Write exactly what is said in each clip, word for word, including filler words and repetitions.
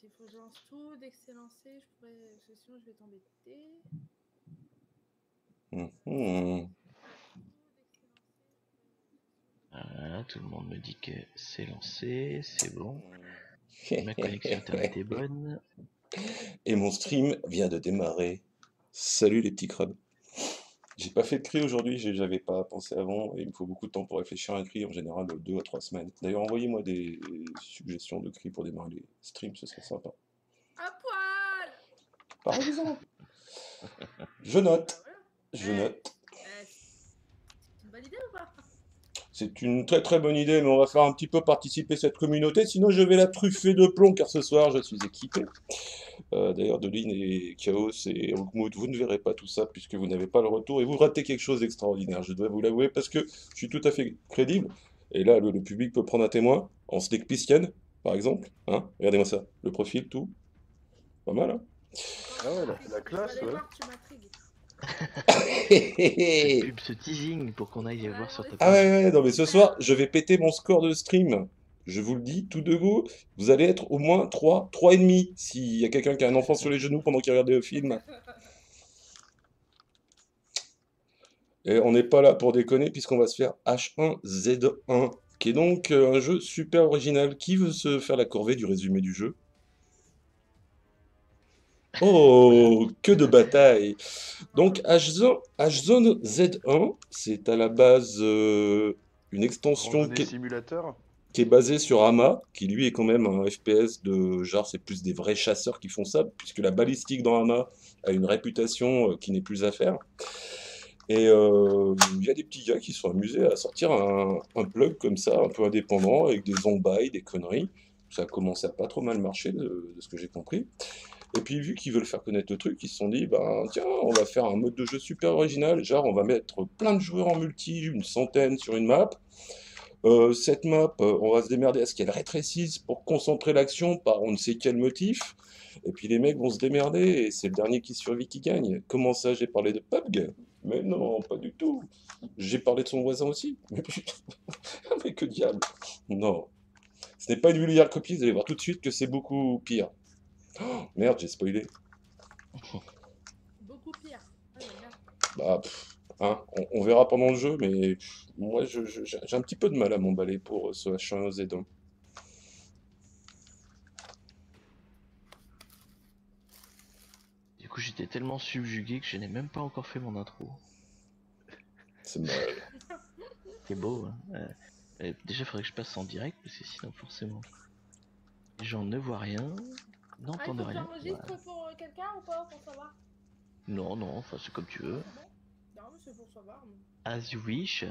s'il faut que je lance tout, dès que c'est lancé, je pourrais. Parce que sinon, je vais t'embêter. Mmh. Voilà, tout le monde me dit que c'est lancé, c'est bon. Ma connexion internet est bonne. Et mon stream vient de démarrer. Salut les petits crabes. J'ai pas fait de cri aujourd'hui, j'ai- j'avais pas pensé avant, et il me faut beaucoup de temps pour réfléchir à un cri, en général deux à trois semaines. D'ailleurs, envoyez-moi des suggestions de cris pour démarrer les streams, ce serait sympa. À poil. Par exemple, je note, Bah voilà. je Eh, note. eh, c'est une bonne idée ou pas? C'est une très très bonne idée, mais on va faire un petit peu participer cette communauté, sinon je vais la truffer de plomb, car ce soir je suis équipé. Euh, d'ailleurs, Deline et Chaos et Rookmood, vous ne verrez pas tout ça puisque vous n'avez pas le retour et vous ratez quelque chose d'extraordinaire, je dois vous l'avouer, parce que je suis tout à fait crédible. Et là, le, le public peut prendre un témoin en Snake Plissken, par exemple. Hein, regardez-moi ça, le profil, tout. Pas mal, hein? Encore Ah ouais, tu la, m'intrigues. la Je vais classe, aller ouais. voir, tu m'intrigues. Cette pub, ce teasing pour qu'on aille Ouais, voir sur ta Ah page. ouais, ouais, non mais ce soir, je vais péter mon score de stream. Je vous le dis, tout de go, vous allez être au moins trois, trois et demi s'il y a quelqu'un qui a un enfant sur les genoux pendant qu'il regarde le film. Et on n'est pas là pour déconner puisqu'on va se faire H un Z un, qui est donc euh, un jeu super original. Qui veut se faire la corvée du résumé du jeu? Oh, que de bataille! Donc H-Zone H-Zone Z un, c'est à la base euh, une extension Randonnée qui est, simulateur. qui est basée sur Hama, qui lui est quand même un F P S de genre, c'est plus des vrais chasseurs qui font ça, puisque la balistique dans Hama a une réputation euh, qui n'est plus à faire. Et euh, il y a des petits gars qui sont amusés à sortir un, un plug comme ça, un peu indépendant, avec des zombies, des conneries. Ça a commencé à pas trop mal marcher, de, de ce que j'ai compris. Et puis, vu qu'ils veulent faire connaître le truc, ils se sont dit, ben tiens, on va faire un mode de jeu super original. Genre, on va mettre plein de joueurs en multi, une centaine sur une map. Euh, cette map, euh, on va se démerder à ce qu'elle rétrécisse pour concentrer l'action par on ne sait quel motif. Et puis les mecs vont se démerder et c'est le dernier qui survit qui gagne. Comment ça, j'ai parlé de P U B G? Mais non, pas du tout. J'ai parlé de son voisin aussi. Mais putain, mais que diable. Non, ce n'est pas une vulgaire copie, vous allez voir tout de suite que c'est beaucoup pire. Oh, merde, j'ai spoilé. Beaucoup pire. Ah, j'aime bien. Bah, pff, hein, on, on verra pendant le jeu, mais pff, moi je- je- j'ai j'ai un petit peu de mal à m'emballer pour euh, ce H un Z un. Du coup, j'étais tellement subjugué que je n'ai même pas encore fait mon intro. C'est mal. C'est beau, hein. Euh, euh, déjà, il faudrait que je passe en direct, parce que sinon, forcément, les gens ne voient rien, Ah, il n'entendent faut que rien. j'enregistre Voilà. pour euh, quelqu'un ou pas, pour savoir? Non, non, enfin, c'est comme tu Non, veux. c'est bon. Non, mais c'est pour savoir. mais- As you wish.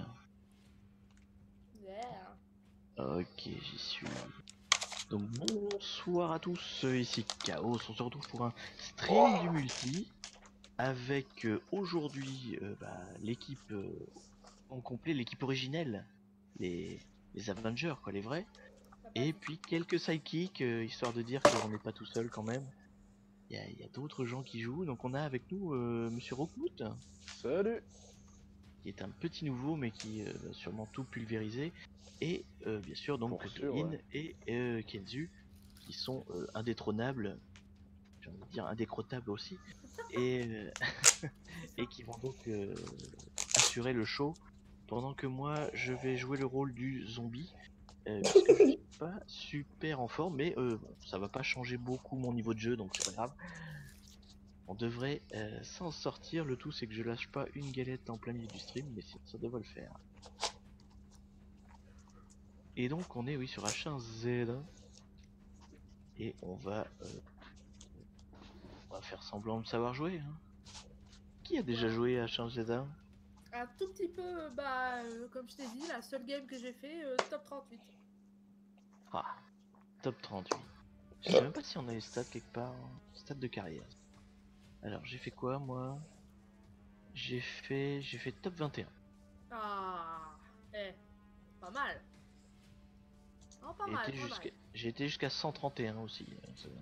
Yeah. Ok, j'y suis. Donc, bonsoir à tous, euh, ici Chaos. On se retrouve pour un stream du multi. Avec euh, aujourd'hui euh, bah, l'équipe euh, en complet, l'équipe originelle, les, les Avengers, quoi, les vrais. T'as pas Et fait- puis quelques sidekicks, euh, histoire de dire qu'on n'est pas tout seul quand même. Il y a, il y a d'autres gens qui jouent, donc on a avec nous euh, Monsieur Rockmoot, Salut. qui est un petit nouveau mais qui euh, va sûrement tout pulvériser. Et euh, bien sûr donc Pour sûr, Deline ouais. et euh, Kenzu, qui sont euh, indétrônables, j'ai envie de dire indécrottables aussi. Et, euh, et qui vont donc euh, assurer le show pendant que moi je vais jouer le rôle du zombie euh, puisque je suis pas super en forme, mais euh, bon, ça va pas changer beaucoup mon niveau de jeu, donc c'est pas grave. On devrait euh, s'en sortir. Le tout c'est que je lâche pas une galette en plein milieu du stream, mais sinon ça devrait le faire. Et donc on est oui sur H un Z et on va euh, on va faire semblant de savoir jouer. Hein. Qui a déjà joué à H un Z un? Un tout petit peu, bah, euh, comme je t'ai dit, la seule game que j'ai fait, euh, top trente-huit. Ah, top trente-huit. Je sais même pas si on a les stats quelque part. Hein. Stats de carrière. Alors j'ai fait quoi moi? J'ai fait j'ai fait top vingt et un. Ah, eh, pas mal. Non, pas J'ai mal, été pas jusqu'à mal. j'ai été jusqu'à cent trente et un aussi. Hein, c'est-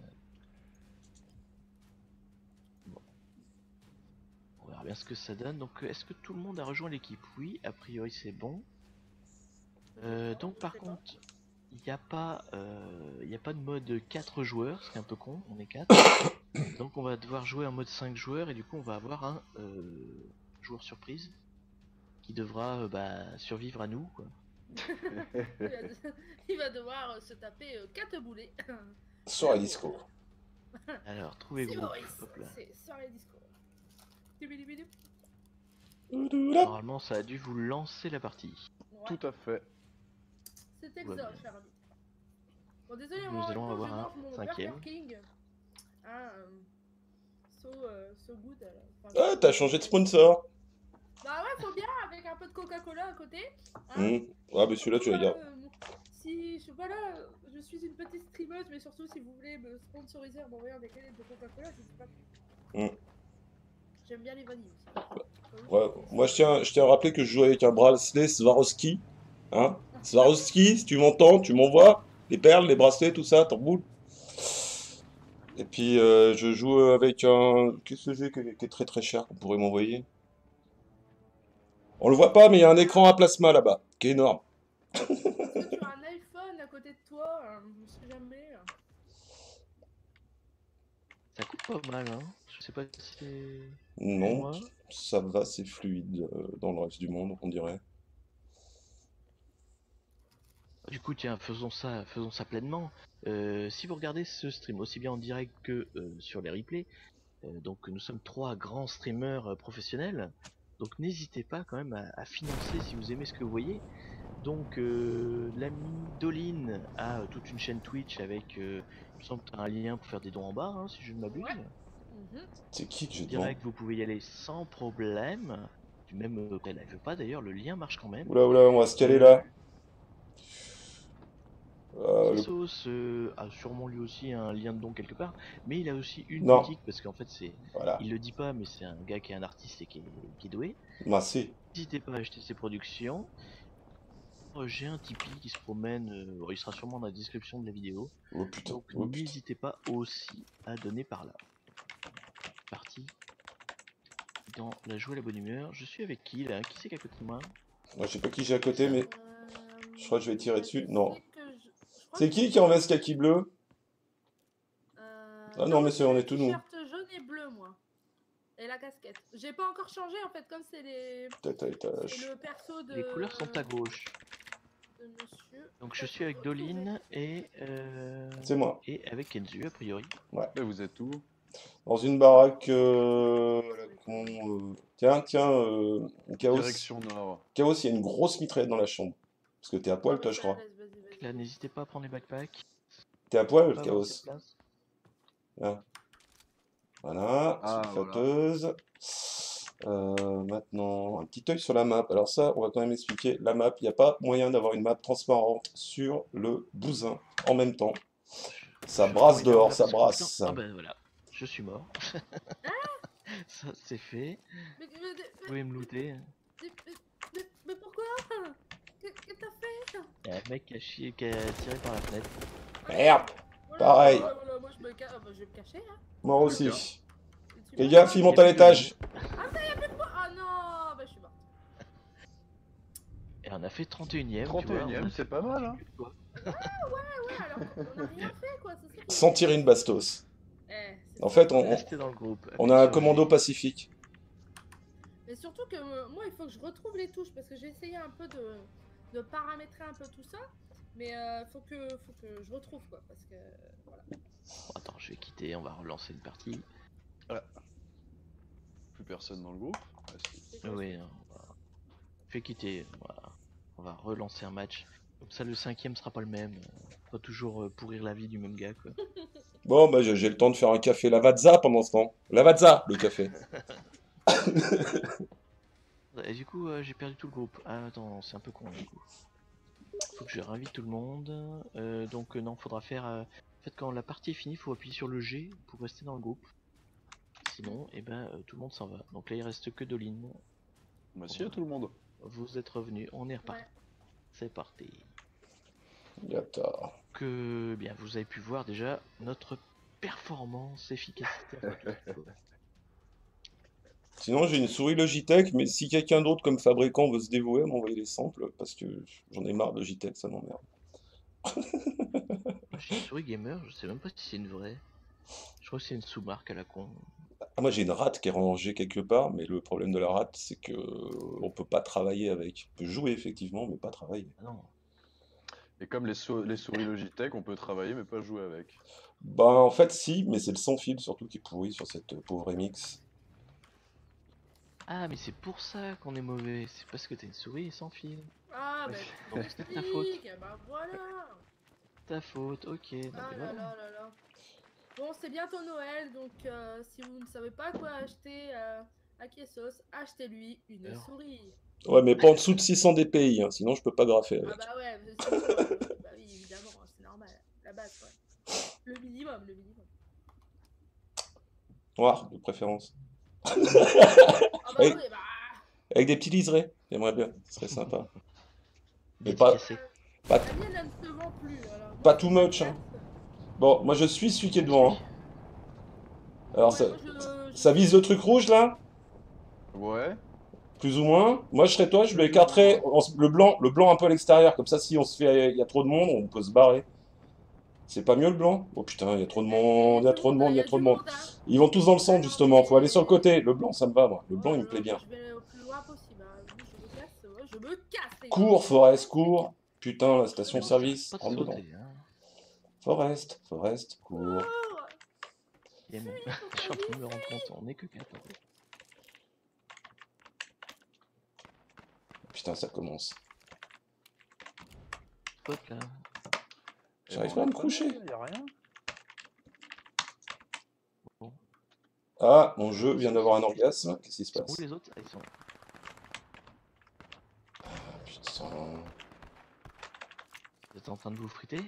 Bon, on verra bien ce que ça donne. Donc est-ce que tout le monde a rejoint l'équipe? Oui, a priori c'est bon. Euh, Non, donc je par sais pas. contre, il n'y a pas, euh, il y a pas de mode quatre joueurs, ce qui est un peu con, on est quatre. Donc on va devoir jouer en mode cinq joueurs et du coup on va avoir un euh, joueur surprise qui devra euh, bah, survivre à nous, quoi. Il va, de- il va devoir euh, se taper euh, quatre boulets. Soirée disco. Alors, trouvez C'est groupe. Maurice, Hop là. c'est soirée disco. Tibidibidou. Normalement, ça a dû vous lancer la partie. Ouais, Tout à fait. c'est Ouais, exact, bien. cher ami. Bon, désolé, Nous moi, allons il faut que avoir je un mange mon cinquième. Burger King. Hein, euh, so, euh, so good. euh, enfin, Ah, so- t'as changé de sponsor. Bah ouais, faut bien, avec un peu de Coca-Cola à côté. Hein. Mmh. Ah, mais celui-là, tu Surtout, regardes. euh, si je, voilà, je suis une petite streameuse, mais surtout si vous voulez me sponsoriser en m'envoyant des canettes de Coca-Cola, je sais pas. Mm. J'aime bien les vanilles aussi. Ouais, moi, je tiens, je tiens à rappeler que je joue avec un bracelet Swarovski. Hein? Swarovski, si tu m'entends, tu m'envoies les perles, les bracelets, tout ça, t'en boules. Et puis, euh, je joue avec un. Qu'est-ce que j'ai qui est qui est très très cher qu'on pourrait m'envoyer? On le voit pas, mais il y a un écran à plasma là-bas, qui est énorme. Est-ce que tu as un iPhone à côté de toi? euh, Je sais jamais. euh. Ça coupe pas mal, hein. Je sais pas si c'est Non, moi. ça va, c'est fluide euh, dans le reste du monde, on dirait. Du coup, tiens, faisons ça, faisons ça pleinement. Euh, si vous regardez ce stream aussi bien en direct que euh, sur les replays, euh, donc nous sommes trois grands streamers euh, professionnels. Donc n'hésitez pas quand même à, à financer si vous aimez ce que vous voyez. Donc euh, l'ami Dolin a euh, toute une chaîne Twitch avec, euh, il me semble que t'as un lien pour faire des dons en bas, hein, si je ne m'abuse. Ouais. Mhm. C'est qui que j'ai devant? Direct, vous pouvez y aller sans problème. Du même euh, elle veut pas d'ailleurs, le lien marche quand même. Oula, oula, on va se caler là. Euh, le- Sissos euh, a sûrement lui aussi un lien de don quelque part, mais il a aussi une Non. boutique parce qu'en fait c'est, Voilà. il le dit pas, mais c'est un gars qui est un artiste et qui est, qui est doué. Merci. N'hésitez pas à acheter ses productions. Euh, J'ai un Tipeee qui se promène, euh, il sera sûrement dans la description de la vidéo. Oh putain, Donc oh putain. n'hésitez pas aussi à donner par là. Parti dans la joie et la bonne humeur. Je suis avec qui là? Qui c'est qui est à côté de moi? Moi, je sais pas qui j'ai à côté, mais Euh, je crois que je vais tirer dessus. Non. je sais que je- je crois C'est que qui qui est en veste kaki bleu? Euh, Ah non, mais c'est- j'ai on le est tous nous. t-shirt jaune et bleu, moi. Et la casquette. J'ai pas encore changé en fait, comme c'est les. Tête à C'est étage. le perso de. Les couleurs sont à gauche. de monsieur. Donc je suis avec Dolin et euh, C'est moi. et avec Kenzu a priori. Et vous êtes où? Dans une baraque. euh, à la con, euh, Tiens, tiens, euh, Chaos. Direction nord. Chaos, il y a une grosse mitraillette dans la chambre. Parce que t'es à poil, toi, je crois. Vas-y, vas-y, vas-y. Là, n'hésitez pas à prendre les backpacks. T'es à poil, Pas avoir Chaos. cette place. Là. Voilà, Ah, sulfateuse. Euh, maintenant, un petit œil sur la map. Alors ça, on va quand même expliquer. La map, il n'y a pas moyen d'avoir une map transparente sur le bousin en même temps. Ça Je brasse vais dehors, là ça parce que brasse. putain- Ah ben voilà, je suis mort. Ça c'est fait. Mais, mais, Vous mais, pouvez me looter. mais, mais- mais- mais pourquoi? Qu'est-ce que t'as fait? Il y a un mec qui a, chié, qui a tiré par la fenêtre. Merde, Voilà, Pareil. voilà, voilà, moi je me cache. Ah, bah, je vais me cacher, hein. moi aussi. Et tu Fais vas- gaffe, il monte à l'étage. Ah non, bah je suis morte. Et on a fait trente et unième. trente et unième, c'est pas mal, hein. Ouais, alors, on a rien fait quoi, c'est ça. qui- Sans tirer une bastos. Eh, c'est En ça. fait, on, on- Restez dans le groupe. on a un Appuyez sur commando G. pacifique. Mais surtout que euh, moi, il faut que je retrouve les touches parce que j'ai essayé un peu de, de paramétrer un peu tout ça. Mais euh, faut, que, faut que je retrouve quoi. Parce que voilà. Bon, attends, je vais quitter, on va relancer une partie. Plus personne dans le groupe. Ah, si. C'est quoi, Oui, on va... je vais quitter, voilà. On va relancer un match. Comme ça, le cinquième sera pas le même. Pas toujours euh, pourrir la vie du même gars, quoi. Bon, bah j'ai j'ai le temps de faire un café Lavazza pendant ce temps. Lavazza, le café. Et du coup, euh, j'ai perdu tout le groupe. Ah, attends, c'est un peu con, du coup. Faut que je réinvite tout le monde. Euh, donc, euh, non, faudra faire... euh, En fait, quand la partie est finie, faut appuyer sur le G pour rester dans le groupe. Sinon, eh ben, euh, tout le monde s'en va. Donc là, il reste que Dolin. Merci à tout le monde. Vous êtes revenus, on est reparti. Ouais. C'est parti. Yata. Que bien, vous avez pu voir déjà notre performance, efficacité. enfin, tout. Sinon, j'ai une souris Logitech, mais si quelqu'un d'autre comme fabricant veut se dévouer à m'envoyer les samples, parce que j'en ai marre de Logitech, ça m'emmerde. Moi, j'ai une souris gamer, je sais même pas si c'est une vraie. Je crois que c'est une sous-marque à la con. Ah, moi j'ai une rate qui est rangée quelque part, mais le problème de la rate, c'est que on peut pas travailler avec. On peut jouer effectivement, mais pas travailler. Ah non. Et comme les, sou- les souris Logitech, on peut travailler mais pas jouer avec. Bah en fait si, mais c'est le sans fil surtout qui est pourri sur cette euh, pauvre M X. Ah, mais c'est pour ça qu'on est mauvais. C'est parce que t'as une souris sans fil. Ah, Ouais. bah, Donc, c'est ta faute. t'expliques, bah voilà. Ta faute, ok. Non, Ah mais là voilà. là là là. Bon, c'est bientôt Noël, donc euh, si vous ne savez pas quoi acheter euh, à Kessos, achetez-lui une Alors. souris. Ouais, mais pas en dessous de six cents D P I, hein, sinon je peux pas graffer Ah avec. bah ouais, vous êtes sûr, euh, bah oui, évidemment, hein, c'est normal. La base, ouais. Le minimum, le minimum. Noir, de préférence. Ah bah Avec, oui, bah. avec des petits liserés, j'aimerais bien, ce serait sympa. Mais Bien pas, cassé. pas, La mienne, elle ne se vend plus. Alors, pas moi, too si much, ça hein. casse, Bon, moi je suis celui qui est devant, hein. Alors ouais, ça, moi, je, je ça suis- vise le truc rouge là? Ouais. Plus ou moins. Moi je serais toi, je Plus ou m'écarterais moins. on se- le blanc, le blanc un peu à l'extérieur, comme ça si on se fait, il y a trop de monde, on peut se barrer. C'est pas mieux le blanc? Oh putain, il y a trop de Eh, eh, monde, il y a tout le trop de monde, monde, il y il y a a trop du de monde. monde, hein. Ils vont tous dans le centre Alors, justement, faut aller sur le mais. côté. Le blanc ça me va moi, le Oh blanc là il me plaît là, moi, bien. je vais au plus loin possible. Hein. Moi, je me casse, ouais, je me casse, les gars. Cours, Forest, cours. Putain, la Je station me service, Pas de rentre dedans. sauter, hein. Forest, Forest, cours. cours. Il y a même- Fuis pour Je suis ta en train de vie, me rendre compte, on est que quatre. Putain, ça commence. Spot là. Eh J'arrive ben, pas à on me est mal, coucher. y a rien. Ah, mon jeu vient d'avoir un orgasme. Qu'est-ce qui se Ils sont où passe? les autres? Ah, ils sont. Putain. Vous êtes en train de vous friter?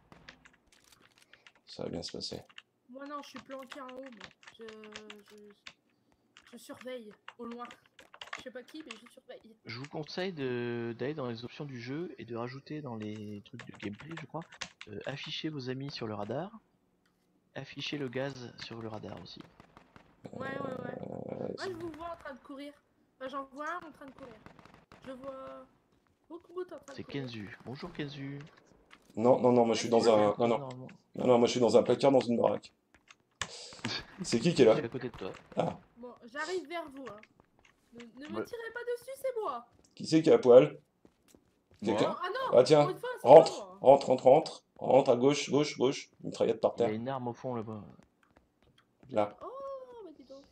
Ça va bien se passer. Moi, non, je suis planqué en haut. Moi. Je, je, je surveille au loin. Je sais pas qui, mais je surveille. Je vous conseille de- d'aller dans les options du jeu et de rajouter dans les trucs de gameplay, je crois, euh, afficher vos amis sur le radar, afficher le gaz sur le radar aussi. Ouais, ouais, ouais. Moi, je vous vois en train de courir. Enfin, j'en vois un en train de courir. Je vois beaucoup de en train de C'est courir. Kenzu. Bonjour Kenzu. Non, non, non, moi je suis dans un. Non, non, Normalement, non, non, moi je suis dans un placard dans une baraque. C'est qui qui est je là? suis à côté de toi. Ah, Bon, j'arrive vers vous. Hein. Ne, ne me Ouais. tirez pas dessus, c'est moi. qui c'est qui a la poêle? Quelqu'un? Moi. Ah non, Ah tiens, pour une fois, c'est pas rentre, moi. rentre, rentre, rentre. Rentre à gauche, gauche, gauche. Une mitraillette par Il y a terre. une arme au fond là-bas. Là. Oh, bah dis donc.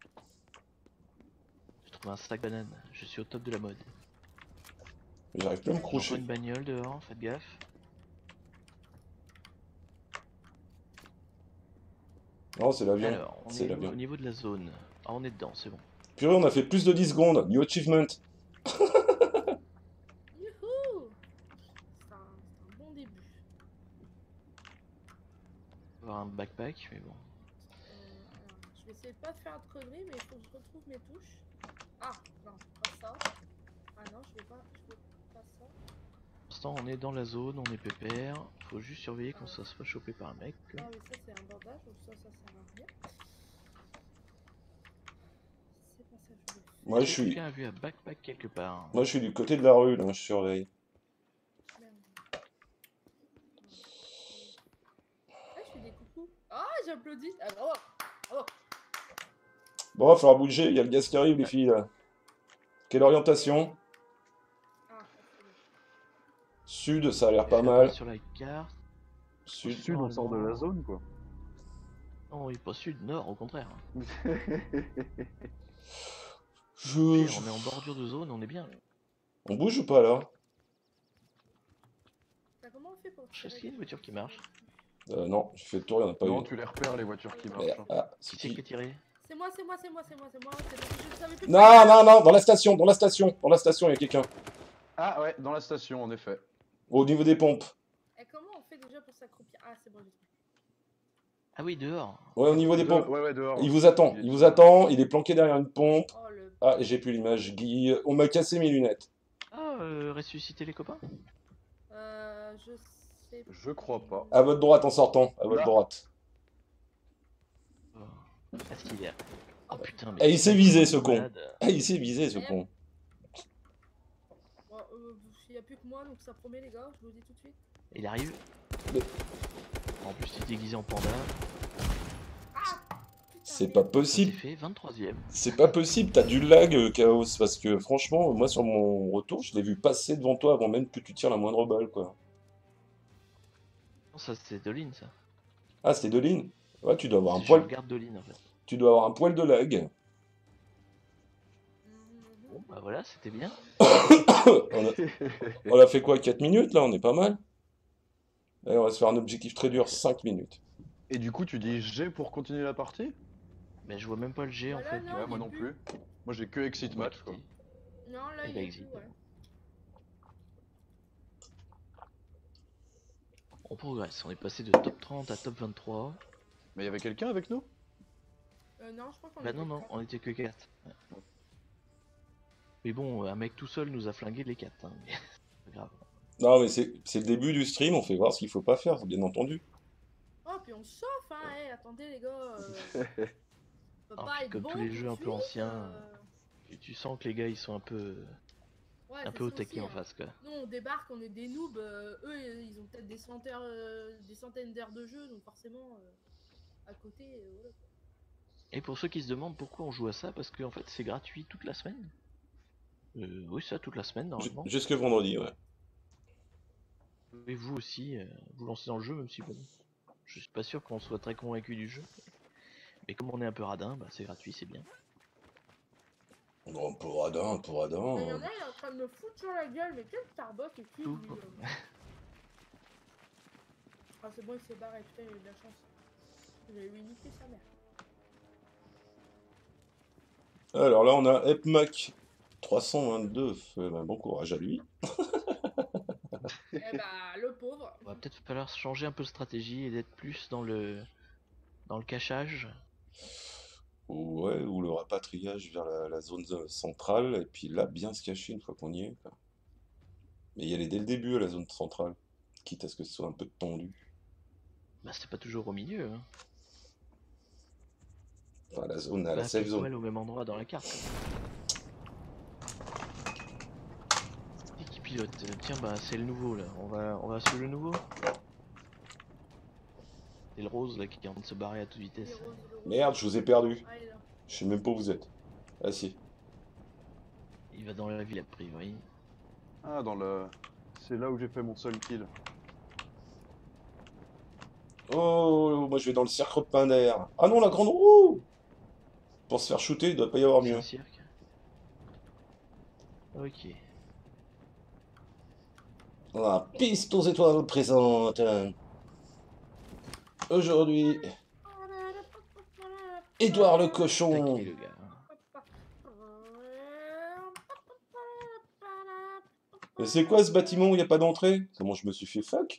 Je trouve un sac banane. Je suis au top de la mode. J'arrive plus à me J'entends coucher. une bagnole dehors, faites gaffe. Non, c'est l'avion. Alors, on C'est est l'avion. au niveau de la zone. Ah, on est dedans, c'est bon. Purée, on a fait plus de dix secondes. New achievement. Youhou. C'est un, c'est un bon début. On va avoir un backpack, mais bon. Euh, alors, je vais essayer de pas faire de conneries, mais il faut que je retrouve mes touches. Ah, non, pas ça. Ah non, je vais pas, je vais pas ça. Pour l'instant, on est dans la zone, on est pépère. Faut juste surveiller qu'on se soit chopé par un mec. Ah oui, ça c'est un bandage, donc ça, ça sert à rien. C'est pas ça que je voulais faire. Moi je Est-ce que suis. Quelqu'un a vu un backpack quelque part? Moi je suis du côté de la rue, là, je surveille. Merde. Ah, je fais des coucous. Ah, j'applaudis. Ah, bravo. Bravo. Bon, il va falloir bouger, il y a le gaz qui arrive, les filles, là. Quelle orientation? Ah, c'est bon. Sud, ça a l'air Je pas vais voir mal. sur la carte. Au Sud. sud, on sort de la zone, quoi. Non, oui, pas sud, nord, au contraire. Je... Pire, je- on est en bordure de zone, on est bien. On bouge ou pas, là? Bah, comment on fait pour Je sais tirer qu'il y a une des voiture choses qui marche. Euh, non, j'ai fait le tour, il n'y en a pas Non, eu. tu les repères, les voitures qui marchent. Merde. hein. Ah, Qui c'est c'est qui qui? a tiré? C'est moi, c'est moi, c'est moi, c'est moi, c'est moi. c'est parce que je ne savais plus. Non, non, non, dans la station, dans la station, dans la station, il y a quelqu'un. Ah ouais, dans la station, en effet. Au niveau des pompes. Et comment on fait déjà pour s'accroupir? Ah, c'est bon, j'ai trouvé. Ah oui, dehors. Ouais, au niveau des De- pompes. Ouais, ouais, dehors. Il vous attend, Il est il vous dehors. attend, il est planqué derrière une pompe. Oh, le. Ah, j'ai plus l'image. Guy, on m'a cassé mes lunettes. Ah, euh, ressusciter les copains? Euh, je sais. Je crois pas. À votre droite en sortant, à votre Là. droite. Oh. Ah, si, il est- Oh putain, mais. Eh, il s'est visé, ce c'est con. malade. Ah, il s'est visé, ce con. Bon, euh, il n'y a plus que moi, donc ça promet, les gars, je vous le dis tout de suite. Il arrive. Mais- En plus, il est déguisé en panda. C'est pas Ça s'est possible. fait vingt-troisième. C'est pas possible, t'as du lag, euh, Chaos, parce que franchement, moi sur mon retour, je l'ai vu passer devant toi avant même que tu tires la moindre balle, quoi. Non, ça c'est Dolin ça. Ah, c'était Deline? Ouais, tu dois avoir un Je poil, regarde Dolin en fait. tu dois avoir un poil de lag. Bon bah voilà, c'était bien. On a, on a fait quoi, quatre minutes là? On est pas mal. Allez, on va se faire un objectif très dur, cinq minutes. Et du coup, tu dis G pour continuer la partie? Mais je vois même pas le G en Voilà, fait. non. Ouais, il moi est non plus. plus. Moi j'ai que exit On m'a match quoi. quitté. Non, là, Et il bah est exit. plus, ouais. On progresse, on est passé de top trente à top vingt-trois. Mais il y avait quelqu'un avec nous? Euh, non, je crois qu'on Bah était non non, quatre. on était que quatre. Mais bon, un mec tout seul nous a flingué les quatre. Hein. mais c'est pas grave. Non, mais c'est c'est le début du stream, on fait voir ce qu'il faut pas faire, bien entendu. Oh, puis on se chauffe, hein. Eh, attendez, les gars. Euh... on peut Alors, pas puis être comme bon tous les tout jeux de un peu suite, anciens, euh. Et tu sens que les gars ils sont un peu, Ouais, un c'est peu au ça taquet aussi, en hein. face quoi. Nous, on débarque, on est des noobs. euh, eux, ils ont peut-être des centaines, euh, des centaines d'heures de jeu, donc forcément, euh, à côté, euh, voilà, quoi. Et pour ceux qui se demandent pourquoi on joue à ça, parce que en fait c'est gratuit toute la semaine. Euh, oui ça toute la semaine Ju- normalement. Jusque vendredi, ouais. Et vous aussi, euh, vous lancez dans le jeu même si bon, je suis pas sûr qu'on soit très convaincu du jeu. Mais comme on est un peu radin, bah, c'est gratuit, c'est bien. Non, pour Radin, pour Radin. Mais il y euh, en a, il est en train de me foutre sur la gueule, mais quel Starbucks et qui Tout. lui euh Ah, c'est bon, il s'est barré, putain, il a eu de la chance. J'allais lui niquer sa mère. Alors là, on a Epmac trois cent vingt-deux. Euh, ben, bon courage à lui. Eh bah, le pauvre. On va peut-être falloir changer un peu de stratégie et d'être plus dans le dans le cachage. Ouais, ou le rapatriage vers la, la zone euh, centrale, et puis là, bien se cacher une fois qu'on y est, quoi. Mais y aller dès le début à la zone centrale, quitte à ce que ce soit un peu tendu. Bah c'est pas toujours au milieu. Hein. Enfin, la zone, à la Pas safe pile zone. poil au même endroit dans la carte. Et qui pilote. Tiens bah c'est le nouveau là. On va on va suivre le nouveau. C'est le rose là qui est en train de se barrer à toute Il est vitesse. rose, il est rose. Merde, je vous ai perdu. Ah, il est là. Je sais même pas où vous êtes. Ah si. Il va dans la ville a priori. Ah, dans le. C'est là où j'ai fait mon seul kill. Oh, moi je vais dans le cirque pain d'air. Ah non, la grande roue! Pour se faire shooter, il doit pas y avoir C'est mieux. un cirque. Ok. La piste aux étoiles présente. Aujourd'hui, Édouard le cochon. Taquet le gars. Mais c'est quoi ce bâtiment où il n'y a pas d'entrée? Comment je me suis fait fuck?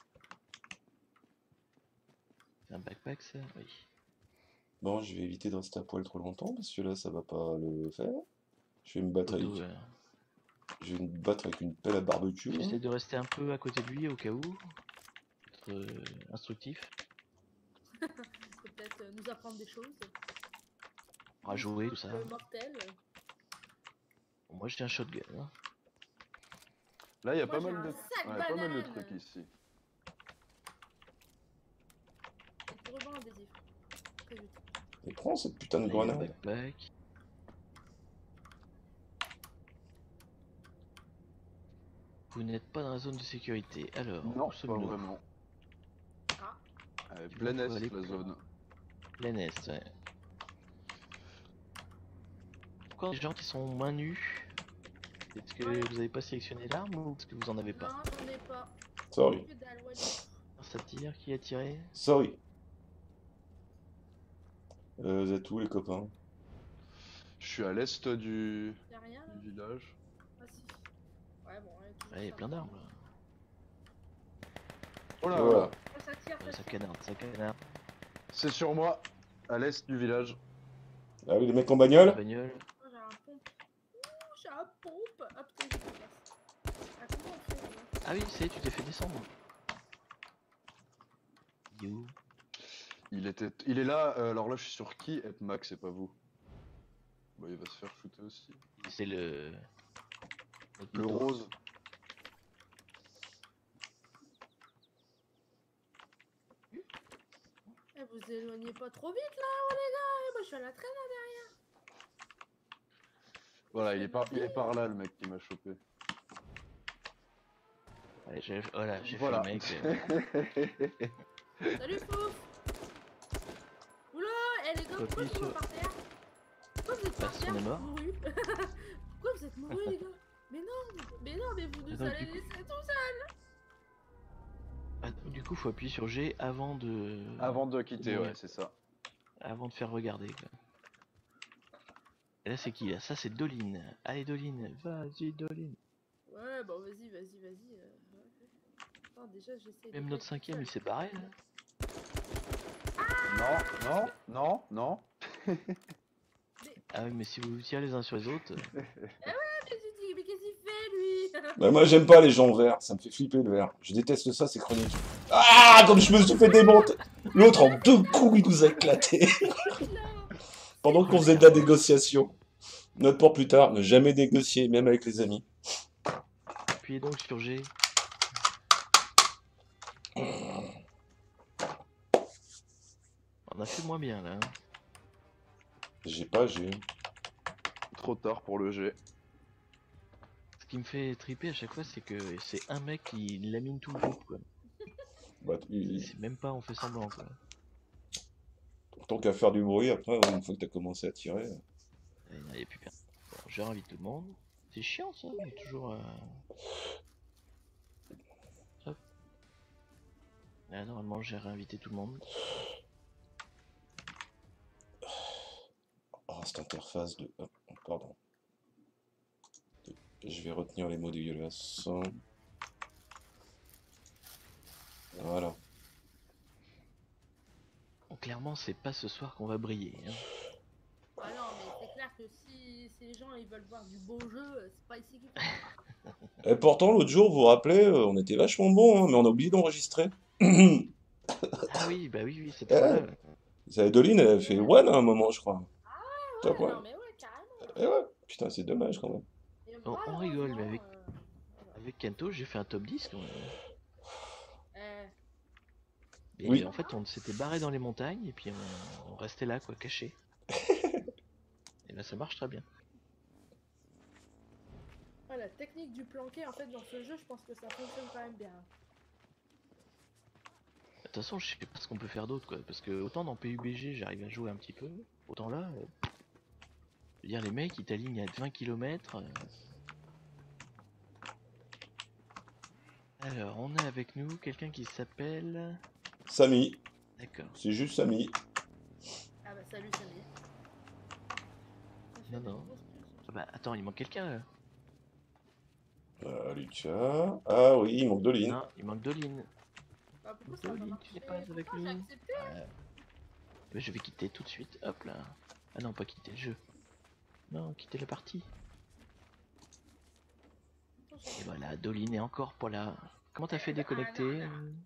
C'est un backpack ça? Oui. Bon, je vais éviter de rester à poil trop longtemps parce que là, ça va pas le faire. Je vais me battre avec, Auto, euh, je vais me battre avec une pelle à barbecue. J'essaie de rester un peu à côté de lui au cas où. Être euh, instructif. Peut-être euh, nous apprendre des choses. À jouer, tout ça. Euh, mortel. Bon, moi j'ai un shotgun. Hein. Là, il y a Moi, pas j'ai mal un de. sac Ouais, pas mal de banane. trucs ici. Pour ruban adhésif. Très vite. Et prends cette putain de Là, il y a le grenade. backpack. Vous n'êtes pas dans la zone de sécurité. Alors, Non, où pas sommes-nous? vraiment. Ah. Elle est Il plein faut est aller la plus zone. Plein est, ouais. Encore des gens qui sont mains nues. Est-ce que Ouais. vous avez pas sélectionné l'arme ou est-ce que vous en avez pas? Non, j'en ai pas. Sorry. Que dalle, ouais. Ça tire, qui a tiré? Sorry. Euh, vous êtes où les copains? Je suis à l'est du... Y'a rien là? du village. Ah si. Ouais, bon, ouais, toujours Ouais, il y a ça. plein d'armes là. Oh là, Voilà. voilà. Oh, ça tire, Ouais, ça ça tire. canarde, ça canarde. C'est sur moi, à l'est du village. Ah oui, les mecs en La bagnole? bagnole. Oh, j'ai un pompe. Ouh, j'ai un pompe. Ah putain, j'ai pas de place. Ah, comment on fait là? Ah oui, c'est, tu t'es fait descendre. You. Il était, il est là. euh, alors là, je suis sur qui? Epmac, c'est pas vous. Bah, il va se faire shooter aussi. C'est le. Le rose. vous éloignez pas trop vite là, oh, les gars. Moi je suis à la traîne là derrière. Voilà, il est, par... il est par là le mec qui m'a chopé. Ouais, j'ai voilà, j'ai Voilà. fait le mec. euh, Salut Fouf. Oula, eh les gars, pourquoi Copie vous sur- êtes par terre? Pourquoi vous êtes par Parce terre qu'on est mort. mourus? Pourquoi vous êtes mourus les gars? Mais non, mais non, mais vous nous Donc, allez du coup- laisser tout ça. Ah, du coup, faut appuyer sur G avant de. Avant de quitter, Ouais. ouais, c'est ça. Avant de faire regarder. Quoi. Et là, c'est qui là? Ça, c'est Doline. Allez, Doline, vas-y, Doline. Ouais, bon vas-y, vas-y, vas-y. euh, ouais. Attends, déjà j'essaie de Même pas notre être cinquième, toute il s'est barré là. Non, non, non, non. Ah oui, mais si vous vous tirez les uns sur les autres. euh, seule. Mais tu dis, mais qu'est-ce qu'il fait lui? Bah, moi, j'aime pas les gens verts, ça me fait flipper le vert. Je déteste ça, c'est chronique. Ah, comme je me suis fait démonter. L'autre, en deux coups, il nous a éclaté. Pendant qu'on faisait de la négociation. Note pour plus tard, ne jamais négocier, même avec les amis. Appuyez donc sur G. On a fait moins bien là. hein. J'ai pas, j'ai. Trop tard pour le G. Ce qui me fait triper à chaque fois, c'est que c'est un mec qui lamine tout le groupe. Quoi. Bah, il- C'est même pas on fait semblant quoi. Tant qu'à faire du bruit, après, une fois que t'as commencé à tirer. Et il n'y a plus personne. Bon, je réinvite tout le monde. C'est chiant ça, il y a toujours. Euh... Hop. Ah, normalement, j'ai réinvité tout le monde. Oh, cette interface de. Oh, pardon. Je vais retenir les mots dégueulasses. Voilà. Bon, clairement, c'est pas ce soir qu'on va briller. Hein. Ah non, mais c'est clair que si, si les gens ils veulent voir du beau jeu, c'est pas ici qu'il faut. Et pourtant, l'autre jour, vous vous rappelez, euh, on était vachement bon, hein, mais on a oublié d'enregistrer. Ah oui, bah oui, oui, cette Eh, fois-là. Ça, Edoline, elle a fait one à un moment, je crois. Top, Ouais, ouais. non, mais ouais, carrément. Eh ouais, putain, c'est dommage quand même. Et On- on rigole, mais avec- malheureusement, euh, voilà. Avec Kento, j'ai fait un top dix quand même. Eh, Et Oui. en fait, on s'était barré dans les montagnes et puis on, on restait là, quoi, caché. Et là, ça marche très bien. ouais, la technique du planqué, en fait, dans ce jeu, je pense que ça fonctionne quand même bien. De toute façon, je sais pas ce qu'on peut faire d'autre, quoi. Parce que autant dans P U B G, j'arrive à jouer un petit peu. Autant là, euh, je veux dire, les mecs, ils t'alignent à vingt kilomètres. euh. Alors, on a avec nous quelqu'un qui s'appelle... Samy, D'accord. c'est juste Samy. Ah bah salut Samy. Ça fait Non, des non. grosses puces. Ah bah, attends, il manque quelqu'un, là. Euh, Lucas. Ah oui, il manque Doline. Non, il manque Doline. Bah pourquoi ça va Doline, marcher? tu n'es pas avec Pourquoi nous. j'ai accepté? Mais je vais quitter tout de suite. Hop là. Ah non, pas quitter le jeu. Non, quitter la partie. Attends, j'ai- Et voilà, Doline est encore pas là. Comment t'as fait déconnecter?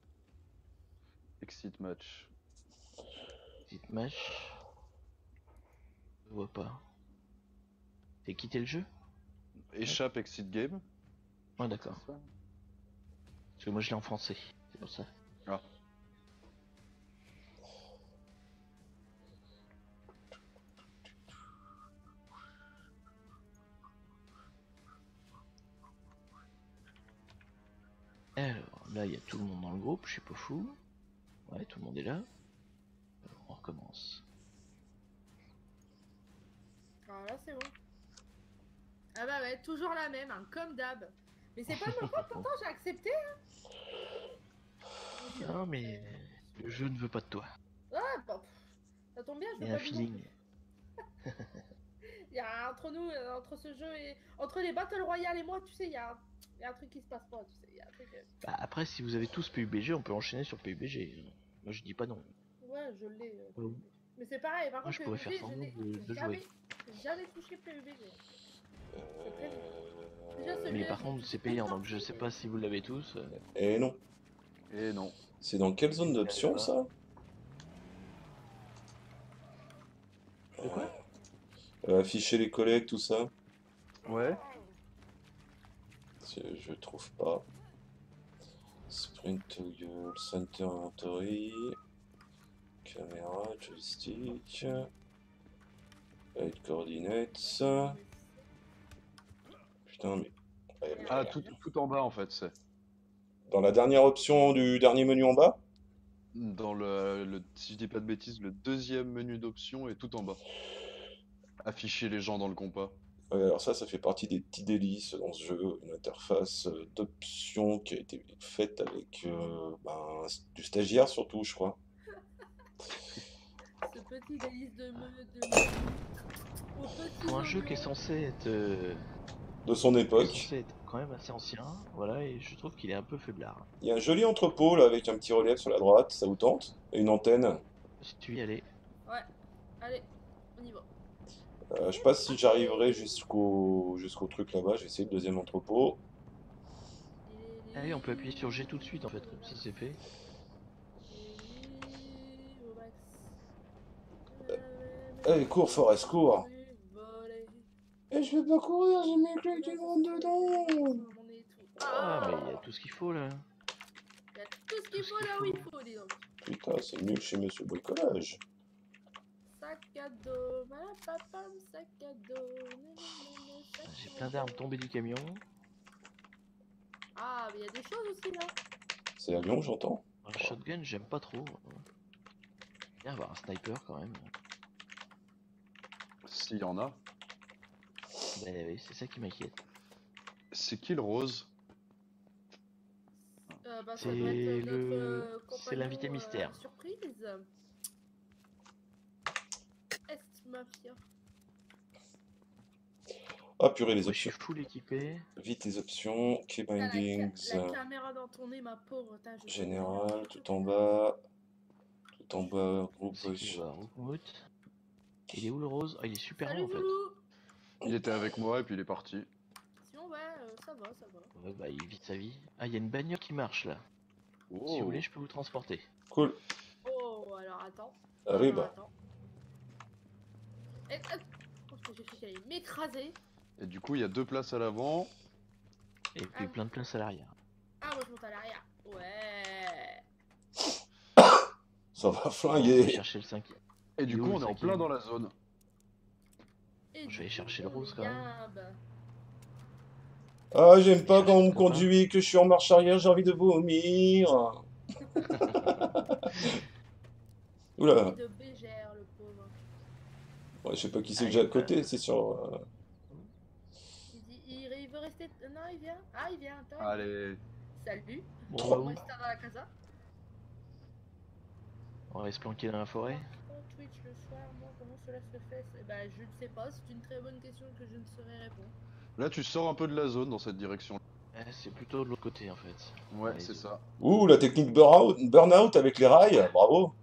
Exit match. Petite match. Je vois pas. T'as quitté le jeu? Échappe exit game. Ah d'accord. C'est ça Parce que moi je l'ai en français. C'est pour ça. Ah. Alors, là il y a tout le monde dans le groupe, je suis pas fou. Ouais, tout le monde est là. Alors, on recommence. Ah là c'est bon. Ah bah ouais, toujours la même, hein, comme d'hab. Mais c'est pas de ma faute, pourtant j'ai accepté. Hein. Non mais le jeu ne veut pas de toi. Ah bah, pff, ça tombe bien, je Il veux y a un pas du non feeling. plus. Il y a entre nous, euh, entre ce jeu et entre les Battle Royale et moi, tu sais, il y a, il y a un truc qui se passe pas, tu sais, il y a un truc. euh, Bah, après si vous avez tous P U B G, on peut enchaîner sur P U B G. Moi je dis pas non. Ouais, je l'ai. euh, Oh. Mais c'est pareil, par Moi, contre, je pourrais faire P U B G, semblant je n'ai de- de jamais, jouer. jamais touché P U B G. C'est très bien. Déjà, celui-là, Mais par je contre l'ai c'est touché payant plein de donc je fois. sais pas si vous l'avez tous. euh. Et non. Et non. C'est dans quelle zone d'option ça? De quoi? Euh, Afficher les collègues, tout ça. Ouais. Je, je trouve pas. Sprint toggle, center inventory. Ok. Caméra, joystick. Avec coordinates. Putain, mais. Ouais, mais- Ah, tout, tout en bas en fait, c'est. Dans la dernière option du dernier menu en bas? Dans le, le- si je dis pas de bêtises, le deuxième menu d'options est tout en bas. Afficher les gens dans le compas. Ouais, alors ça, ça fait partie des petits délices dans ce jeu, une interface euh, d'options qui a été faite avec euh, ben, du stagiaire surtout, je crois. Ce petit délice de me. De me... Au petit Pour un jeu qui est oignon. censé être, euh, De son qui est époque. censé être quand même assez ancien, voilà, et je trouve qu'il est un peu faiblard. Il y a un joli entrepôt là avec un petit relief sur la droite, ça vous tente? Et une antenne. Si tu y allais, Ouais. Allez, on y va. Euh, je sais pas si j'arriverai jusqu'au jusqu'au truc là-bas, j'ai essayé le deuxième entrepôt. allez, on peut appuyer sur G tout de suite en fait, comme ça c'est fait. Au max. Allez, cours Forest, cours! Voler. Et je vais pas courir, j'ai mes clés qui vont dedans! On est tout. Ah, mais il y a tout ce qu'il faut là. Il y a tout ce qu'il ce faut qu'il là où faut. il faut, dis donc. Putain, c'est nul chez Monsieur Bricolage. Sac à dos, malapapam, sac à dos. nanana, sac J'ai à plein d'armes dos. tombées du camion. Ah, mais il y a des choses aussi là. C'est avion, j'entends. Un shotgun, j'aime pas trop. Bien avoir un sniper quand même. S'il y en a. Bah oui, c'est ça qui m'inquiète. C'est qui le rose? Euh, bah, ça C'est doit être le- notre, euh, c'est compagnon, l'invité euh, mystère. surprise. Est Mafia. Ah purée, les Moi je suis options. full équipé. Vite les options, key Ah, la, ca- bindings, la caméra dans ton nez, ma pauvre. T'as, je général, tout en bas. Tout en bas, groupe. C'est qui va Roukmout. Il est où le rose? Ah, il est super Salut loin en fait. Zoulou. Il était avec moi et puis il est parti. Sinon, ouais, euh, ça va, ça va. Ouais, bah il vit sa vie. Ah, il y a une bagnole qui marche là. Si Oh. vous voulez, je peux vous transporter. Cool. Oh, alors attends. Arrive. Non, non, attends. Et, hop. Oh, putain, j'ai cru qu'elle allait m'écraser. Et du coup, il y a deux places à l'avant. Et puis Ah. plein de places à l'arrière. Ah, moi je monte à l'arrière. Ouais. Ça va On va flinguer. chercher le cinquième. Et du Il est coup, où, on le est en cinquième plein dans la zone. Et Je du vais aller coup, chercher le on rose, est quand même. yab. Ah, j'aime pas Cherche quand on ton me copain. conduit, que je suis en marche arrière, j'ai envie de vomir. Oula. De bégère, le pauvre. Ouais, je sais pas qui c'est Ah, que j'ai à il y a pas- côté, c'est sur. euh, Il, dit, il, il veut rester. Non, il vient. Ah, il vient. Attends. Allez. Salut. Bon, Trop. on va Moi, où? je dans la casa. On va se planquer dans la forêt. Oh, Twitch le soir, moi, comment cela se fait? C'est- Bah, je ne sais pas. C'est une très bonne question que je ne saurais répondre. Là, tu sors un peu de la zone dans cette direction. Eh, c'est plutôt de l'autre côté en fait. Ouais, Allez, c'est zo- ça. Ouh, la technique burnout, burnout avec les rails, bravo.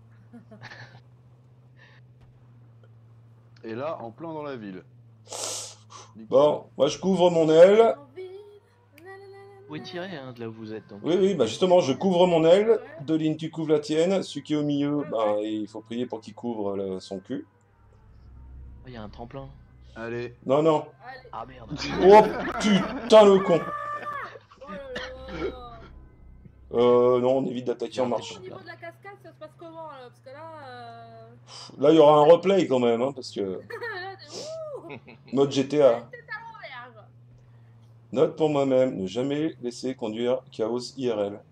Et là, en plein dans la ville. Nickel. Bon, moi je couvre mon aile. Vous pouvez tirer hein, de là où vous êtes. Donc, Oui, oui, bah justement, je couvre mon aile. Doline, tu couvres la tienne. Celui qui est au milieu, bah, il faut prier pour qu'il couvre le- son cul. il y a un tremplin. Allez. Non, non. Allez. Ah merde. Oh putain, le con. Oh là là. Euh, non, on évite d'attaquer en J'ai marche. Au niveau de la cascade, ça se passe comment là? Parce que là. Euh... Là, il y aura un replay quand même, hein, parce que. là, t'es- ouh, Mode G T A. t'es à l'envers, quoi. Note pour moi-même, ne jamais laisser conduire Chaos I R L.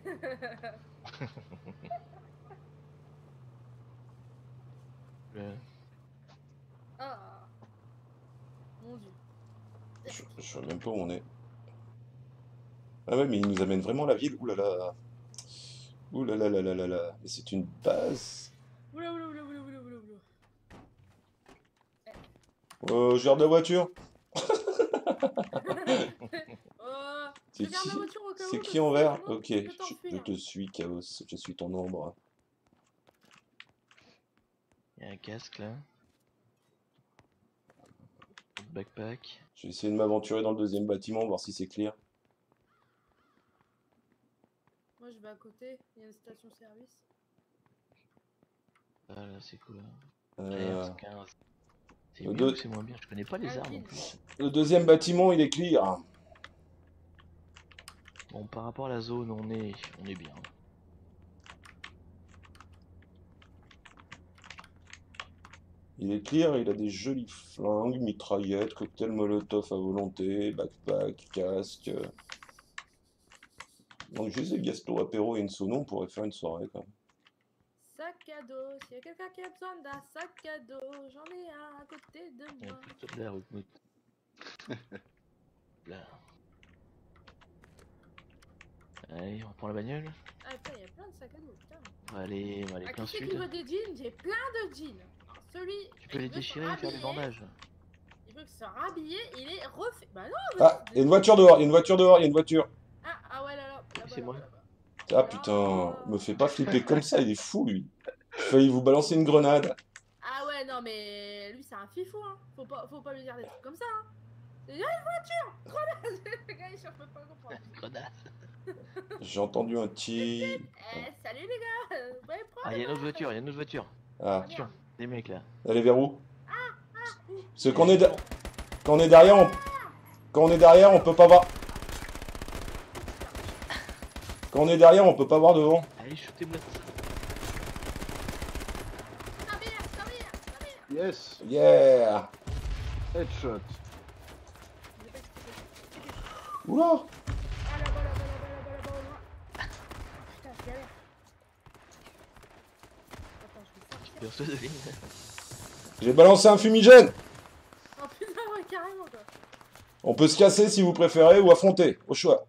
Le- Ah. Mon dieu. Je, je sais même pas où on est. Ah ouais, mais il nous amène vraiment à la ville. Ouh là là. Ouh là là là là là là. Mais c'est une base. Oula, oula, oula, oula, oula, oula, oula. Euh, je garde la voiture. Euh, C'est je garde qui, la voiture au cas où, c'est parce qui que en vert? sinon, Ok, tu peux je, t'enfuir. je te suis, Chaos. Je suis ton ombre. Il y a un casque là. Backpack. Je vais essayer de m'aventurer dans le deuxième bâtiment, voir si c'est clair. Moi, je vais à côté. Il y a une station-service. Ah là c'est cool. Euh, R quinze. C'est le bien deux- ou c'est moins bien? Je connais pas les Ah, armes en pile. plus. le deuxième bâtiment, il est clear. Bon, par rapport à la zone, on est, on est bien. Il est clear, il a des jolis flingues, mitraillettes, cocktail molotov à volonté, backpack, casque. Donc je sais, Gasto, apéro et une sono, on pourrait faire une soirée quand même. Sac à dos, s'il y a quelqu'un qui a besoin d'un sac à dos, j'en ai un à côté de Ouais, moi. plutôt de la Rockmout. Là. Allez, on prend la bagnole. Ah putain, il y a plein de sacs à dos, putain. On va aller, on va aller Ah, plein qui c'est sud. qui veut des jeans? J'ai plein de jeans. Alors, celui Tu peux les il veut se déchirer et faire des rhabiller, bandages. Il veut se rhabiller, il est refait. Bah non, Ah, il y a une voiture dehors, il y a une voiture dehors, il y a une voiture. Ah, ah ouais, là, là, là-bas, C'est moi. là-bas, là-bas. Ah putain, me fait pas flipper comme ça, il est fou lui. J'ai failli vous balancer une grenade. Ah ouais, non, mais lui, c'est un fifou, hein. Faut pas, faut pas lui dire des trucs comme ça, hein. Il y a une voiture! Grenade! Le gars, il cherche même pas à comprendre. Grenade. J'ai entendu un petit... Eh, salut les gars! euh, Vous allez prendre Ah, il y a une autre voiture, il y a une autre voiture. Ah, Attention, des mecs là. elle est vers où? Parce que quand on est, de- quand on est derrière, on... Quand on est derrière, on peut pas voir... Quand on est derrière, on peut pas voir devant. Allez, shootez-moi ça. Ta mère, ta mère, ta mère! Yes! Yeah! Headshot! J'ai pas expliqué. Oula! Ah là-bas, là-bas, là-bas, là-bas, là-bas, au loin. Ah, putain, je galère. Attends, je vais sortir. Perso de ligne. J'ai balancé un fumigène! Oh putain, ouais, carrément, quoi. On peut se casser si vous préférez ou affronter, au choix.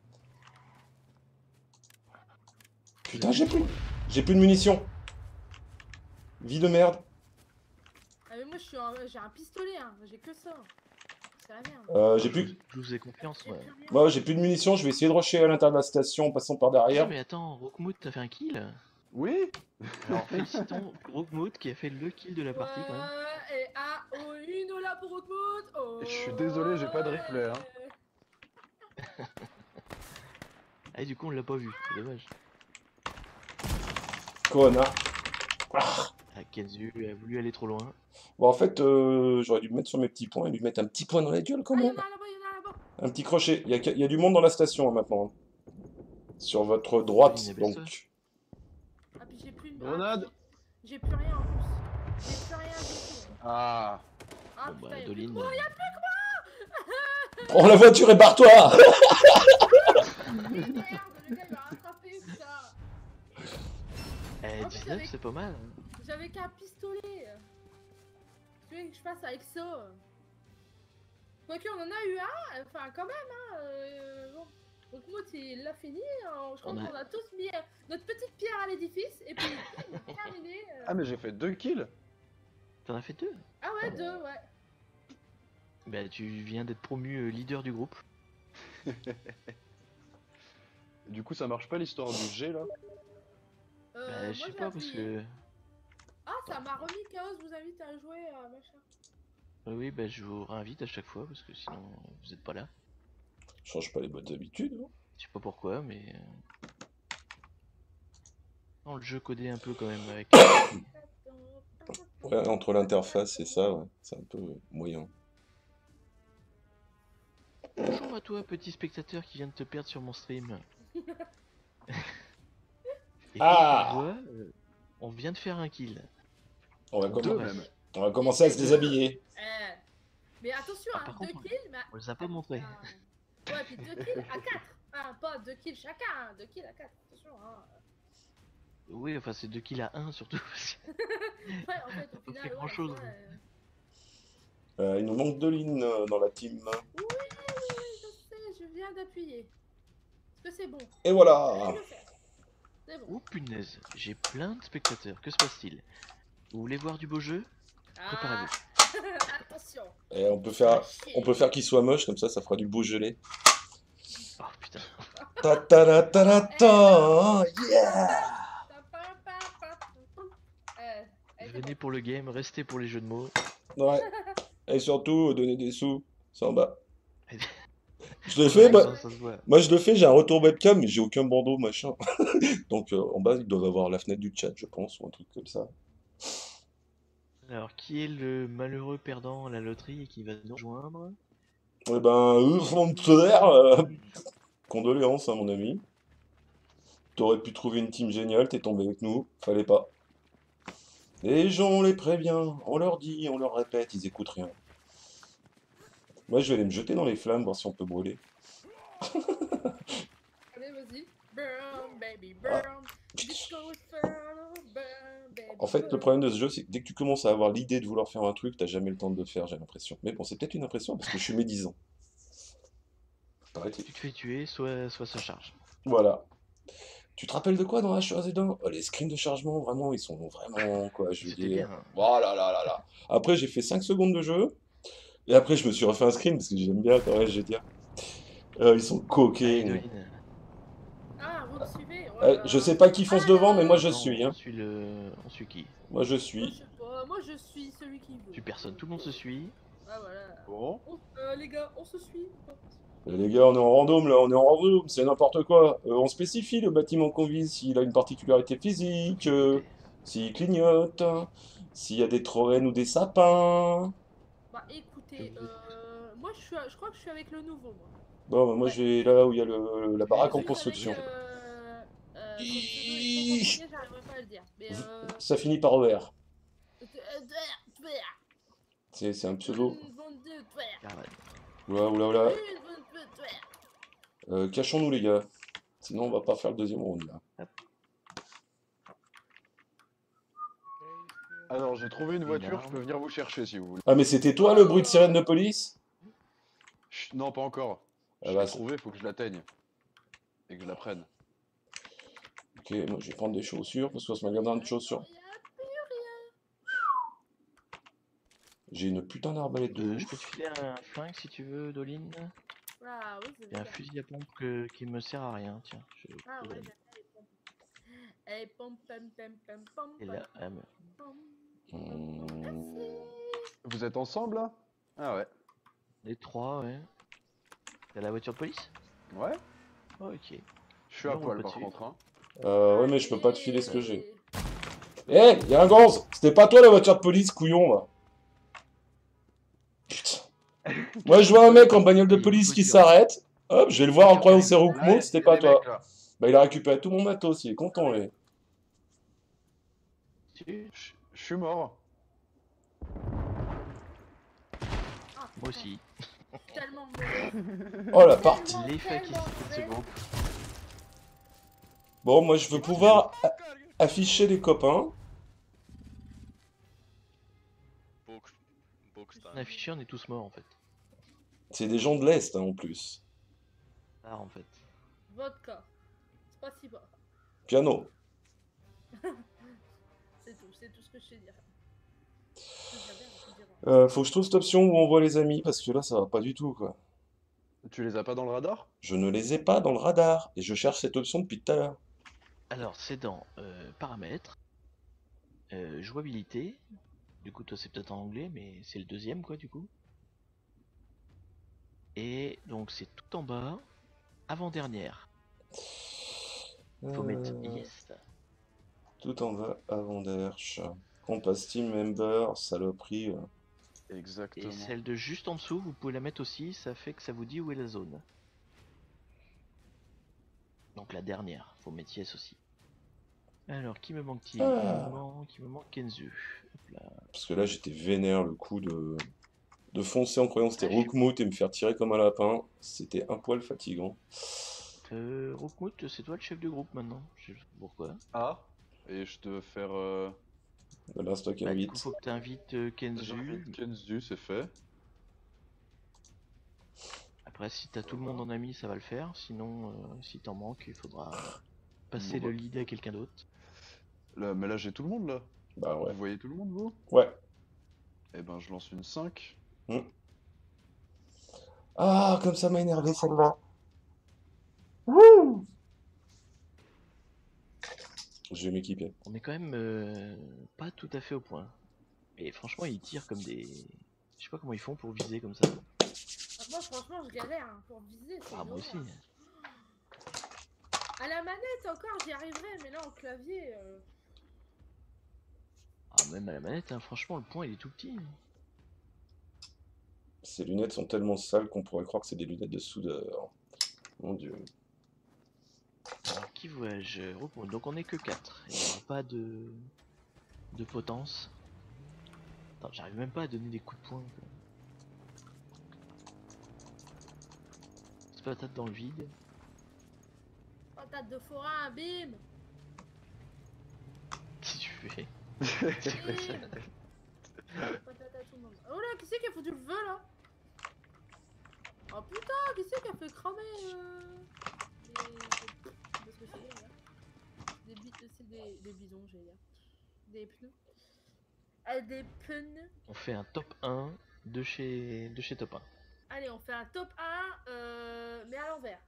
Putain, j'ai plus... J'ai plus de munitions. Vie de merde. Ah, mais moi, je suis en- j'ai un pistolet, hein. J'ai que ça. C'est la merde. Euh, j'ai plus... Je vous ai confiance, J'ai ouais. plus rien. Moi, j'ai plus de munitions, je vais essayer de rusher à l'intérieur de la station en passant par Ah, derrière. mais attends, Rockmout, t'as fait un kill? Oui! Alors félicitons Rockmout qui a fait le kill de la partie quand même. Ouais, et ah, oh, une ola pour Rockmout. Oh, Je suis désolé, j'ai pas de riflet, hein. ouais. Ah, et du coup, on l'a pas vu, c'est dommage. Connard. Ah, Kenzu a voulu aller trop loin. Bon, en fait, euh, j'aurais dû me mettre sur mes petits points et lui mettre un petit point dans la gueule quand Ah, il y même. en a là-bas, il y en a là-bas. Un petit crochet. Il y a, il y a du monde dans la station hein, maintenant. Sur votre droite, Oui, mais donc. Ah, puis j'ai plus. Grenade. Ah, j'ai plus rien en plus. J'ai plus rien du tout. Ah! Ah, Bon, putain, bah, il y a Doline. plus de- Oh, il y a Prends la voiture et barre-toi! plus de merde. Le gars, il m'a rattrapé, putain. Eh, En plus, dix-neuf, avec- c'est pas mal. hein. J'avais qu'un pistolet. Tu veux que je fasse avec ça? Quoique, on en a eu un. Enfin, quand même, hein. Euh, bon. Donc, moi, il l'a fini. hein. Je crois On a- qu'on a tous mis euh, notre petite pierre à l'édifice. Et puis, il a terminé. euh. Ah, mais j'ai fait deux kills! T'en as fait deux? Ah ouais, deux, ouais. Bah, tu viens d'être promu euh, leader du groupe. Du coup, ça marche pas l'histoire du G là? Euh, Bah, moi, je sais j'ai pas, parce appuyé. que. Ah, ça m'a remis Chaos, vous invite à jouer à machin. Euh, oui, bah, je vous réinvite à chaque fois, parce que sinon, vous êtes pas là. Change pas les bonnes habitudes. hein. Je sais pas pourquoi, mais. euh, Non, le jeu codé un peu quand même avec. Ouais, entre l'interface et ça, ouais, c'est un peu moyen. Bonjour à toi, petit spectateur qui vient de te perdre sur mon stream. Et Ah. comme tu vois, euh, on vient de faire un kill. On va, Deux commen- même. on va commencer à se déshabiller. Eh. Mais attention, Ah, hein, par deux contre, kills, mais. On les a pas montrés. Ah, ouais, puis deux kills à quatre. Ah, pas deux kills chacun, hein, deux kills à quatre. Attention, hein. Oui, enfin, c'est deux kills à un surtout. Ouais, en fait, au Pas final, fait ouais, grand-chose. ça, euh, Euh, il nous manque deux lignes euh, dans la team. Oui, oui, oui, je sais, je viens d'appuyer. Est-ce que c'est bon? Et Je voilà! vais le faire. C'est bon. Oh punaise, j'ai plein de spectateurs. Que se passe-t-il? Vous voulez voir du beau jeu? Ah, Préparez-vous. attention. Et on peut faire, Chier. on peut faire qu'il soit moche, comme ça, ça fera du beau gelé. Oh putain. Ta ta ta ta ta ta, yeah! Euh, elle était Venez pour le game, restez pour les jeux de mots. Ouais. Et surtout, donner des sous, c'est en bas. Je le Ouais, fais, moi, ça, ça se voit. moi je le fais, j'ai un retour webcam, mais j'ai aucun bandeau, machin. Donc euh, en bas, ils doivent avoir la fenêtre du chat, je pense, ou un truc comme ça. Alors, qui est le malheureux perdant à la loterie et qui va nous rejoindre? Eh ben, eux, frontière, euh, condoléances, hein, mon ami. T'aurais pu trouver une team géniale, t'es tombé avec nous, fallait pas. Les gens, on les prévient, on leur dit, on leur répète, ils écoutent rien. Moi, je vais aller me jeter dans les flammes, voir si on peut brûler. Allez, vas-y. Burn, baby, Ah. burn. Disco Inferno, burn, baby, En fait, le burn. problème de ce jeu, c'est que dès que tu commences à avoir l'idée de vouloir faire un truc, t'as jamais le temps de le faire, j'ai l'impression. Mais bon, c'est peut-être une impression parce que je suis médisant. Paraît-il. Tu te fais tuer, soit, soit ça charge. Voilà. Tu te rappelles de quoi dans H un Z un? Oh, les screens de chargement, vraiment, ils sont vraiment, quoi, je veux C'était dire. bien. Hein. Voilà, là, là, là. Après, j'ai fait cinq secondes de jeu. Et après, je me suis refait un screen parce que j'aime bien quand même, je veux dire. Euh, ils sont Allez, coquets. Doline. Ah, vous le suivez? Oh Euh, là je là. sais pas qui fonce Ah, devant, mais moi, euh, je Non, suis, on hein. suit le. On suit qui? Moi, je Moi, je suis. sais pas. Moi, je suis celui qui veut. Plus personne, tout le monde se Donc, suit. euh, Ah, voilà. Bon. On- euh, les gars, on se suit ou pas? Euh, Les gars, on est en random, là, on est en random, c'est n'importe quoi. Euh, on spécifie le bâtiment qu'on vise, s'il a une particularité physique, euh, Écoutez, s'il clignote, s'il y a des taurennes ou des sapins. Bah, écoutez, euh, moi, je, suis, à- je crois que je suis avec le nouveau, moi. Bon, bah, moi, Ouais. je vais là où il y a le, la Tu viens baraque de en Juste avec. construction. Euh, euh, comme le pseudo est trop compliqué, j'arriverai pas à le dire. Mais euh. Ça finit par E R. Une C'est c'est un pseudo. vingt-deux, twer. Caravane. Oula, oula, oula. Une vingt-deux, twer. Euh, cachons-nous, les gars. Sinon, on va pas faire le deuxième round, là. Alors, j'ai trouvé une Une voiture, je arme. peux venir vous chercher si vous voulez. Ah, mais c'était toi, le bruit de sirène de police? Chut, non, pas encore. Ah Je bah, l'ai c'est- trouvé, faut que je l'atteigne. Et que je la prenne. Ok, moi, je vais prendre des chaussures, parce qu'on se magasin de chaussures. J'ai une putain d'arbalète de Euh, je peux te ouf. filer un flingue si tu veux, Doline. Ah oui, c'est Il y a un bien. fusil à pompe que- qui me sert à rien, tiens. Je Ah te ouais, donne. j'aime bien les pompes. Eh, pom, pom, pom, pom, pom, Et pom, là, ah, mais- pom. Hmm. Merci. Vous êtes ensemble là? Ah ouais. les trois, ouais. T'as la voiture de police? Ouais? Oh, ok. Je suis à Non, on poil peut par dessus. contre. Hein. Euh, ouais, mais je peux pas te filer ce que Allez. j'ai. Eh, y'a un gonze! C'était pas toi la voiture de police, couillon, là. Putain. Moi, je vois un mec en bagnole de Il y a une police qui voiture. s'arrête. Hop, je vais le voir en Voiture croyant que c'est calibre. Là, Roukmout, y a- c'était y a pas des toi. mecs, là. Bah, il a récupéré tout mon matos, il est content, lui. Tu- Je je suis mort. Ah, Moi aussi. tellement mauvais. Oh, la partie. Tellement, Les faits qui tellement se de ce mauvais. groupe. Bon, moi, je veux pouvoir a- afficher les copains. Book, book On time. a affiché, on est tous morts en fait. C'est des gens de l'Est, hein, en plus. Ah, en fait. Vodka. C'est pas si bas. Piano. C'est tout, c'est tout ce que je sais dire. Je sais bien, je sais dire. Euh, faut que je trouve cette option où on voit les amis, parce que là, ça va pas du tout, quoi. Tu les as pas dans le radar? Je ne les ai pas dans le radar, et je cherche cette option depuis tout à l'heure. Alors, c'est dans euh, paramètres, euh, jouabilité. Du coup, toi, c'est peut-être en anglais, mais c'est le deuxième, quoi, du coup. Et donc, c'est tout en bas, avant-dernière. Faut mettre Euh, yes. Tout en bas, avant d'Hersch. Compass Team Member, saloperie. euh. Et Exactement. celle de juste en dessous, vous pouvez la mettre aussi, ça fait que ça vous dit où est la zone. Donc la dernière, faut mettre yes aussi. Alors, qui me manque-t-il? Ah. Il me manque, il me manque Kenzu. Hop là. Parce que là, j'étais vénère le coup de, de foncer en croyant que c'était Ah, je suis- Roukmout et me faire tirer comme un lapin. C'était un poil fatigant. Euh, Roukmout, c'est toi le chef de groupe maintenant. Je sais pas pourquoi. Ah. Et je te faire. Euh... L'insta qui Bah, du invite. coup, faut que tu invites euh, Kenzu. J'invite Kenzu, c'est fait. Après, si t'as tout le monde en ami, ça va le faire. Sinon, euh, si t'en manques, il faudra passer Bon, le bah. lead à quelqu'un d'autre. Là, mais là, j'ai tout le monde là. Bah ouais. Vous voyez tout le monde, vous? Ouais. Eh ben, je lance une cinq. Ah, comme ça m'a énervé celle-là. Wouh! Je vais m'équiper. On est quand même euh, pas tout à fait au point. Et franchement, ils tirent comme des. Je sais pas comment ils font pour viser comme ça. Ah, moi, franchement, je galère hein, pour viser. c'est Ah, une moi aussi. horreur. À la manette, encore, j'y arriverai, mais là, au clavier. euh, Ah, même à la manette, hein, franchement, le point il est tout petit. Ces lunettes sont tellement sales qu'on pourrait croire que c'est des lunettes de soudeur. Mon dieu. Alors, qui vois-je? Roukmout. Donc, on est que quatre. Il n'y aura pas de. de potence. Attends, j'arrive même pas à donner des coups de poing. quoi. C'est patate dans le vide. Patate de forain, bim. Si tu fais. Bim. C'est quoi ça? Patate à tout le monde. Oh là, qui c'est qui a foutu le feu là? Oh putain, qui c'est qui a fait cramer euh... les... Qu'est-ce que c'est là? Des bi... C'est des... des bisons, j'ai dire. Des pneus. Ah, des pneus. On fait un top un de chez de chez top un. Allez, on fait un top un, euh... mais à l'envers.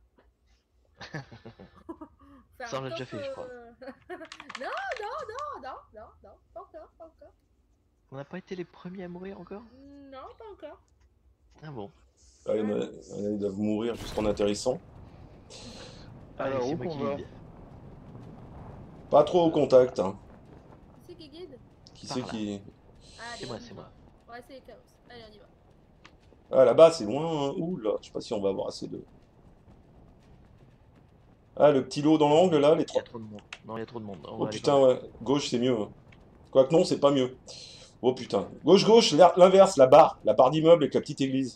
Faire Ça, on un l'a déjà top, fait, je crois. euh, non, non, non, non, non, non, pas encore, pas encore. On n'a pas été les premiers à mourir encore? Non, pas encore. Ah bon. Ah, il y en a, il y en a, ils doivent mourir juste en atterrissant. Allez, Alors, c'est où moi qu'on qui va? lead. Pas trop au contact. Hein. Qui c'est qui guide? Qui Par c'est là. qui... Allez, C'est moi, on y c'est va. moi. On va essayer les chaos. Allez, on y va. Ah, là-bas, c'est loin. Hein. Ouh là, je sais pas si on va avoir assez de... Ah, le petit lot dans l'angle, là, les Il y trois... a trop de monde. Non, il y a trop de monde. On Oh va aller putain, par là. ouais. Gauche, c'est mieux. Hein. Quoique non, c'est pas mieux. Oh putain. Gauche, gauche, l'air- l'inverse, la barre. La barre d'immeuble avec la petite église.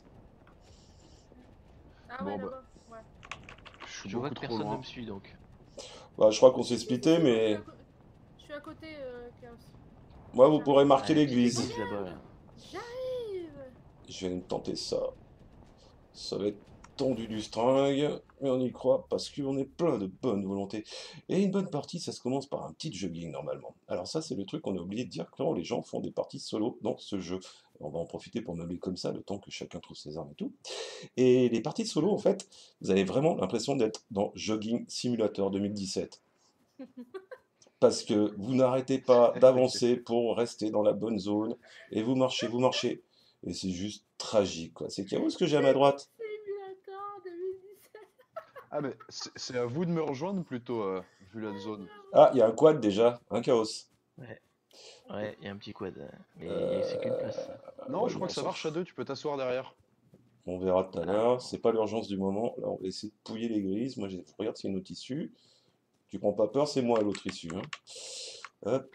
Ah ouais, Bon, bah. là-bas. Ouais. Je suis Je vois beaucoup que trop personne ne loin. me suit donc. Bah, je crois qu'on s'est Si, si, splitté, si, mais... Je suis à côté, euh, Chaos. Moi, vous pourrez marquer Ah, la petite l'église. église là-bas. Là. J'arrive. Je vais me tenter ça. Ça va être tendu du string, mais on y croit parce qu'on est plein de bonne volonté. Et une bonne partie, ça se commence par un petit jogging normalement. Alors ça, c'est le truc qu'on a oublié de dire quand les gens font des parties solo dans ce jeu. On va en profiter pour meubler comme ça, le temps que chacun trouve ses armes et tout. Et les parties solo, en fait, vous avez vraiment l'impression d'être dans Jogging Simulator deux mille dix-sept. Parce que vous n'arrêtez pas d'avancer pour rester dans la bonne zone, et vous marchez, vous marchez. Et c'est juste tragique, quoi. C'est qu'il y a où ce que j'ai à ma droite? Simulator deux mille dix-sept. Ah, mais c'est c'est à vous de me rejoindre plutôt, euh, vu la zone. Ah, il y a un quad déjà, un chaos. Ouais. Ouais, il y a un petit quad. euh, Mais Euh, c'est qu'une place. Non, ouais, je crois on que ça s'en marche à fout. deux, tu peux t'asseoir derrière. On verra tout à l'heure. C'est pas l'urgence du moment. Là, on va essayer de pouiller les grises. Moi, je regarde s'il y a une autre issue. Tu prends pas peur, c'est moi l'autre issue. Hein. Hop.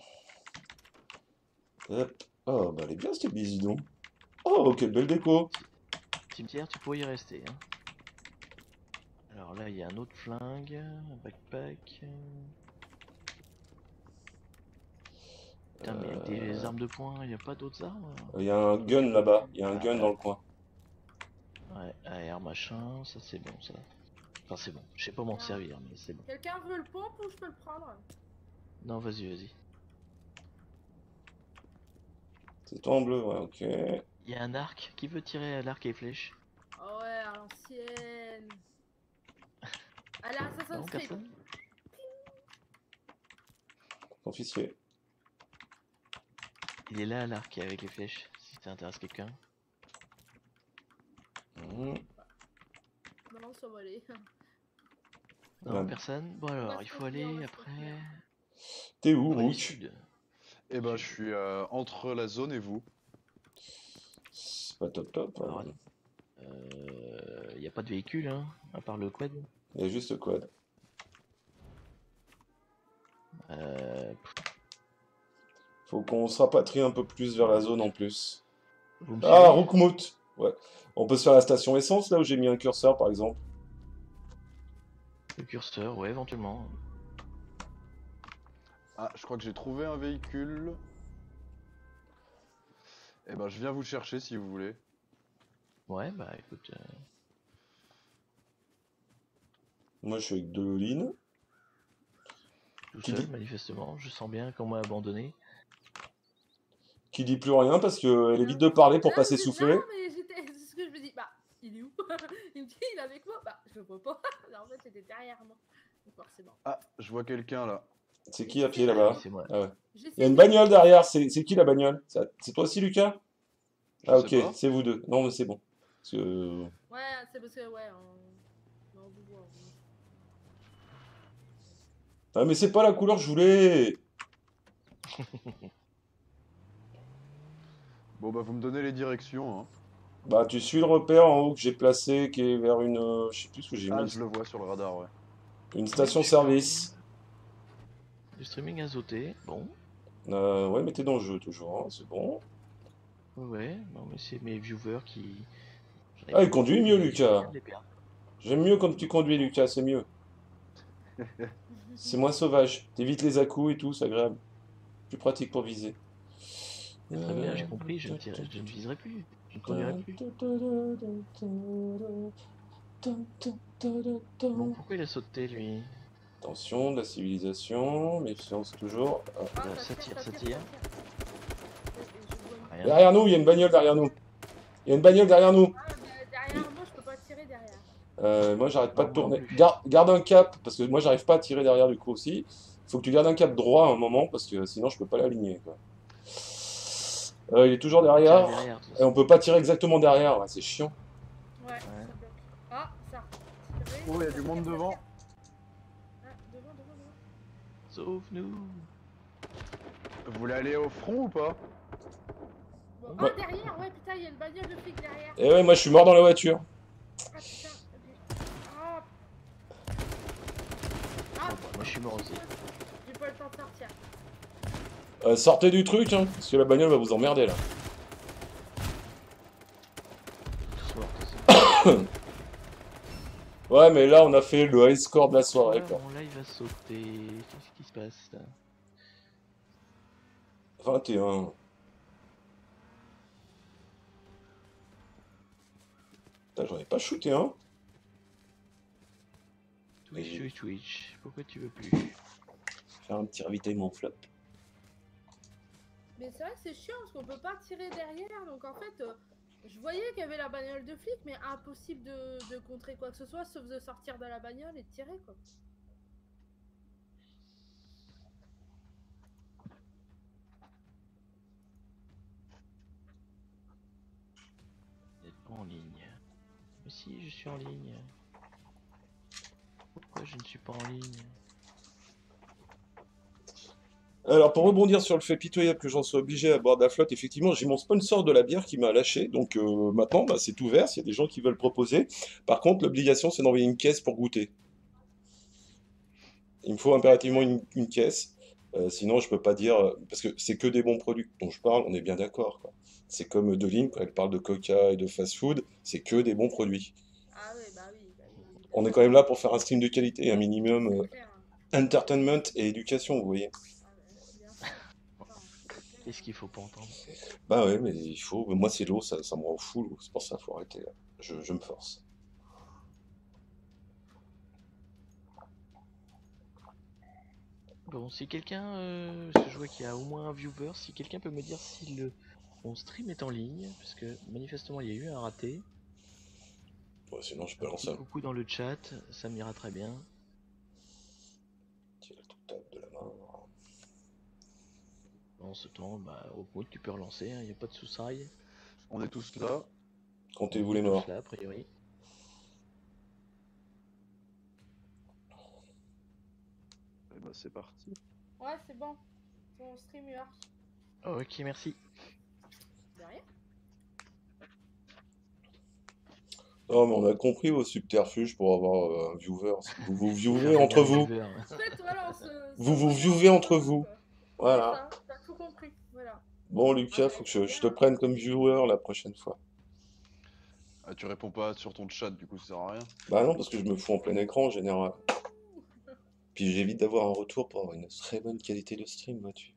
Hop. Oh, bah elle est bien cette église, dis donc. Oh, quelle belle déco. Cimetière, tu pourrais y rester. Hein. Alors là, il y a un autre flingue, un backpack. Putain, mais avec des armes de poing, il n'y a pas d'autres armes? Il y a un gun là-bas. Il y a un Ah, gun ouais. dans le coin. Ouais, A R machin, ça c'est bon ça. Enfin c'est bon, je sais pas m'en servir mais c'est bon. Quelqu'un veut le pompe ou je peux le prendre? Non vas-y vas-y. C'est toi en bleu, ouais, ok. Il y a un arc, qui veut tirer à l'arc et flèche? Oh ouais, à l'ancienne. À la Non Assassin's Creed. personne? Confisqué. Il est là à l'arc avec les flèches, si ça intéresse quelqu'un. Mmh. Non, ça va aller. Non Ouais. personne? Bon va alors se il faut confier, on aller va se après... confier. T'es où, Après les Rook? sud. Eh ben, je suis euh, entre la zone et vous. C'est pas top top. Alors, Hein. Euh... Il n'y a pas de véhicule hein, à part le quad. Il y a juste le quad. Euh... Faut qu'on se rapatrie un peu plus vers la zone en plus. Vous me Ah, suivez? Roukmout. Ouais. On peut se faire la station essence là où j'ai mis un curseur par exemple. Le curseur, ouais éventuellement. Ah, je crois que j'ai trouvé un véhicule. Eh ben, je viens vous chercher si vous voulez. Ouais bah écoute... euh, Moi je suis avec deux lignes. Tout Qui seul dit- manifestement, je sens bien qu'on m'a abandonné. Qui dit plus rien parce qu'elle évite de parler pour Non, pas c'est- s'essouffler. Non, mais j'étais. C'est ce que je me dis. Bah, il est où? Il me dit, il est avec moi. Bah, je le vois pas. Alors, en fait, c'était derrière moi. Donc, forcément. Ah, je vois quelqu'un là. C'est qui à pied Ah là-bas? oui, c'est moi. Ah ouais. J'essaie Il y a une de- bagnole derrière. C'est c'est qui la bagnole? Ça- C'est toi aussi Lucas? Je Ah sais ok, pas. c'est vous deux. Non mais c'est bon. Parce que... Ouais, c'est parce que, ouais, on. on vous voit, on vous- Ah mais c'est pas la couleur que je voulais. Bon bah, vous me donnez les directions. Hein. Bah tu suis le repère en haut que j'ai placé qui est vers une... euh, Je sais plus ce que j'ai Ah, mis. je le vois sur le radar, ouais. Une station-service. Du streaming azoté, bon. Euh, ouais, mais t'es dans le jeu toujours, hein, c'est bon. Ouais, non mais c'est mes viewers qui... J'en ai Ah, il pas conduit beaucoup, mieux, mais je Lucas. viens de les perdre. J'aime mieux quand tu conduis, Lucas, c'est mieux. C'est moins sauvage. T'évites les à-coups et tout, c'est agréable. Plus pratique pour viser. C'est très bien, j'ai compris, je ne, tirerai- je ne viserai plus, je ne conduirai plus. Bon, pourquoi il a sauté lui? Attention, de la civilisation, méfiance toujours. Ah. Ah, Là, ça ça tire, tire, ça ça tire, tire. ça tire. Et- et je vois une- Rien. Derrière nous, il y a une bagnole derrière nous. Il y a une bagnole derrière nous. Ah, de- derrière moi, je peux pas tirer derrière. Euh, moi, j'arrête pas Non, de moi non tourner. plus. Garde, garde un cap, parce que moi, j'arrive pas à tirer derrière du coup aussi. Faut que tu gardes un cap droit à un moment, parce que sinon, je peux pas l'aligner, quoi. Euh, il est toujours On peut tirer derrière. derrière, de toute Et on façon. peut pas tirer exactement derrière, ouais, c'est chiant. Ouais, ça bloque. Ah, ça a tiré. Oh, il y a Ça du tire, monde ça devant. tire. Ah, devant, devant, devant. Sauve-nous. Vous voulez aller au front ou pas? Bon, Ouais. ah, derrière, ouais, putain, il y a une bagnole de flic derrière. Et ouais, moi, je suis mort dans la voiture. Ah, putain. Ah, ah, Moi je suis mort aussi. j'ai pas le temps de sortir. Euh, sortez du truc, hein, parce que la bagnole va vous emmerder, là. Tous morts, tous morts. Ouais, mais là, on a fait le high score de la soirée, Ah, quoi. mon live va sauter. Qu'est-ce qui se passe là? vingt et un. Putain, j'en ai pas shooté un. Twitch, Et- Twitch, Twitch. Pourquoi tu veux plus? Faire un petit ravitaillement flop. Mais c'est vrai que c'est chiant parce qu'on peut pas tirer derrière. Donc en fait, euh, je voyais qu'il y avait la bagnole de flic, mais impossible de, de contrer quoi que ce soit sauf de sortir de la bagnole et de tirer quoi. Vous n'êtes pas en ligne. Mais si, je suis en ligne. Pourquoi je ne suis pas en ligne? Alors, pour rebondir sur le fait pitoyable que j'en sois obligé à boire de la flotte, effectivement, j'ai mon sponsor de la bière qui m'a lâché. Donc euh, maintenant, bah, c'est ouvert s'il y a des gens qui veulent proposer. Par contre, l'obligation, c'est d'envoyer une caisse pour goûter. Il me faut impérativement une, une caisse. Euh, sinon, je peux pas dire. euh, Parce que c'est que des bons produits dont je parle, on est bien d'accord, quoi. C'est comme Deline, quand elle parle de coca et de fast-food, c'est que des bons produits. Ah ouais, bah oui, bah oui. oui. On est quand même là pour faire un stream de qualité, un minimum euh, C'est clair, hein. entertainment et éducation, vous voyez. Ah, bah, bien sûr. Attends, c'est clair. Qu'est-ce qu'il faut pas entendre? Bah ouais, mais il faut. Mais moi, c'est l'eau, ça, ça me rend fou, l'eau. C'est pour ça qu'il faut arrêter, là. Je, je me force. Bon, si quelqu'un, euh, parce que je vois qu'il y a au moins un viewer, si quelqu'un peut me dire si le mon stream est en ligne, parce que manifestement il y a eu un raté. Ouais, sinon, je Un balance petit un coucou dans le chat, ça m'ira très bien. petit top de la main. En ce temps, bah, au bout, tu peux relancer, il n'y a pas de soucis. On est tous là. Comptez-vous les morts. Là, a priori. Et bah c'est parti. Ouais, c'est bon. Ton streamer. Oh, ok, merci. De rien. Non, mais on a compris vos subterfuges pour avoir euh, un viewer. Vous vous viewez Faire entre venir vous. un viewer. En fait, voilà, on se. Vous se vous regarde viewez entre entre nous, vous. quoi. Voilà. C'est ça, t'as tout compris. Voilà. Bon, Lucas, faut que je, je te prenne comme viewer la prochaine fois. Ah, tu réponds pas sur ton chat, du coup ça sert à rien. Bah non, parce que je me fous en plein écran en général. Puis j'évite d'avoir un retour pour avoir une très bonne qualité de stream, vois-tu.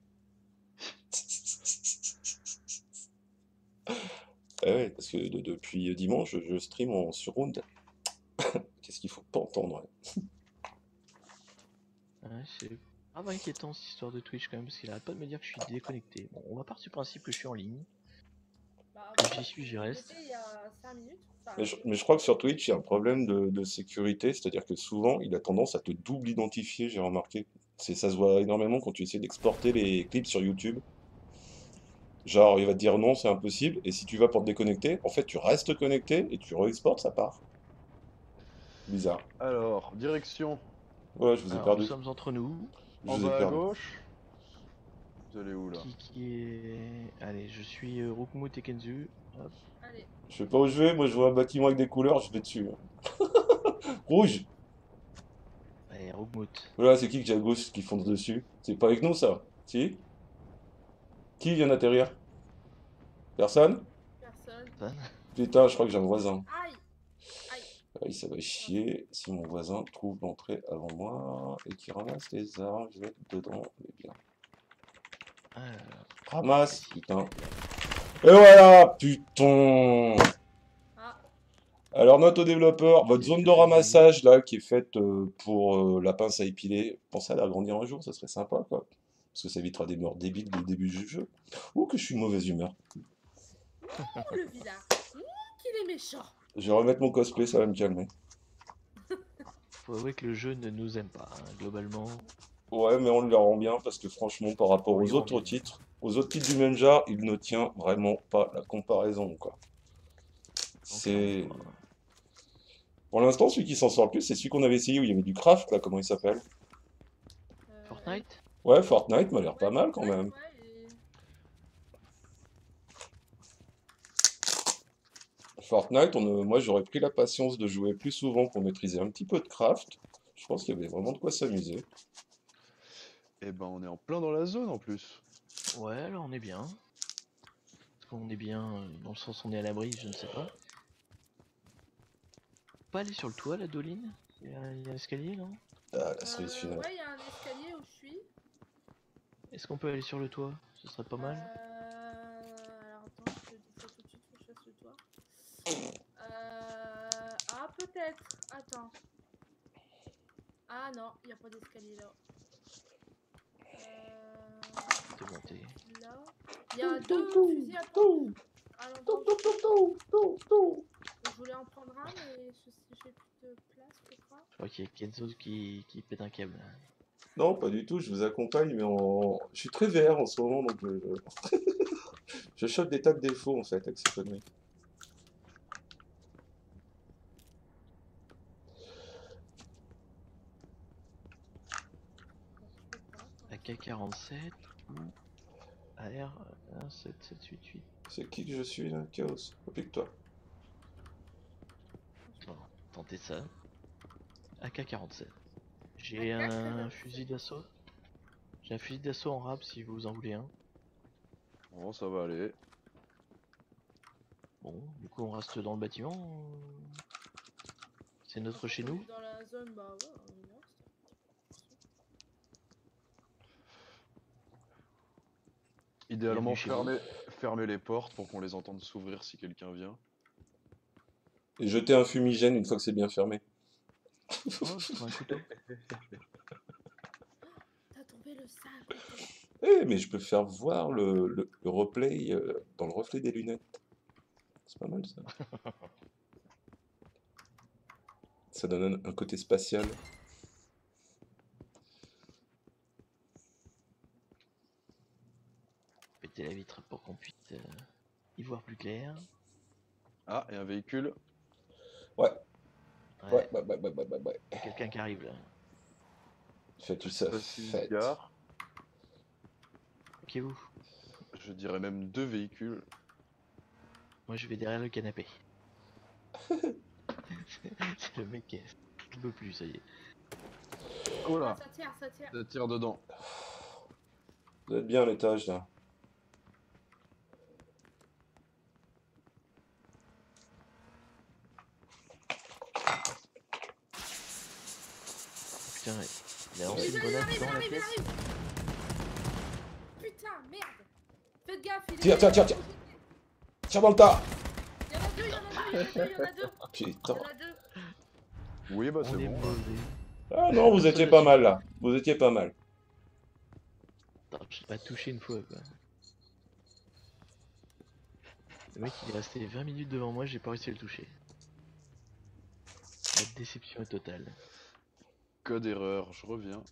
Ah ouais, parce que de- depuis dimanche, je, je stream en surround. Qu'est-ce qu'il faut pas entendre, ouais. Ouais, c'est grave inquiétant cette histoire de Twitch quand même, parce qu'il arrête pas de me dire que je suis déconnecté. Bon, on va partir du principe que je suis en ligne. Bah, Que moi, j'y suis, j'y reste. j'étais il y a cinq minutes. Enfin, Mais je, mais je crois que sur Twitch, il y a un problème de, de sécurité, c'est-à-dire que souvent, il a tendance à te double identifier, j'ai remarqué. C'est, ça se voit énormément quand tu essaies d'exporter les clips sur YouTube. Genre, il va te dire non, c'est impossible, et si tu vas pour te déconnecter, en fait, tu restes connecté et tu re-exportes, ça part. Bizarre. Alors, direction Voilà, je vous ai Alors, perdu. nous sommes entre nous. Je en vous ai bas à perdu. gauche. Vous allez où là? Qui, qui est... Allez, je suis euh, Rokumu Tekenzu. Hop. allez. Je sais pas où je vais, moi je vois un bâtiment avec des couleurs, je vais dessus. Rouge! Allez, Rokumu. Voilà, c'est qui que j'ai à gauche qui fonce dessus? C'est pas avec nous ça? Si? Qui vient d'atterrir? Personne? Personne. Fan. Putain, je crois que j'ai un voisin. Aïe. Aïe. Oui, ça va chier si mon voisin trouve l'entrée avant moi et qu'il ramasse les armes. Je vais être dedans, mais bien. Alors, Ramasse, ici. putain. Et voilà, putain. Ah. Alors, note au développeur, votre C'est zone le de fait de ramassage là qui est faite euh, pour euh, la pince à épiler, pensez à l'agrandir un jour, ça serait sympa quoi. Parce que ça évitera des morts débiles dès le début du jeu. Ouh, que je suis de mauvaise humeur. Ouh, le vilain. Ouh, qu'il est méchant. Je vais remettre mon cosplay, ça va me calmer. Faut avouer que le jeu ne nous aime pas, hein, globalement. Ouais, mais on le rend bien parce que franchement, par rapport On lui aux rend autres bien. titres, aux autres titres du même genre, il ne tient vraiment pas la comparaison quoi. C'est. Enfin, bon, Pour l'instant, celui qui s'en sort le plus, c'est celui qu'on avait essayé où il y avait du craft là, comment il s'appelle? Euh, Fortnite? Ouais, Fortnite m'a l'air pas ouais, mal quand Fortnite, même. ouais, et- Fortnite, on, euh, moi j'aurais pris la patience de jouer plus souvent pour maîtriser un petit peu de craft. Je pense qu'il y avait vraiment de quoi s'amuser. Et ben on est en plein dans la zone en plus. Ouais, là on est bien. Est-ce qu'on est bien euh, dans le sens où on est à l'abri, je ne sais pas. Pas aller sur le toit, la Doline? Il y a, il y a l'escalier, non? Ah, la cerise Euh, finale. ouais, il y a un escalier où je suis. Est-ce qu'on peut aller sur le toit? Ce serait pas mal. Euh... Alors attends, je te dis ça tout de suite, faut que je fasse le toit. Euh... Ah, peut-être. Attends. Ah non, il n'y a pas d'escalier là. Euh... De monter. Là. Il y a deux fusils à pompe à l'endroit où je suis. Je voulais en prendre un, mais je sais- j'ai plus de place, je crois. Je crois qu'il y a Kenzo qui, qui pète un câble. Non, pas du tout, je vous accompagne, mais en... je suis très vert en ce moment, donc je, je chope des tas de défauts en fait avec ces conneries. Je peux pas. A K quarante-sept ou A R un sept sept huit huit. C'est qui que je suis là? Chaos. Applique-toi. Bon, tentez ça. A K quarante-sept. J'ai A K un quarante-sept. fusil d'assaut. J'ai un fusil d'assaut en rap si vous en voulez un. Bon, ça va aller. Bon, du coup on reste dans le bâtiment. C'est notre chez On nous. est dans la zone, bah ouais, on y reste. Idéalement, Bienvenue chez vous. fermer, fermer les portes pour qu'on les entende s'ouvrir si quelqu'un vient. Et jeter un fumigène une fois que c'est bien fermé. Oh, je trouve un couteau. T'as tombé le sac. Eh, mais je peux faire voir le, le- le replay euh, dans le reflet des lunettes. C'est pas mal ça. Ça donne un, un côté spatial. Péter la vitre pour qu'on puisse euh, y voir plus clair. Ah, et un véhicule. Ouais, Ouais, ouais, ouais, ouais, ouais, ouais, ouais, ouais. y a quelqu'un qui arrive là. Faites tout Je sais ça, pas s'il se faites. gare. Ok vous. Je dirais même deux véhicules. Moi je vais derrière le canapé. C'est le mec qui est... Je peux plus, ça y est. Oh Ah, là, ça tire, ça tire. ça tire dedans. Vous êtes bien à l'étage là. Putain, il a lancé Il une arrive, il grenade arrive, il dans la arrive, il pièce. arrive. Putain, merde. Faites gaffe, il est... Tiens, tiens, tiens, tiens. Tiens dans le tas. Il y en a deux, il y en a deux, il y en a deux, il y en a deux. Il Putain. y en a deux. Oui, bah On c'est est bon. mauvais. Ah non, vous étiez pas mal là. Vous étiez pas mal. Attends, je l'ai pas touché une fois quoi. Le mec il est resté vingt minutes devant moi, j'ai pas réussi à le toucher. La déception est totale. Code erreur, je reviens.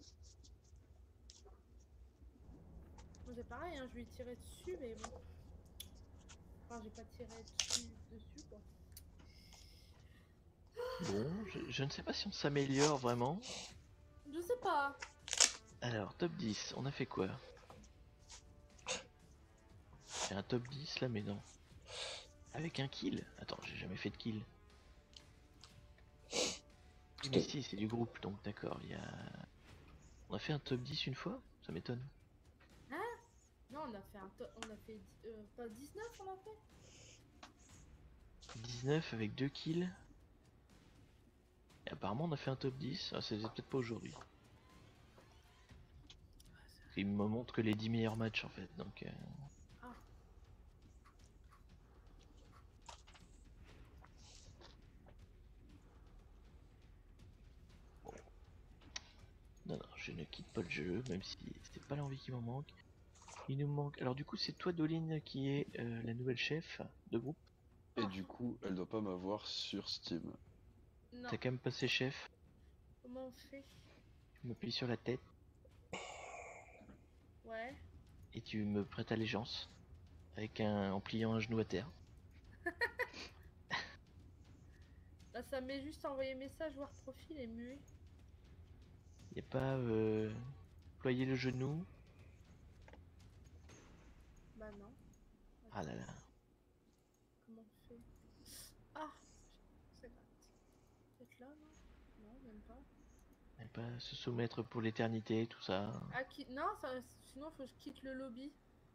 Moi c'est pareil, hein, je lui ai tiré dessus, mais bon. Enfin, j'ai pas tiré dessus, dessus quoi. Bon, je, je ne sais pas si on s'améliore vraiment. Je sais pas. Alors, top dix, on a fait quoi? J'ai un top dix là, mais non. Avec un kill? Attends, j'ai jamais fait de kill. Oui, mais si, c'est du groupe, donc d'accord, il y a... On a fait un top dix une fois? Ça m'étonne. Non, Non, on a fait un top. On a fait. Euh, pas dix-neuf, on a fait. dix-neuf avec deux kills. Et apparemment on a fait un top dix. Ah, c'est peut-être pas aujourd'hui. Il me montre que les dix meilleurs matchs en fait. Donc. Euh... Ah. Non, non, je ne quitte pas le jeu, même si c'est pas l'envie qui m'en manque. Il nous manque. Alors, du coup, c'est toi, Doline, qui est euh, la nouvelle chef de groupe. Et du coup, elle doit pas m'avoir sur Steam. Non. T'as quand même passé chef. Comment on fait? Tu m'appuies sur la tête Ouais. et tu me prêtes allégeance. Avec un, en pliant un genou à terre. Là, ça met juste à envoyer message, voir profil et muet. Y a pas euh, ployer le genou. Bah non. Ah là là. Comment on fait? Ah, c'est pas. Peut-être là, non? Non, même pas. Y a pas se soumettre pour l'éternité, tout ça. Ah, qui... non, ça... sinon faut que je quitte le lobby.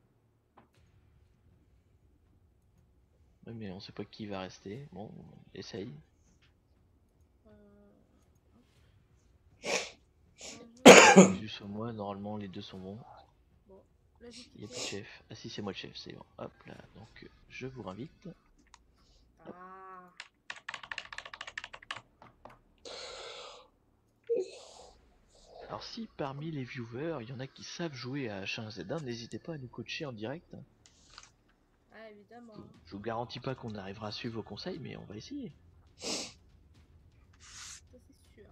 Ouais, mais on sait pas qui va rester. Bon, essaye. Euh... Juste sur moi, normalement les deux sont bons. Bon, là j'ai Il y a plus de quitté. chef. Ah si, c'est moi le chef, c'est bon. Hop là, donc je vous invite. Ah. Alors si parmi les viewers, il y en a qui savent jouer à H un Z un, n'hésitez pas à nous coacher en direct. Ah, évidemment. Je vous garantis pas qu'on arrivera à suivre vos conseils, mais on va essayer. Ça c'est sûr.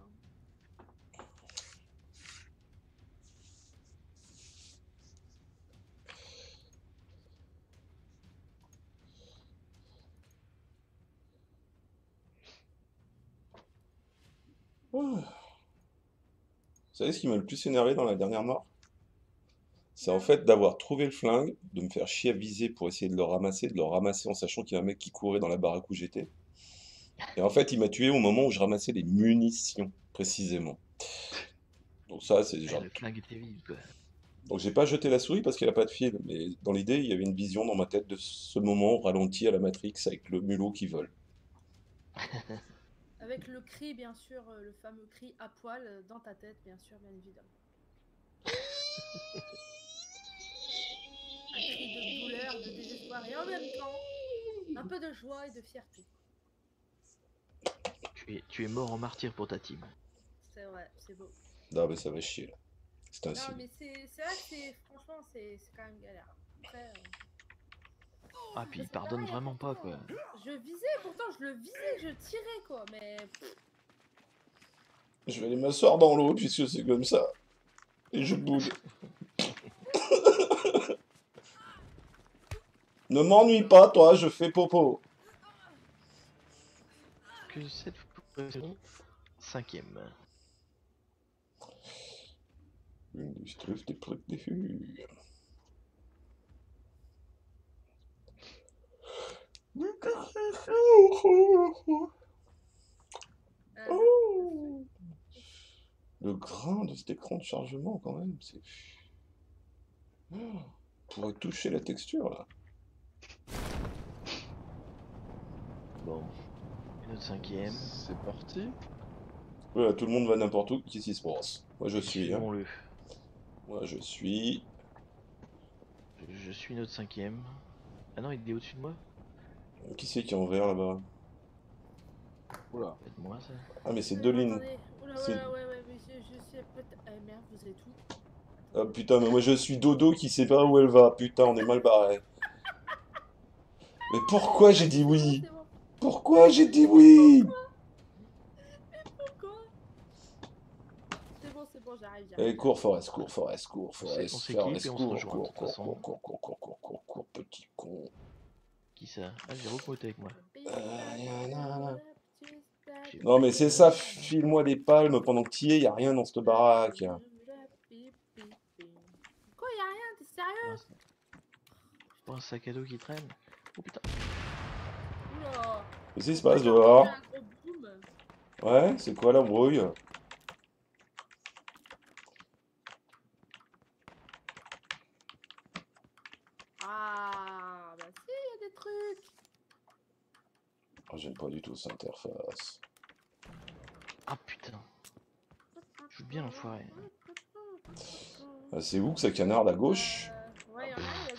Vous savez ce qui m'a le plus énervé dans la dernière mort? C'est en fait d'avoir trouvé le flingue, de me faire chier à viser pour essayer de le ramasser, de le ramasser en sachant qu'il y a un mec qui courait dans la baraque où j'étais. Et en fait, il m'a tué au moment où je ramassais les munitions, précisément. Donc ça, c'est Ouais, genre... le flingue était vide quoi. Donc j'ai pas jeté la souris parce qu'elle a pas de fil, mais dans l'idée, il y avait une vision dans ma tête de ce moment ralenti à la Matrix avec le mulot qui vole. Avec le cri, bien sûr, euh, le fameux cri à poil euh, dans ta tête, bien sûr, bien évidemment. Un cri de douleur, de désespoir et en même temps, un peu de joie et de fierté. Tu es, tu es mort en martyr pour ta team. C'est vrai, c'est beau. Non, mais ça va chier là. C'est un Non, signe. mais c'est c'est vrai que c'est, franchement, c'est c'est quand même galère. Après, euh, Ah puis il c'est pardonne pareil, vraiment pas pourtant, quoi. Je visais, pourtant je le visais, je tirais quoi, mais pff, Je vais aller m'asseoir dans l'eau puisque c'est comme ça. Et je boude. Ne m'ennuie pas, toi, je fais popo. Que cette fois cinquième. Une des trucs des trucs des fûts. euh, Oh. Le grain de cet écran de chargement, quand même, c'est... Oh. On pourrait toucher la texture, là. Bon. Une autre cinquième. C'est parti. Voilà, tout le monde va n'importe où, qu'est-ce qui se passe? Moi, je suis, hein. Suivons-le. Moi, je suis... Je, je suis notre cinquième. Ah non, il est au-dessus de moi. Qui c'est qui est en vert, là-bas? Oula. Peut-être moi ça. Ah, mais c'est euh, Doline. attendez, oula, C'est- ouais, ouais, ouais, mais je, je sais peut-être. Eh merde, vous êtes où? Ah, putain, mais moi, je suis Dodo qui sait pas où elle va. Putain, on est mal barré. Mais pourquoi j'ai dit C'est bon, oui? c'est bon. Pourquoi j'ai dit oui? Pourquoi? C'est bon, c'est bon, j'arrive, j'arrive. Allez, cours, Forest, cours, Forest, cours, On s'é- Forest, on s'équipe Forest, et on se cours, rejoint, de cours, toute cours, façon. cours, cours, cours, cours, cours, cours, cours, petit con. Qui ça? Ah, Zéro qui est avec moi. J'ai- Non, mais c'est ça, file-moi des palmes pendant que t'y es, y a rien dans cette baraque. Quoi, y'a rien, t'es sérieux? J'ai pas un sac à dos qui traîne. Oh putain. Oula. Qu'est-ce qui se Pourquoi passe j'ai dehors? entendu un gros boom? Ouais, c'est quoi la brouille? Oh, j'aime pas du tout cette interface. Ah putain. Je joue bien l'enfoiré. Ah, c'est où que ça canarde à gauche? Euh, ouais, y'en a un, il y a-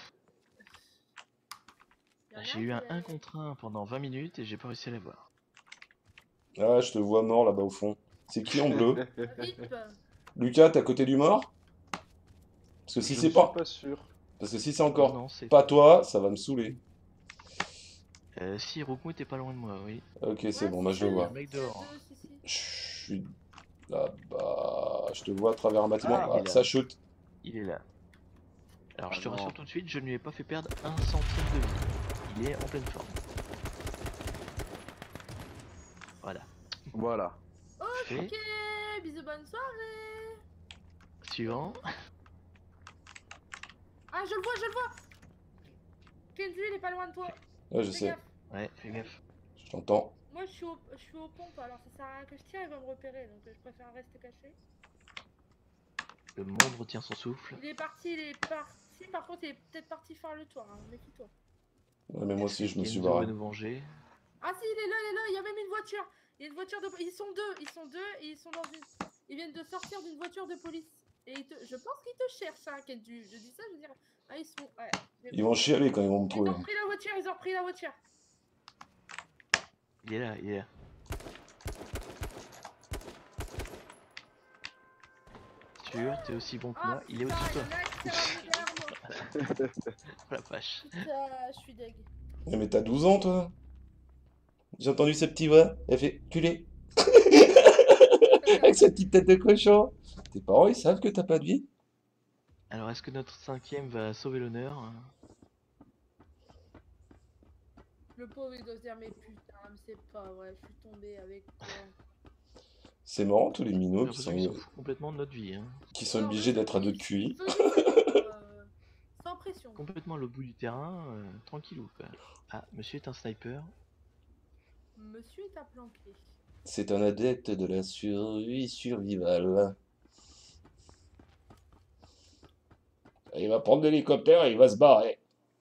y en a J'ai eu qui un est- un contre un pendant vingt minutes et j'ai pas réussi à l'avoir. Ah, je te vois mort là-bas au fond. C'est qui en bleu? Rip. Lucas, t'es à côté du mort? Parce que si Je c'est ne suis pas... pas sûr. Parce que si c'est Non, encore non, c'est. pas toi, ça va me saouler. Euh, si, Roku était pas loin de moi, oui. Ok, c'est Ouais, bon, si, bah je le si, vois. Le mec c'est dehors. deux, si, si. Je suis là-bas. Je te vois à travers un bâtiment. Ah, Ah, il est là. ça shoot. Il est là. Alors Ah je te non. rassure tout de suite, je ne lui ai pas fait perdre un centime de vie. Il est en pleine forme. Voilà. Voilà. Fait. Ok, bisous, bonne soirée. Suivant. Ah, je le vois, je le vois. Kenzu, il est pas loin de toi. Ouais, je Fais sais. gaffe. Ouais, fais gaffe. Je t'entends. Moi, je suis au, je suis au pompe, alors ça sert à rien que je tire, il va me repérer, donc euh, je préfère rester caché. Le monde retient son souffle. Il est parti, il est parti. Par contre, il est peut-être parti faire le tour, hein. Méfie-toi. Ouais, mais moi aussi, je me suis Kenzo va barré. nous venger. Ah si, il est là, il est là, il y a même une voiture. Il y a une voiture de... Ils sont deux, ils sont deux et ils sont dans une... Ils viennent de sortir d'une voiture de police. Et ils te... je pense qu'ils te cherchent, hein, Kenzu. Je dis ça, je veux dire... Ah, ils sont... Ouais. Ils vont chialer quand ils vont me Ils trouver. ont repris la voiture, ils ont repris la voiture. Il est là, il est là. Sûr, t'es aussi bon que Ah, moi. Il est putain, au-dessus de il y toi. en a un qui s'est ramené derrière moi. Oh la vache. Putain, je suis deg. Ouais, mais t'as douze ans, toi? J'ai entendu ces petits voix. Elle fait culé. Avec sa petite tête de cochon. Tes parents, ils savent que t'as pas de vie? Alors est-ce que notre cinquième va sauver l'honneur? Le pauvre, il doit se dire, mais putain, mais c'est pas vrai, je suis tombé avec toi. C'est marrant, tous les J'ai minots qui l'impression sont, qu'ils s'en foutent complètement de notre vie. Hein. qui sont Ouais, obligés en fait, d'être à deux de ils- Q I. ils veulent juste être, euh, sans pression. Complètement à l'autre bout du terrain, euh, tranquillou quoi. Ah, monsieur est un sniper. Monsieur t'a planqué. C'est un adepte de la survie survival. Il va prendre l'hélicoptère et il va se barrer.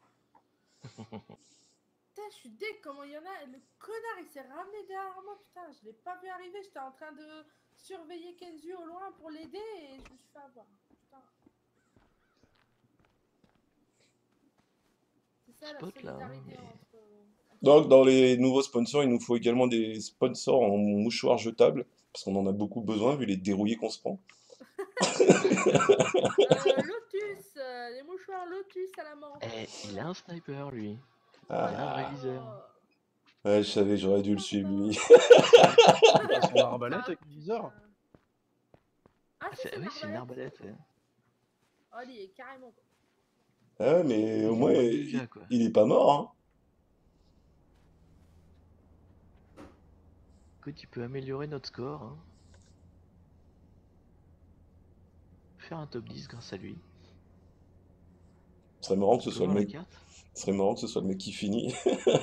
Putain, je suis deg, comment il y en a. Le connard, il s'est ramené derrière moi, putain, je l'ai pas vu arriver. J'étais en train de surveiller Kenzu au loin pour l'aider et je me suis fait avoir. Putain. C'est ça la Spot, là, hein, solidarité mais- entre. entre- Donc, dans les nouveaux sponsors, il nous faut également des sponsors en mouchoirs jetables, parce qu'on en a beaucoup besoin vu les dérouillés qu'on se prend. Euh, Lotus, euh, les mouchoirs Lotus à la menthe. Eh, il a un sniper lui. Ah. Il a un vrai viseur. Ouais, je savais, j'aurais dû le suivre, lui. C'est pas son arbalète avec le viseur? Ah, Ah, si, c'est- c'est oui, c'est une arbalète. ouais. Oh, il est carrément. Ah ouais, mais au Il est moins, en mode il, ninja, quoi. il est pas mort, hein. Écoute, il peut améliorer notre score. Hein. Faire un top dix grâce à lui. Ce serait marrant que ce Tu peux soit le voir la mec, carte? ce serait marrant que ce soit le mec qui finit.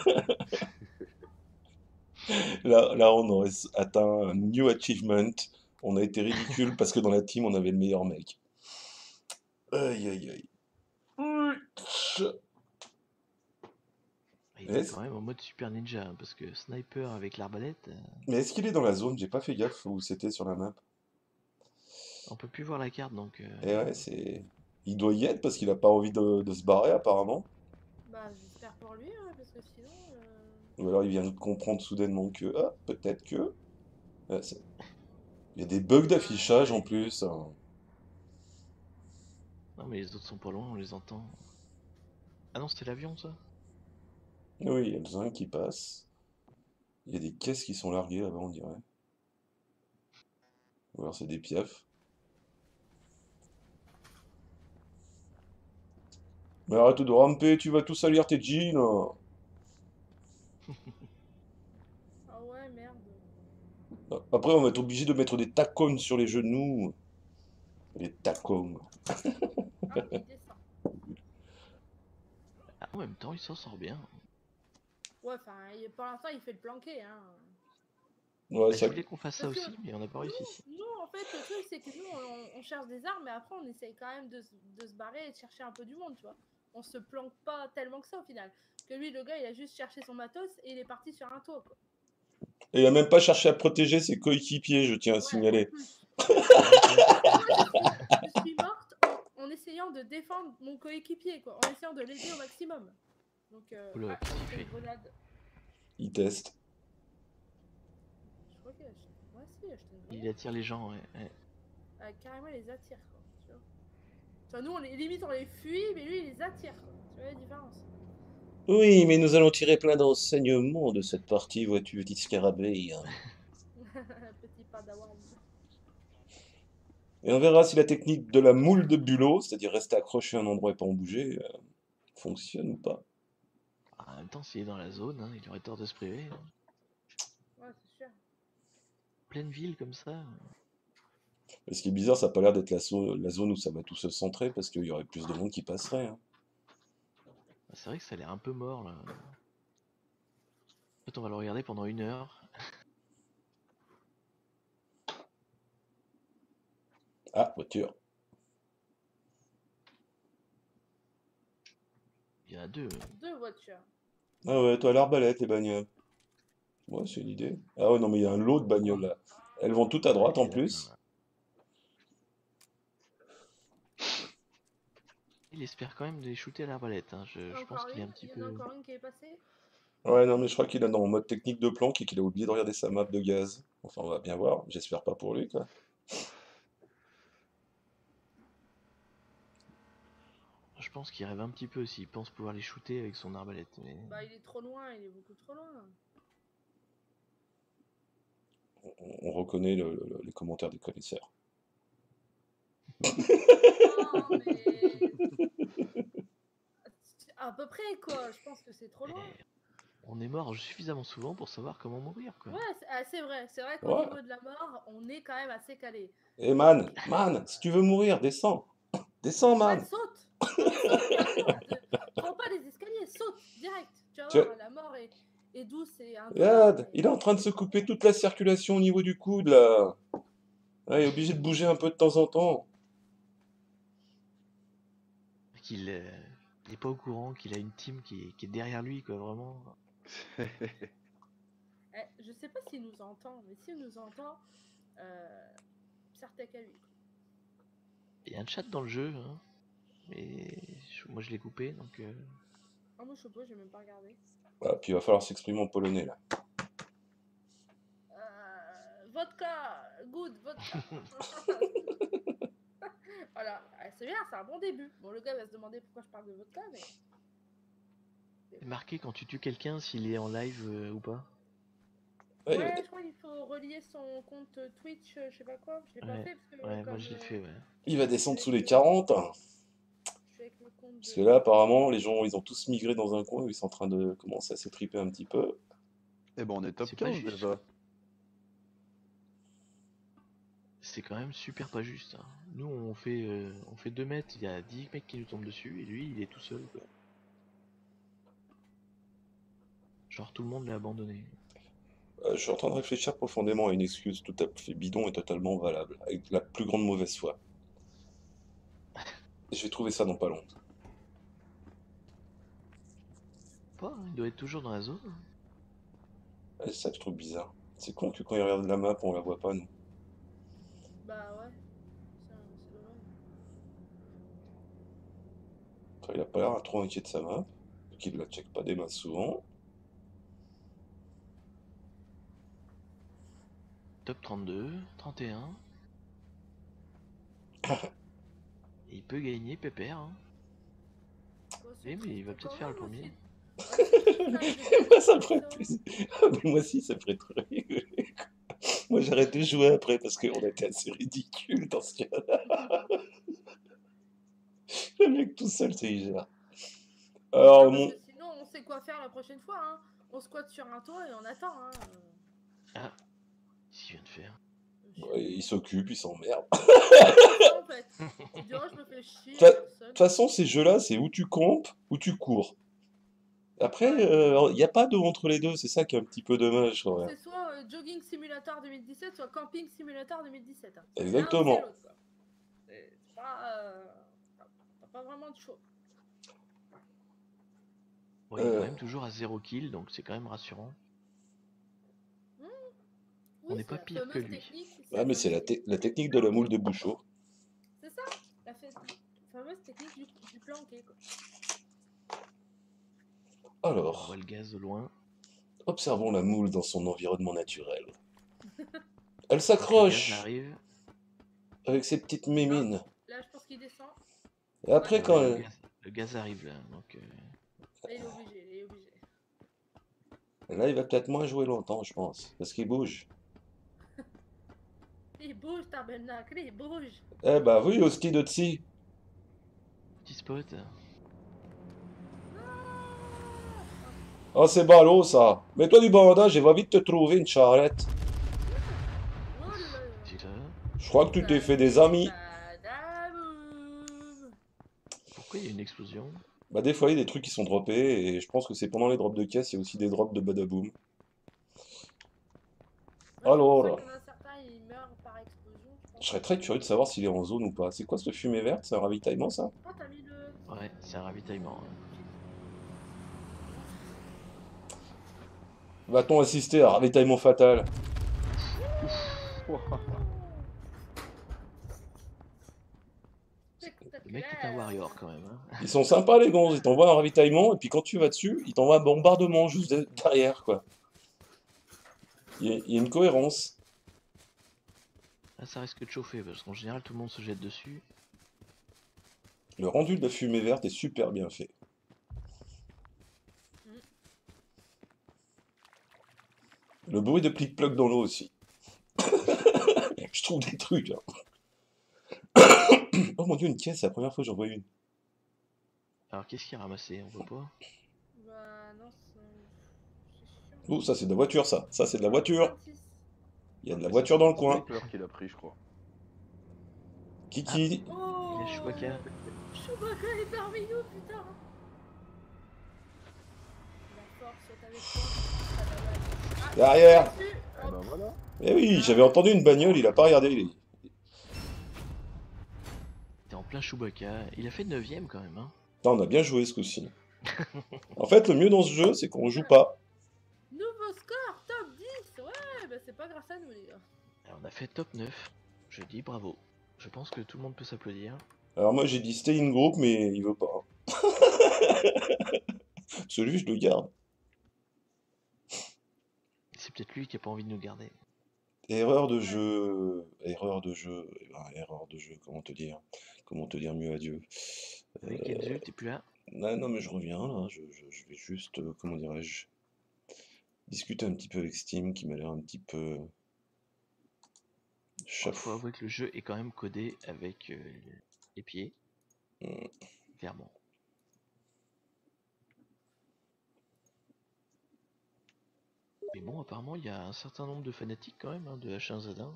Là, là, on aurait s- atteint un new achievement. On a été ridicule parce que dans la team, on avait le meilleur mec. Aïe, aïe, aïe. Il était Est-ce- quand même en mode super ninja. hein, parce que sniper avec l'arbalète, euh, Mais est-ce qu'il est dans la zone? J'ai pas fait gaffe où c'était sur la map. on peut plus voir la carte donc. euh, Et ouais, c'est... Il doit y être parce qu'il a pas envie de, de se barrer apparemment. Bah, j'espère pour lui, hein, parce que sinon. euh, Ou alors il vient de comprendre soudainement que... Ah, peut-être que... Ouais, c'est- il y a des bugs d'affichage en plus. hein. Non, mais les autres sont pas loin, on les entend. Ah non, c'était l'avion ça? Oui, il y a le zinc qui passe. Il y a des caisses qui sont larguées là-bas, on dirait. Ou alors c'est des piafs. Mais arrête de ramper, tu vas tout salir tes jeans. hein. Ah ouais, merde. Après, on va être obligé de mettre des tacons sur les genoux. Les tacons. Ah, il descend. Ah, en même temps, il s'en sort bien. Ouais, enfin, il- pour l'instant, il fait le planqué, hein. Ouais, Bah, je ça... voulais qu'on fasse ça Parce que aussi, mais on n'a pas réussi. Nous, nous, en fait, le truc, c'est que nous, on, on cherche des armes, mais après, on essaye quand même de, se- de se barrer et de chercher un peu du monde, tu vois. on se planque pas tellement que ça au final. Que lui, le gars, il a juste cherché son matos et il est parti sur un toit, quoi. Et il a même pas cherché à protéger ses coéquipiers, je tiens à Ouais, en signaler. plus. C'est vrai que là, ça Moi, fait- je suis, je suis morte en, en essayant de défendre mon coéquipier, quoi. En essayant de l'aider au maximum. Donc, euh, Oula, ah, qu'est-ce qu'il j'ai fait? une grenade. Il teste. Je crois qu'il a acheté. Ouais, si, il a acheté une Il grenade. attire les gens, ouais. ouais. Ah, carrément, il les attire, quoi. Tu vois. Tu vois, nous, on les, limite, on les fuit, mais lui, il les attire, quoi. Tu vois la différence? Oui, mais nous allons tirer plein d'enseignements de cette partie, vois-tu, petit scarabée. Petit padawan. Et on verra si la technique de la moule de bulot, c'est-à-dire rester accroché à un endroit et pas en bouger, euh, fonctionne ou pas. En même temps, s'il est dans la zone, hein, il aurait tort de se priver. hein. Ouais, c'est sûr. Pleine ville comme ça. Et ce qui est bizarre, ça n'a pas l'air d'être la, so- la zone où ça va tout se centrer, parce qu'il y aurait plus de monde qui passerait. hein. Bah, c'est vrai que ça a l'air un peu mort là. En fait, on va le regarder pendant une heure. Ah, voiture. Il y en a deux. Deux voitures. Ah ouais, toi, l'arbalète, les bagnoles. Ouais, c'est une idée. Ah ouais, non, mais il y a un lot de bagnoles là. Elles vont toutes à droite Ouais, en il y en a plus. plein, là. Il espère quand même de les shooter à l'arbalète. Hein. Je, je pense Encore qu'il est une. un petit Il y en peu. a encore une qui est passée. Ouais, non, mais je crois qu'il est dans mode technique de planque et qu'il a oublié de regarder sa map de gaz. Enfin, on va bien voir. J'espère pas pour lui, quoi. Je pense qu'il rêve un petit peu s'il pense pouvoir les shooter avec son arbalète. Mais... Bah, il est trop loin, il est beaucoup trop loin. On, on reconnaît le- le- les commentaires des connaisseurs. Non, mais. À peu près, quoi. Je pense que c'est trop loin. Eh, on est mort suffisamment souvent pour savoir comment mourir. Quoi. Ouais, c'est ah, c'est vrai. C'est vrai qu'au Ouais. niveau de la mort, on est quand même assez calé. Et man, man, si tu veux mourir, descends. Descends, Ouais, man. saute. Saute, saute carrément. Ne prends pas les escaliers, saute direct. Tu vas Tu- voir, la mort est, est douce et indolore. Regarde, mais- il est en train de se couper toute la circulation au niveau du coude, là. Ouais, il est obligé de bouger un peu de temps en temps. Qu'il euh, il est pas au courant qu'il a une team qui est, qui est derrière lui. Quoi, vraiment. Eh, je sais pas s'il nous entend, mais s'il nous entend, euh, Sartek à lui. Il y a un chat dans le jeu. Hein, mais je- moi je l'ai coupé. Donc, euh, Ah, moi je sais pas, j'ai même pas regardé. Voilà, puis il va falloir s'exprimer en polonais, là. Euh, vodka, good, vodka. Voilà, ah, c'est bien, c'est un bon début. Bon, le gars va se demander pourquoi je parle de vodka, mais. c'est marqué quand tu tues quelqu'un s'il est en live euh, ou pas. Ouais, Ouais, il- je crois qu'il faut relier son compte Twitch, euh, je sais pas quoi. Je l'ai pas Ouais, fait parce que. ouais, comme, moi je l'ai euh, fait. Ouais. il va descendre sous les quarante. hein. Je suis avec le compte Parce de. que là, apparemment, les gens, ils ont tous migré dans un coin où ils sont en train de commencer à s'étriper un petit peu. Eh ben on est top C'est pas quinze juste. déjà. C'est quand même super pas juste. hein. Nous on fait euh, on fait deux mètres, il y a dix mecs qui nous tombent dessus et lui il est tout seul. Quoi. Genre tout le monde l'a abandonné. Euh, je suis en train de réfléchir profondément à une excuse tout à fait bidon et totalement valable, avec la plus grande mauvaise foi. Et je vais trouver ça dans pas long. Pas, hein, il doit être toujours dans la zone. hein. Ouais, c'est ça que je trouve bizarre. C'est con que quand ils regardent la map, on la voit pas, nous. Bah ouais. C'est c'est dommage. Enfin, il a pas l'air trop inquiet de sa map, qu'il la check pas des masses souvent. Top trente-deux, trente et un. Et il peut gagner pépère. Hein. Oh, c'est Eh, mais il va triste peut-être quand faire le même premier. aussi. Ouais, c'est triste, là, j'ai Moi, ça me fait ferait ça. plaisir. Ah, mais moi aussi, ça me ferait trop rigoler. Moi, j'arrête de jouer après parce qu'on était assez ridicule dans ce cas-là. Le mec tout seul, c'est il gère. Ah, Alors, parce mon... que sinon, on sait quoi faire la prochaine fois. Hein. On squatte sur un toit et on attend. Hein. Ah, qu'est-ce qu'il vient de faire? Je- ouais, il s'occupe, il s'emmerde. en fait. Tu diras, je me fais chier, Ta- personne. De toute façon, ces jeux-là, c'est où tu campes, où tu cours. Après, Ouais. il n'y a pas de entre les deux, c'est ça qui est un petit peu dommage. quand même. C'est soit euh, Jogging Simulator deux mille dix-sept, soit Camping Simulator deux mille dix-sept. Hein. C'est l'un ou Exactement. c'est l'autre, quoi. C'est c'est pas. euh, T'as t'as pas vraiment de choix. Bon, il est Euh. quand même toujours à zéro kill, donc c'est quand même rassurant. Oui, On n'est c'est pas la pire que fameuse lui. technique, Ah, mais c'est la, fameuse te- la technique de la moule de Bouchot. C'est ça, la fait- fameuse technique du, du planqué, quoi. On Alors, voit le gaz de loin. observons la moule dans son environnement naturel. Elle Le gaz s'accroche arrive. avec ses petites mémines. Là, je pense qu'il descend. Et après, Ouais, quand ouais, le, elle... gaz, le gaz arrive là. Donc, euh, Là, il est obligé, il est obligé. Là, il va peut-être moins jouer longtemps, je pense. Parce qu'il bouge. Il bouge, tabernacle, il bouge. Eh bah oui, hostie de Tsi. petit spot. Oh, c'est ballot, ça. Mets-toi du bandage et va vite te trouver une charrette. Oh là là. C'est ça. Je crois que tu t'es fait des amis. Badaboum. Pourquoi il y a une explosion? Bah des fois, il y a des trucs qui sont droppés, et je pense que c'est pendant les drops de caisse, il y a aussi des drops de badaboom. Ouais, c'est pour Alors, ça qu'il y en a certains, ils meurent par explosion, je je pense. serais très curieux de savoir s'il est en zone ou pas. C'est quoi cette fumée verte? C'est un ravitaillement, ça? Oh, t'as mis le... Ouais, c'est un ravitaillement. hein. Va-t-on assister à un ravitaillement fatal? Le mec est un warrior quand même. Hein. Ils sont sympas, les gonzes. Ils t'envoient un ravitaillement, et puis quand tu vas dessus, ils t'envoient un bombardement juste de- derrière, quoi. Il y a, il y a une cohérence. Là, ça risque de chauffer parce qu'en général, tout le monde se jette dessus. Le rendu de la fumée verte est super bien fait. Le bruit de plic-ploc dans l'eau aussi. Je trouve des trucs, hein. Oh mon dieu, une caisse, c'est la première fois que j'en vois une. Alors, qu'est-ce qu'il a ramassé? On voit pas. Bah non, c'est... c'est chiant. Oh, ça c'est de la voiture, ça. Ça c'est de la voiture. vingt-six. Il y a de la Mais voiture c'est dans le un coin. sniper qu'il a pris, je crois. Kiki. Oh, Il a Chewbacca. Chewbacca est parmi nous, putain. La force est avec toi. Ah, bah, bah. Ah, Derrière. dessus. Ah bah voilà. Eh oui, j'avais entendu une bagnole, il a pas regardé. il est- T'es en plein Chewbacca. Il a fait neuvième quand même. Hein. Putain, on a bien joué ce coup-ci. En fait, le mieux dans ce jeu, c'est qu'on joue pas. Nouveau score, top dix. Ouais, bah c'est pas grâce à nous, les gars. Alors, on a fait top neuf. Je dis bravo. Je pense que tout le monde peut s'applaudir. Alors moi j'ai dit stay in group, mais il veut pas. Celui, je le garde. C'est peut-être lui qui a pas envie de nous garder. Erreur de jeu. Erreur de jeu. Ah, erreur de jeu, comment te dire? Comment te dire mieux adieu? Oui, Kenzu, t'es plus là? Non, non, mais je reviens là. Je, je- je vais juste, euh, comment dirais-je, discuter un petit peu avec Steam qui m'a l'air un petit peu. Il Chaf. faut avouer que le jeu est quand même codé avec euh, les pieds. Hmm. Clairement. Mais bon, apparemment, il y a un certain nombre de fanatiques quand même hein, de H un Z un.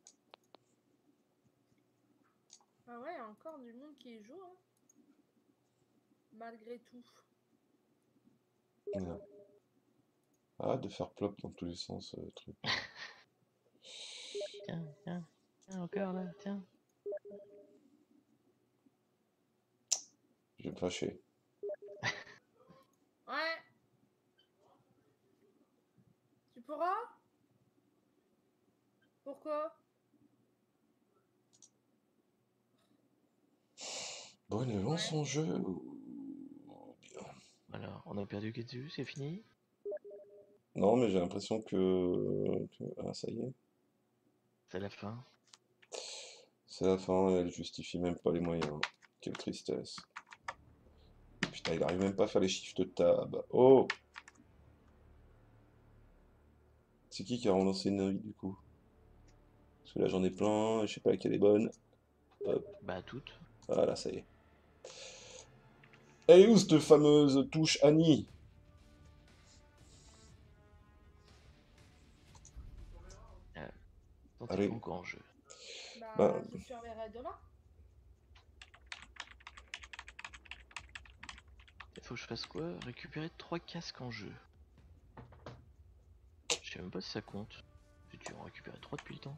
Ah ouais, y a encore du monde qui y joue, hein. Malgré tout. Voilà. Arrête de faire plop dans tous les sens, euh, truc. Tiens, tiens, tiens, encore là, tiens. Je vais me fâcher. Ouais. Tu pourras? Pourquoi? Bon, il lance son jeu. ou- bien. Alors, on a perdu Kenzu, c'est fini. Non, mais j'ai l'impression que... que- Ah, ça y est. C'est la fin. C'est la fin, elle justifie même pas les moyens. Quelle tristesse. Putain, il arrive même pas à faire les shift tab. Oh! C'est qui qui a relancé une invite du coup? Parce que là j'en ai plein, je sais pas laquelle est bonne. Hop, Bah, toutes. voilà, ça y est. Elle est où cette fameuse touche Annie? Tant Allez. pas encore en jeu. Bah, Bah. je surveillerai demain. Il faut que je fasse quoi? Récupérer trois casques en jeu. Je sais même pas si ça compte. J'ai dû en récupérer trois depuis le temps.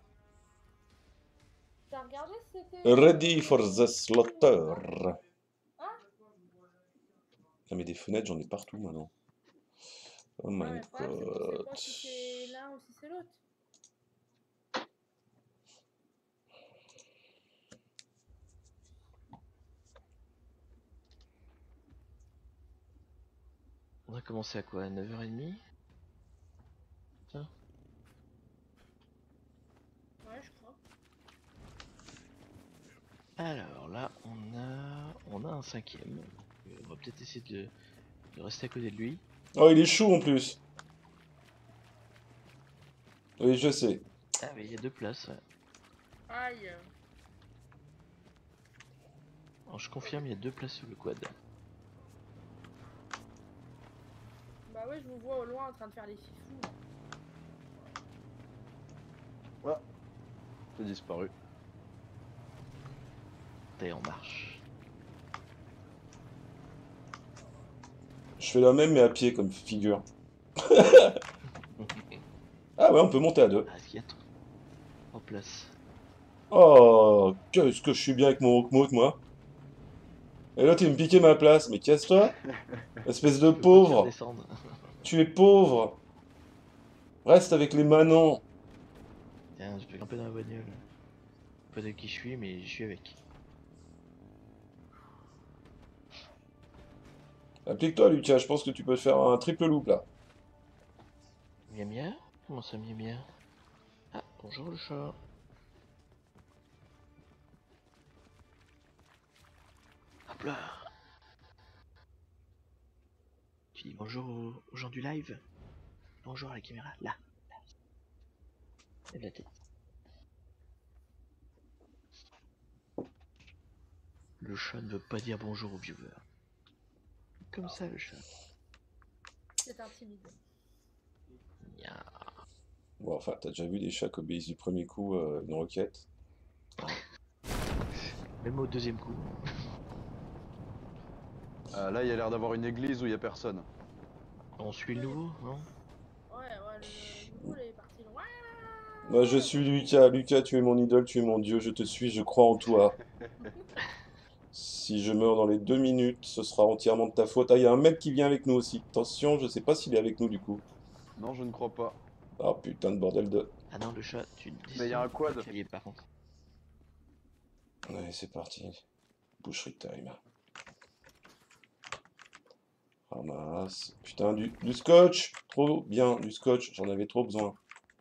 T'as regardé si c'était... Ready for the slaughter. Hein? Ah, mais des fenêtres, j'en ai partout maintenant. Oh Ouais, my mais le problème, c'est qu'on sait god. pas si c'est l'un ou si c'est l'autre. On a commencé à quoi? À neuf heures trente? Tiens. Ouais, je crois. Alors là, on a, on a un cinquième. Euh, On va peut-être essayer de, de rester à côté de lui. Oh, il est chaud en plus. Oui, je sais. Ah mais il y a deux places. Ouais. Aïe. Alors je confirme, il y a deux places sur le quad. Bah ouais, je vous vois au loin en train de faire les fifous. T'as disparu. T'es en marche. Je fais la même mais à pied comme figure. Ah ouais, on peut monter à deux. Ah, est-ce qu'il y a trois trois places? Oh, qu'est-ce que je suis bien avec mon Hawkmote, moi. Et l'autre, il me piquait ma place. Mais casse-toi, espèce de Je peux pas te faire pauvre. descendre. Tu es pauvre. Reste avec les manants. Tiens, je vais grimper dans la bagnole. Pas de qui je suis, mais je suis avec. Applique-toi, Lucas. Je pense que tu peux faire un triple loop là. Mia Mia? Comment ça, Mia Mia? Ah, bonjour le chat. Hop là. Tu dis bonjour aux, aux gens du live. Bonjour à la caméra, là. là. Lève la tête. Le chat ne veut pas dire bonjour aux viewers. Comme ça, le chat. C'est intimidant. Mia. Bon, enfin, t'as déjà vu des chats qui obéissent du premier coup euh, une requête. Même au deuxième coup. Ah, là, il y a l'air d'avoir une église où il y a personne. On suit le nouveau, non? Ouais, ouais, le, le nouveau, il est parti loin. Moi, je suis Lucas. Lucas, tu es mon idole, tu es mon dieu. Je te suis, je crois en toi. Si je meurs dans les deux minutes, ce sera entièrement de ta faute. Ah, il y a un mec qui vient avec nous aussi. Attention, je sais pas s'il est avec nous du coup. Non, je ne crois pas. Ah putain de bordel de... Ah non, le chat, tu Mais il y a un descends quad. le clavier, par contre. Allez, c'est parti. Boucherie time. Ramasse. Putain, du, du scotch. Trop bien, du scotch. J'en avais trop besoin.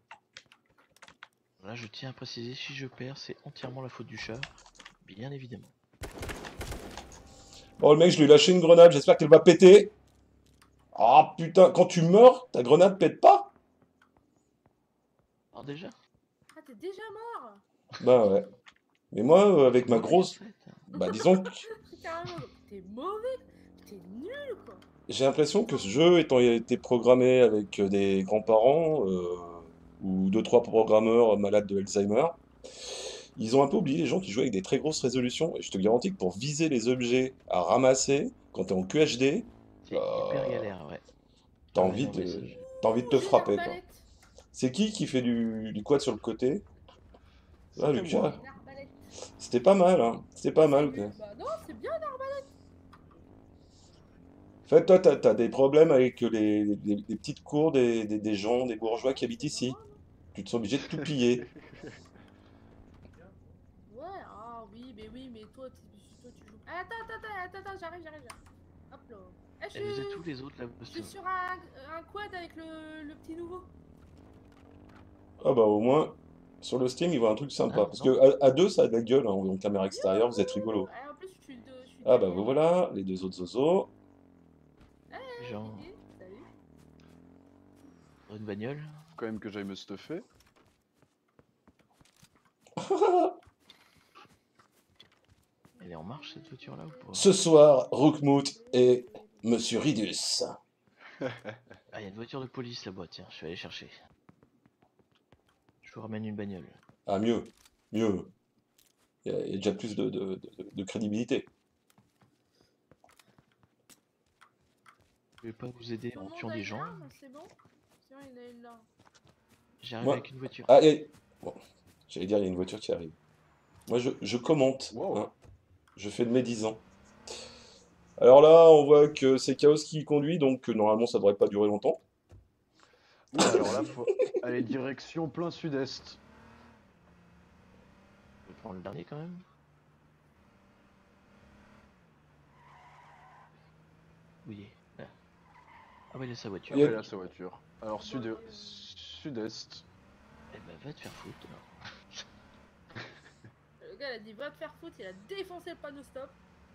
Là, je tiens à préciser, si je perds, c'est entièrement la faute du chat. Bien évidemment. Oh, le mec, je lui ai lâché une grenade. J'espère qu'elle va péter. Ah putain, quand tu meurs, ta grenade pète pas? Alors déjà? Ah, t'es déjà mort. Bah ouais. Mais moi, euh, avec ma Mauvais, grosse... en fait. Bah disons que Carrément, t'es mauvais. T'es nul, quoi. j'ai l'impression que ce jeu, étant été programmé avec euh, des grands-parents euh, ou deux, trois programmeurs malades de Alzheimer, ils ont un peu oublié les gens qui jouent avec des très grosses résolutions. Et je te garantis que pour viser les objets à ramasser, quand t'es en Q H D, C'est euh, hyper galère, ouais. t'as Ouais, envie non, mais de, c'est- t'as envie de te Ouh, j'ai frapper, quoi. l'arbalète. C'est qui qui fait du, du quad sur le côté? Ah, C'était Lucas. moi. J'ai une arbalète. C'était pas mal, hein. C'était pas mal. C'est nul. Bah non, c'est bien l'arbalète. En fait, toi, t'as, t'as des problèmes avec les, les- les petites cours des, des- des gens, des bourgeois qui habitent ici. Tu te sens obligé de tout piller. Ouais, ah oui, mais oui, mais toi, tu, toi, tu joues. Ah, attends, attends, attends, attends, attends, j'arrive, j'arrive, j'arrive. Hop là. Eh, je Et vous êtes suis, tous les autres là je suis sur un, un quad avec le, le petit nouveau. Ah bah au moins, sur le stream, ils voient un truc sympa. Ah, Parce non. que à, à deux, ça a de la gueule, hein, en caméra extérieure, vous êtes rigolo. Ah, en plus, je suis, de, je suis Ah bah derrière. vous voilà, les deux autres zozos. Genre, Kiki, salut. dans une bagnole. Faut quand même que j'aille me stuffer. Elle est en marche cette voiture là ou pas? Ce soir, Rookmoot et Monsieur Ridus. Ah, il y a une voiture de police là-bas, tiens, je vais aller chercher. Je vous ramène une bagnole. Ah mieux, mieux. Il y, a il y a déjà plus de, de- de- de crédibilité. Je vais pas vous aider Tout le en monde tuant a des une gens. arme, c'est bon. Sinon, il y en a une là. J'arrive Moi- avec une voiture. Ah et... Bon, j'allais dire, il y a une voiture qui arrive. Moi, je, je commente. Wow. Hein. Je fais le médisant. Alors là, on voit que c'est Chaos qui conduit, donc euh, normalement ça devrait pas durer longtemps. Ouh, alors là, faut aller direction plein sud-est. Je vais prendre le dernier quand même. Oui. Là. Ah ouais, il a sa voiture. Il y a- Ah, là, sa voiture. Alors sud sud-est. Eh ben, va te faire foutre. Le gars, il a dit va te faire foutre, il a défoncé le panneau stop.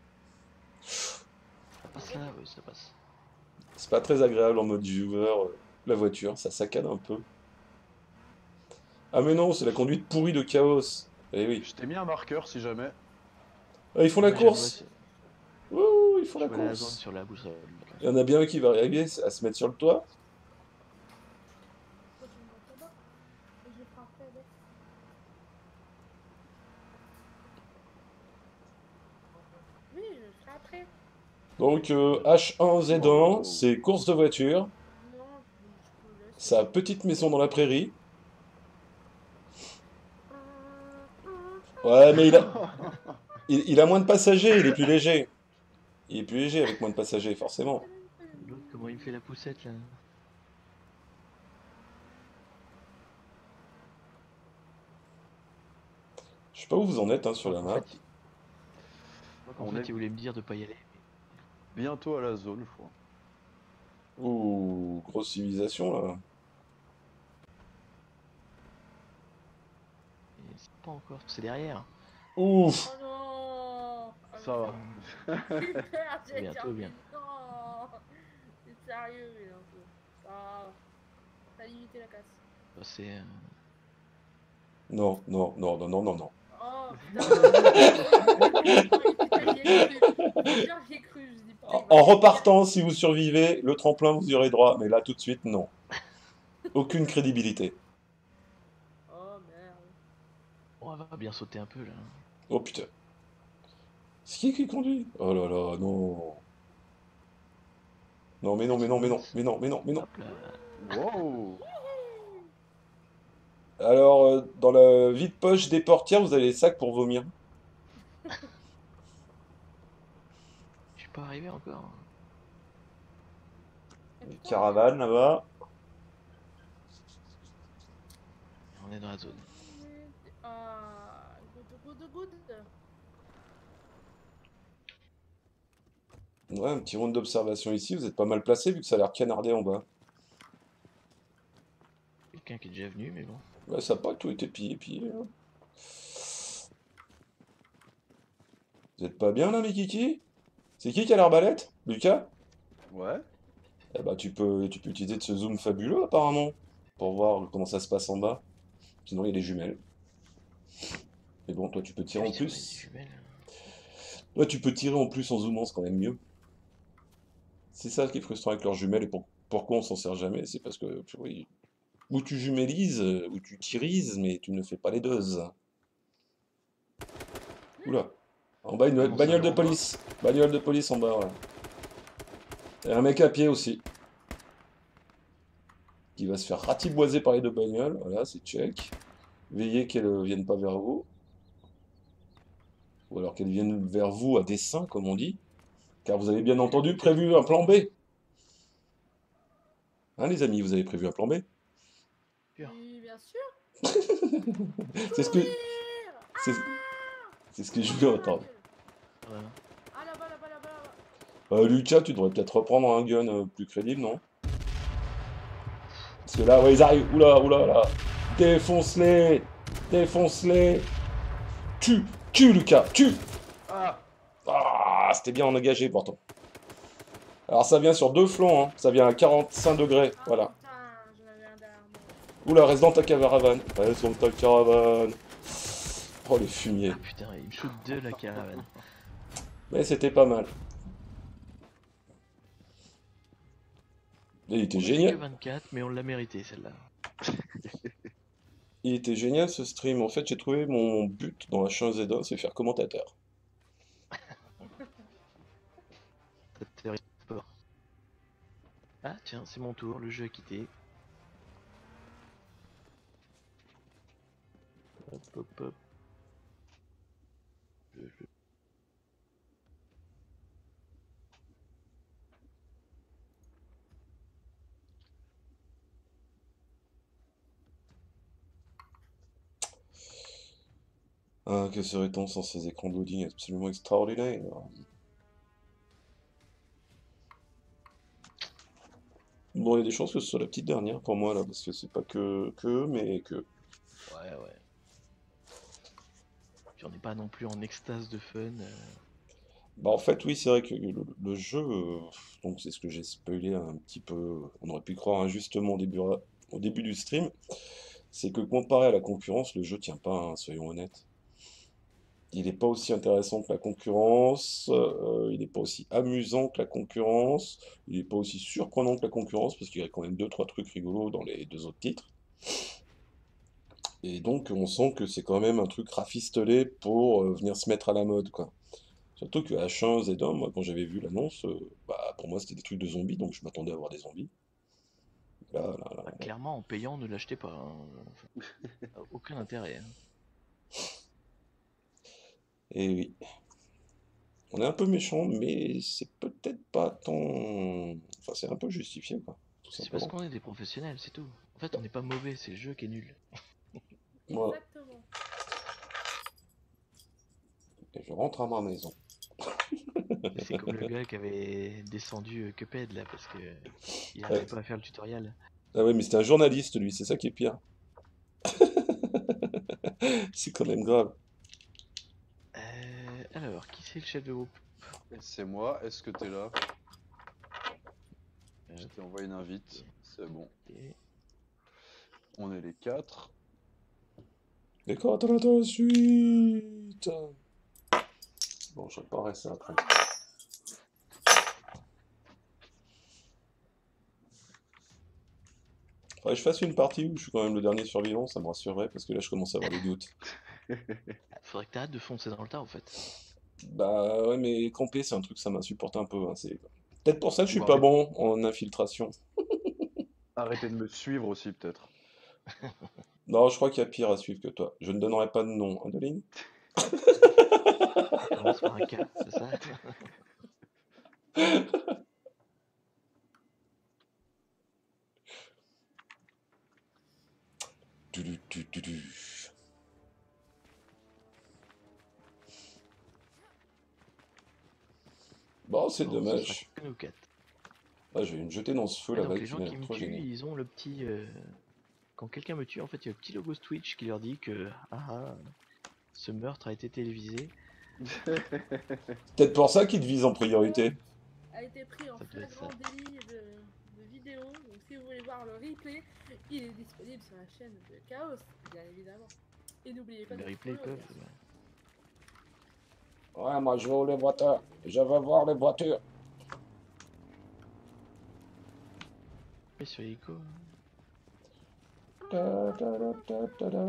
Ça passe là, oui, ça passe. C'est pas très agréable en mode viewer, euh, la voiture, ça saccade un peu. Ah mais non, c'est la conduite pourrie de Chaos. Eh oui. Je t'ai mis un marqueur si jamais. Ah, ils font la Moi, je vois, course. c'est- Ouh, ils font je la vois la zone course. sur la boussole. Il y en a bien un qui va arriver à se mettre sur le toit. Toi, tu me montres là-bas. Et je ferai après avec. Oui, je le ferai après. Donc euh, H un Z un, Wow. c'est course de voiture. Non, je, je peux laisser. Sa petite maison dans la prairie. Ouais, mais il a, il, il a moins de passagers, il est plus léger. Il est plus léger avec moins de passagers, forcément. L'autre, comment il me fait la poussette là? Je sais pas où vous en êtes hein, sur Je la crois qu'en map. fait, il- je crois qu'en On fait, est- il voulait me dire de pas y aller. Bientôt à la zone, je crois. Ouh, grosse civilisation là. Mais c'est pas encore, c'est derrière. Ouf. Oh non. Ah, Ça va. Super, j'ai Bien, tout va bien. terminé. Non. C'est sérieux, mais un peu. Ah. T'as limité la casse. Bah, c'est. euh, Non, non, non, non, non, non, non. Oh putain. Putain, j'y ai cru. Putain, j'y ai cru. Je dis, putain, En, il va en me faire- repartant, si vous survivez, le tremplin vous y aurez droit. Mais là, tout de suite, non. Aucune crédibilité. Oh merde. On va bien sauter un peu là. Oh putain. C'est qui qui conduit? Oh là là, non. Non, mais non, mais non, mais non, mais non, mais non, mais non. Hop là. Wow. Alors, euh, dans la vide poche des portières, vous avez les sacs pour vomir. Je suis pas arrivé encore. Caravane là-bas. On est dans la zone. Ah, good, good, good. Ouais, un petit round d'observation ici. Vous êtes pas mal placé vu que ça a l'air canardé en bas. Quelqu'un qui est déjà venu, mais bon. Ouais, ça n'a pas tout été pillé, pillé. Hein. Vous êtes pas bien là, mes kiki? C'est qui qui a l'arbalète? Lucas? Ouais. Eh bah, tu peux, tu peux utiliser de ce zoom fabuleux apparemment pour voir comment ça se passe en bas. Sinon, il y a les jumelles. Mais bon, toi, tu peux tirer en Putain, plus. des jumelles. Ouais, tu peux tirer en plus en zoomant, c'est quand même mieux. C'est ça qui est frustrant avec leurs jumelles et pour- pourquoi on s'en sert jamais, c'est parce que oui, ou tu jumélises, euh, ou tu tirises, mais tu ne fais pas les deux. Oula, en bas une Comment ça, bagnole de en bas? police, bagnole de police en bas, ouais. Et un mec à pied aussi, qui va se faire ratiboiser par les deux bagnoles, voilà, c'est check. Veillez qu'elles ne viennent pas vers vous, ou alors qu'elles viennent vers vous à dessein, comme on dit, car vous avez bien entendu prévu un plan B. Hein, les amis, vous avez prévu un plan B? Oui, bien sûr. C'est ce que, c'est, c'est ce que je veux entendre. Voilà. Ah là-bas, là-bas, là-bas, là-bas. Euh, Lucas, tu devrais peut-être reprendre un gun euh, plus crédible, non? Parce que là, ouais, ils arrivent. Oula, oula, là. Défonce-les! Défonce-les! Tue! Tue, Lucas! Tue! Ah. Ah, c'était bien engagé pourtant. Alors ça vient sur deux flancs, hein. Ça vient à quarante-cinq degrés. Ah, Voilà. putain, j'en avais un derrière moi. Oula, reste dans ta caravane. Reste dans ta caravane. Oh, les fumiers. Ah putain, il me shoot de la caravane. Mais c'était pas mal. Et il était On a fait génial. que vingt-quatre, mais on l'a mérité celle-là. Il était génial ce stream. En fait, j'ai trouvé mon but dans H un Z un, c'est faire commentateur. Ça te fait rire pas. Ah tiens, c'est mon tour, le jeu a quitté. Hop hop hop. Je- je- Ah, que serait-on sans ces écrans de loading absolument extraordinaires? Bon, il y a des chances que ce soit la petite dernière pour moi là, parce que c'est pas que que, mais que. Ouais, ouais. Puis on n'est pas non plus en extase de fun. euh. Bah en fait oui c'est vrai que le, le jeu, euh, donc c'est ce que j'ai spoilé un petit peu, on aurait pu croire injustement au début, au début du stream, c'est que comparé à la concurrence, le jeu tient pas, hein, soyons honnêtes. Il n'est pas aussi intéressant que la concurrence, euh, il n'est pas aussi amusant que la concurrence, il n'est pas aussi surprenant que la concurrence, parce qu'il y a quand même deux trois trucs rigolos dans les deux autres titres. Et donc on sent que c'est quand même un truc rafistolé pour euh, venir se mettre à la mode, quoi. Surtout que H un Z un, moi quand j'avais vu l'annonce, euh, bah pour moi c'était des trucs de zombies, donc je m'attendais à voir des zombies. Là, là, là, Bah, là. clairement, en payant, ne l'achetez pas. hein. Enfin, ça a aucun intérêt. hein. Et oui, on est un peu méchant, mais c'est peut-être pas tant. Enfin, c'est un peu justifié, quoi, tout C'est parce simplement. qu'on est des professionnels, c'est tout. En fait, on n'est pas mauvais, c'est le jeu qui est nul. Moi, Exactement. et je rentre à ma maison. C'est comme le gars qui avait descendu euh, Cuphead là, parce que il Ouais. arrivait pas à faire le tutoriel. Ah ouais, mais c'était un journaliste, lui, c'est ça qui est pire. C'est quand même grave. Euh, alors, qui c'est le chef de groupe? C'est moi, est-ce que t'es là? Euh, Je t'ai envoyé une invite, ok. c'est bon. Et- On est les quatre. D'accord, attends, attends, la suite. Bon, je réparerai ça après. Faudrait que je fasse une partie où je suis quand même le dernier survivant, ça me rassurerait, parce que là je commence à avoir des doutes. Faudrait que t'arrêtes de foncer dans le tas en fait. Bah ouais, mais camper, c'est un truc, ça m'insupporte un peu, hein, c'est peut-être pour ça que je suis Bon, pas arrête- bon en infiltration. Arrêtez de me suivre aussi, peut-être. Non, je crois qu'il y a pire à suivre que toi. Je ne donnerai pas de nom, Adeline. Ça commence par un K, c'est ça? Du, du, du, du, du. Bon, c'est Bon, ce sera dommage. que nous quatre. Ah, je vais me jeter dans ce feu Ouais, là-bas donc les qui gens m'a qui l'air me trop tuent, gêné. ils ont le petit. euh, Quand quelqu'un me tue, en fait, il y a le petit logo Twitch qui leur dit que ah, ah, ce meurtre a été télévisé. Peut-être pour ça qu'ils te visent en priorité. A été pris en Ça doit être ça. flagrant délit de, de vidéo. Donc si vous voulez voir le replay, il est disponible sur la chaîne de Chaos, bien évidemment. Et n'oubliez pas Les de replays follow, peuvent. bien sûr. ouais. Ouais, moi je veux les voitures. Je veux voir les voitures. Mais sur Ico. Ta, ta, ta, ta, ta, ta.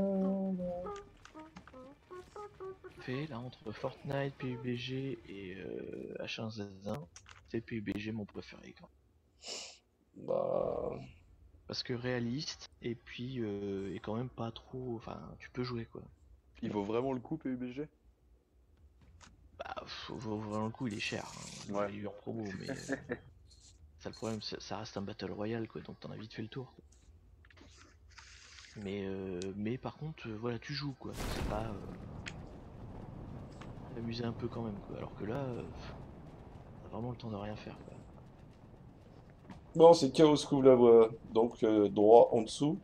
Fait là entre Fortnite, P U B G et euh, H un Z un, c'est P U B G mon préféré quand même. Bah. Parce que réaliste et puis euh, et quand même pas trop. Enfin, tu peux jouer quoi. Il vaut vraiment le coup, P U B G? Bah, faut, faut vraiment le coup, il est cher. hein. Ouais. Je l'ai eu en promo, mais euh, ça le problème, c'est- ça reste un battle royale quoi, donc t'en as vite fait le tour. quoi. Mais euh, mais par contre, euh, voilà, tu joues quoi. C'est pas euh, t'amuser un peu quand même quoi. Alors que là, euh, pff, t'as vraiment le temps de rien faire quoi. Bon, c'est Chaos qui ouvre la voie. Donc, euh, droit en dessous.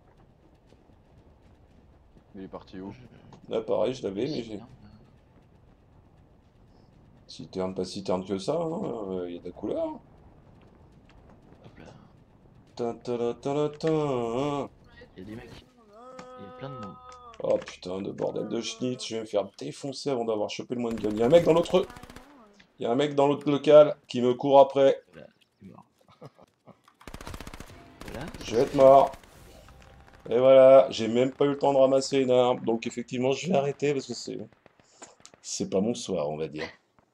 Il est parti où? Là, pareil, je l'avais, mais Ici, j'ai. hein. Si terne, pas si terne que ça, hein, il y a de la couleur. Hop là. Ta, ta, ta, ta, ta, hein. Il y a des mecs. Il y a plein de monde. Oh putain de bordel de schnitz, je vais me faire défoncer avant d'avoir chopé le moins de gueule. Il y a un mec dans l'autre. Il y a un mec dans l'autre local qui me court après. Voilà, c'est mort. Voilà. Je vais être mort. Et voilà, j'ai même pas eu le temps de ramasser une arme. Donc effectivement, je vais arrêter parce que c'est. C'est pas mon soir, on va dire.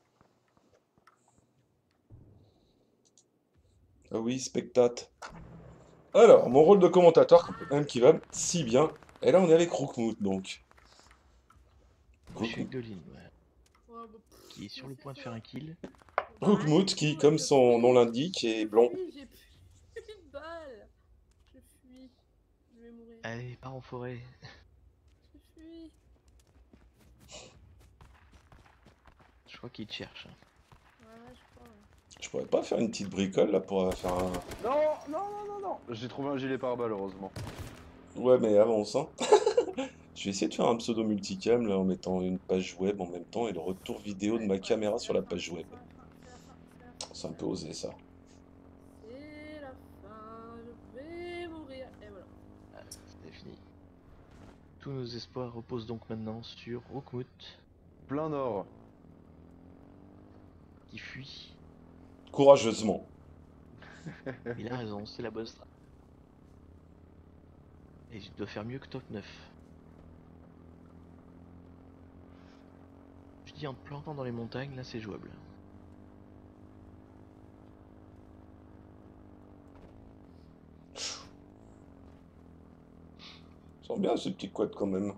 Ah oui, spectate. Alors, mon rôle de commentateur, quand même, qui va si bien. Et là, on est avec Rookmoot, donc. Moi, je suis avec Doline, ouais. Ouais, bah, pff, Qui est sur je le sais point de ça. faire un kill. Rookmoot, qui, Bah, comme je son nom fuis. l'indique, est blond. Je fuis, j'ai plus de balles. Je fuis. Je vais mourir. Allez, pars en forêt. Je fuis. Je crois qu'il te cherche. Ouais, je crois. Ouais. Je pourrais pas faire une petite bricole là pour euh, faire un. Non, non, non, non, non. J'ai trouvé un gilet pare-balles, heureusement. Ouais, mais avance, hein. Je vais essayer de faire un pseudo multicam là en mettant une page web en même temps et le retour vidéo de Ouais, ma ouais, caméra c'est sur la la fin, page web. c'est la fin, c'est la fin, c'est la fin. C'est un peu osé ça. C'est la fin, je vais mourir. Et voilà. Ah, c'est fini. Tous nos espoirs reposent donc maintenant sur Rookmout, Plein nord. qui fuit. Courageusement. Il a raison, c'est la bonne strat. Et je dois faire mieux que top neuf. Je dis en te plantant dans les montagnes, là c'est jouable. Je sens bien ce petit quad quand même.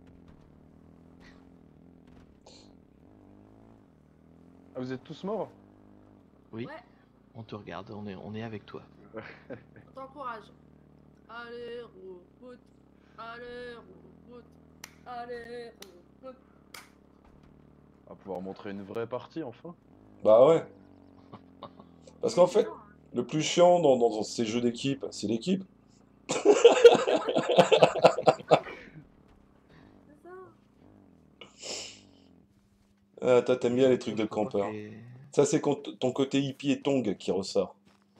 Ah, vous êtes tous morts? Oui, Ouais, on te regarde, on est, on est avec toi. on t'encourage. Allez, route. Allez, route. Allez, route. On va pouvoir montrer une vraie partie enfin. Bah ouais. Parce qu'en fait, le plus chiant dans, dans- dans ces jeux d'équipe, c'est l'équipe. C'est ça. Ah, toi, t'aimes bien les trucs de Faut voir campeur. que les- Ça, c'est quand ton côté hippie et tong qui ressort.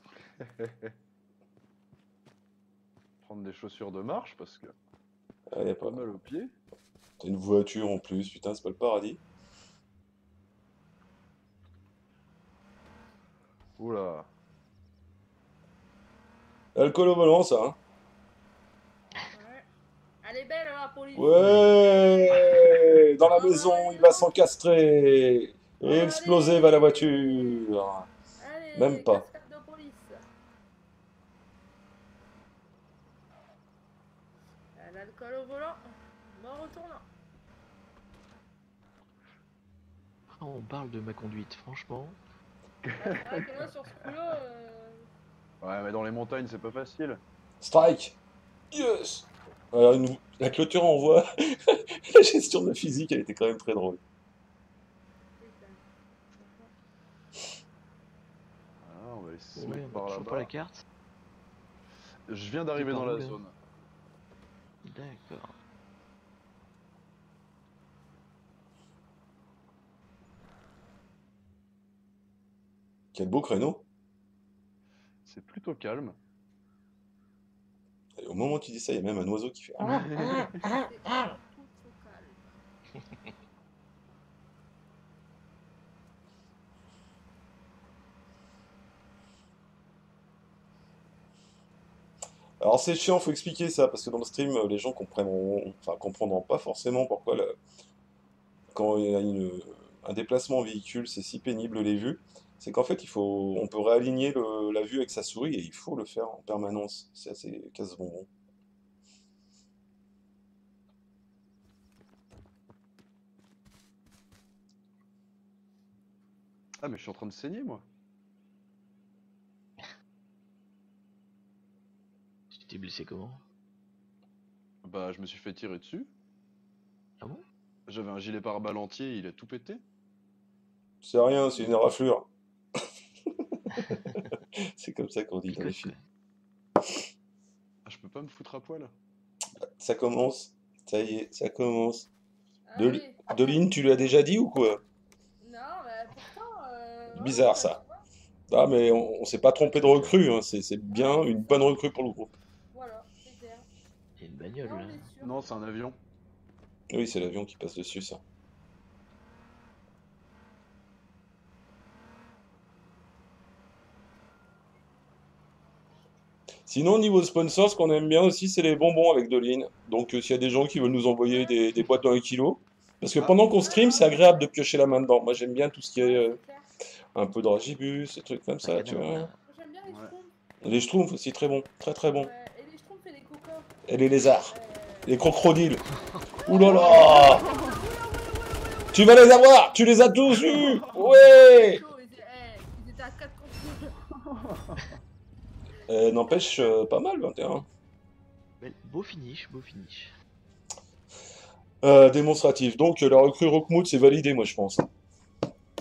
Prendre des chaussures de marche parce que Ah, y a pas pas... mal aux pieds. T'as une voiture en plus, putain, c'est pas le paradis. Oula. Alcool au volant, ça, hein. Ouais. Elle est belle la police. Ouais, dans la Ah, maison, ouais, il va non. s'encastrer et Allez. exploser va la voiture. Allez, Même pas. cascade de police. Euh, L'alcool au volant. Bon retournant. Ah, on parle de ma conduite, franchement. Ah, c'est vrai que là sur ce coup-là. Euh... Ouais, mais dans les montagnes, c'est pas facile. Strike. Yes. Alors, une- La clôture envoie. La gestion de la physique, elle était quand même très drôle. putain. Ah, on va essayer de se Ouais, mettre on par a toujours pas là-bas. la carte. Je viens d'arriver C'est dans par la où, là zone. D'accord. Quel beau créneau. C'est plutôt calme. Et au moment où tu dis ça, il y a même un oiseau qui fait. Ah. C'est tout trop calme. Alors c'est chiant, faut expliquer ça, parce que dans le stream, les gens comprendront, enfin, comprendront pas forcément pourquoi le- quand il y a une- un déplacement en véhicule, c'est si pénible les vues. C'est qu'en fait, il faut, on peut réaligner le- la vue avec sa souris et il faut le faire en permanence. C'est assez casse-bonbon. Ah, mais je suis en train de saigner, moi. Tu t'es blessé comment? Bah, je me suis fait tirer dessus. Ah bon? J'avais un gilet pare-balles entier, il a tout pété. C'est rien, c'est une éraflure. C'est comme ça qu'on dit dans les Picote, films. quoi. Ah, je peux pas me foutre à poil. Ça commence. Ça y est, ça commence. De, Allez. de ligne, tu lui as déjà dit ou quoi? Non, mais pourtant. Euh... voilà, Bizarre, quoi, ça. tu vois. Ah, mais on, on s'est pas trompé de recrue, hein. C'est c'est bien une bonne recrue pour le groupe. Voilà, c'est clair. Il y a une bagnole Là, là. on est sûr. Non, c'est un avion. Oui, c'est l'avion qui passe dessus, ça. Sinon, au niveau sponsor, ce qu'on aime bien aussi, c'est les bonbons avec de l'in. Donc, euh, s'il y a des gens qui veulent nous envoyer des, des boîtes de un kilo, parce que Ah. pendant qu'on stream, c'est agréable de piocher la main dedans. Moi, j'aime bien tout ce qui est Ouais, euh, c'est clair. un peu dragibus, des trucs comme ça, Un tu cadenas, vois. là. Moi, j'aime bien les Ouais. schtroumpfs. Les schtroumpfs aussi, très bon, très très bon. Ouais, et les schtroumpfs et les cocottes. Et les lézards, Ouais. les crocodiles. Ouh là là! Tu vas les avoir! Tu les as tous eus! Ouais! Chaud, ils étaient, eh, ils étaient à quatre contre Euh, N'empêche, euh, pas mal, vingt et un. Belle- Beau finish, beau finish. Euh, démonstratif. Donc, euh, la recrue Rockmood, c'est validé, moi, je pense.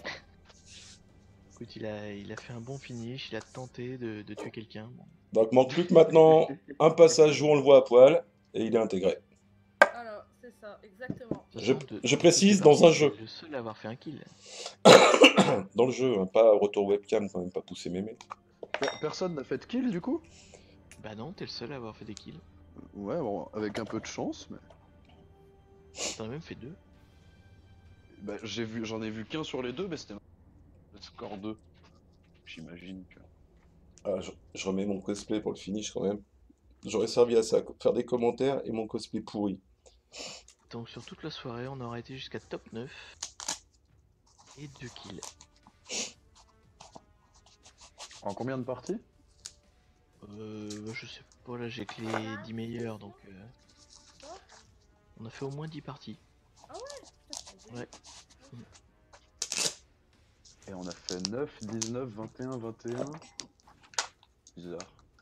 écoute, il a, il a fait un bon finish, il a tenté de, de tuer quelqu'un. Bon. Donc, manque plus que maintenant un passage où on le voit à poil et il est intégré. Alors, c'est ça, exactement. De toute Je, façon, de- je de précise ces dans parties, un jeu. c'est le seul à avoir fait un kill. Dans le jeu, hein, pas retour webcam quand même, pas pousser mémé. Per- Personne n'a fait de kill du coup? Bah non, t'es le seul à avoir fait des kills. Ouais, bon, avec un peu de chance, mais. T'en as même fait deux. Bah, j'ai vu, j'en ai vu qu'un sur les deux, mais c'était le score deux. J'imagine que. Ah, je, je remets mon cosplay pour le finish quand même. J'aurais servi à ça, faire des commentaires et mon cosplay pourri. Donc sur toute la soirée, on aura été jusqu'à top neuf. Et deux kills. En combien de parties? Euh, bah, je sais pas, là j'ai que les dix meilleurs, donc... euh, On a fait au moins dix parties. Ah ouais, putain, c'est Ouais. Et on a fait neuf, dix-neuf, vingt et un, vingt et un. Bizarre.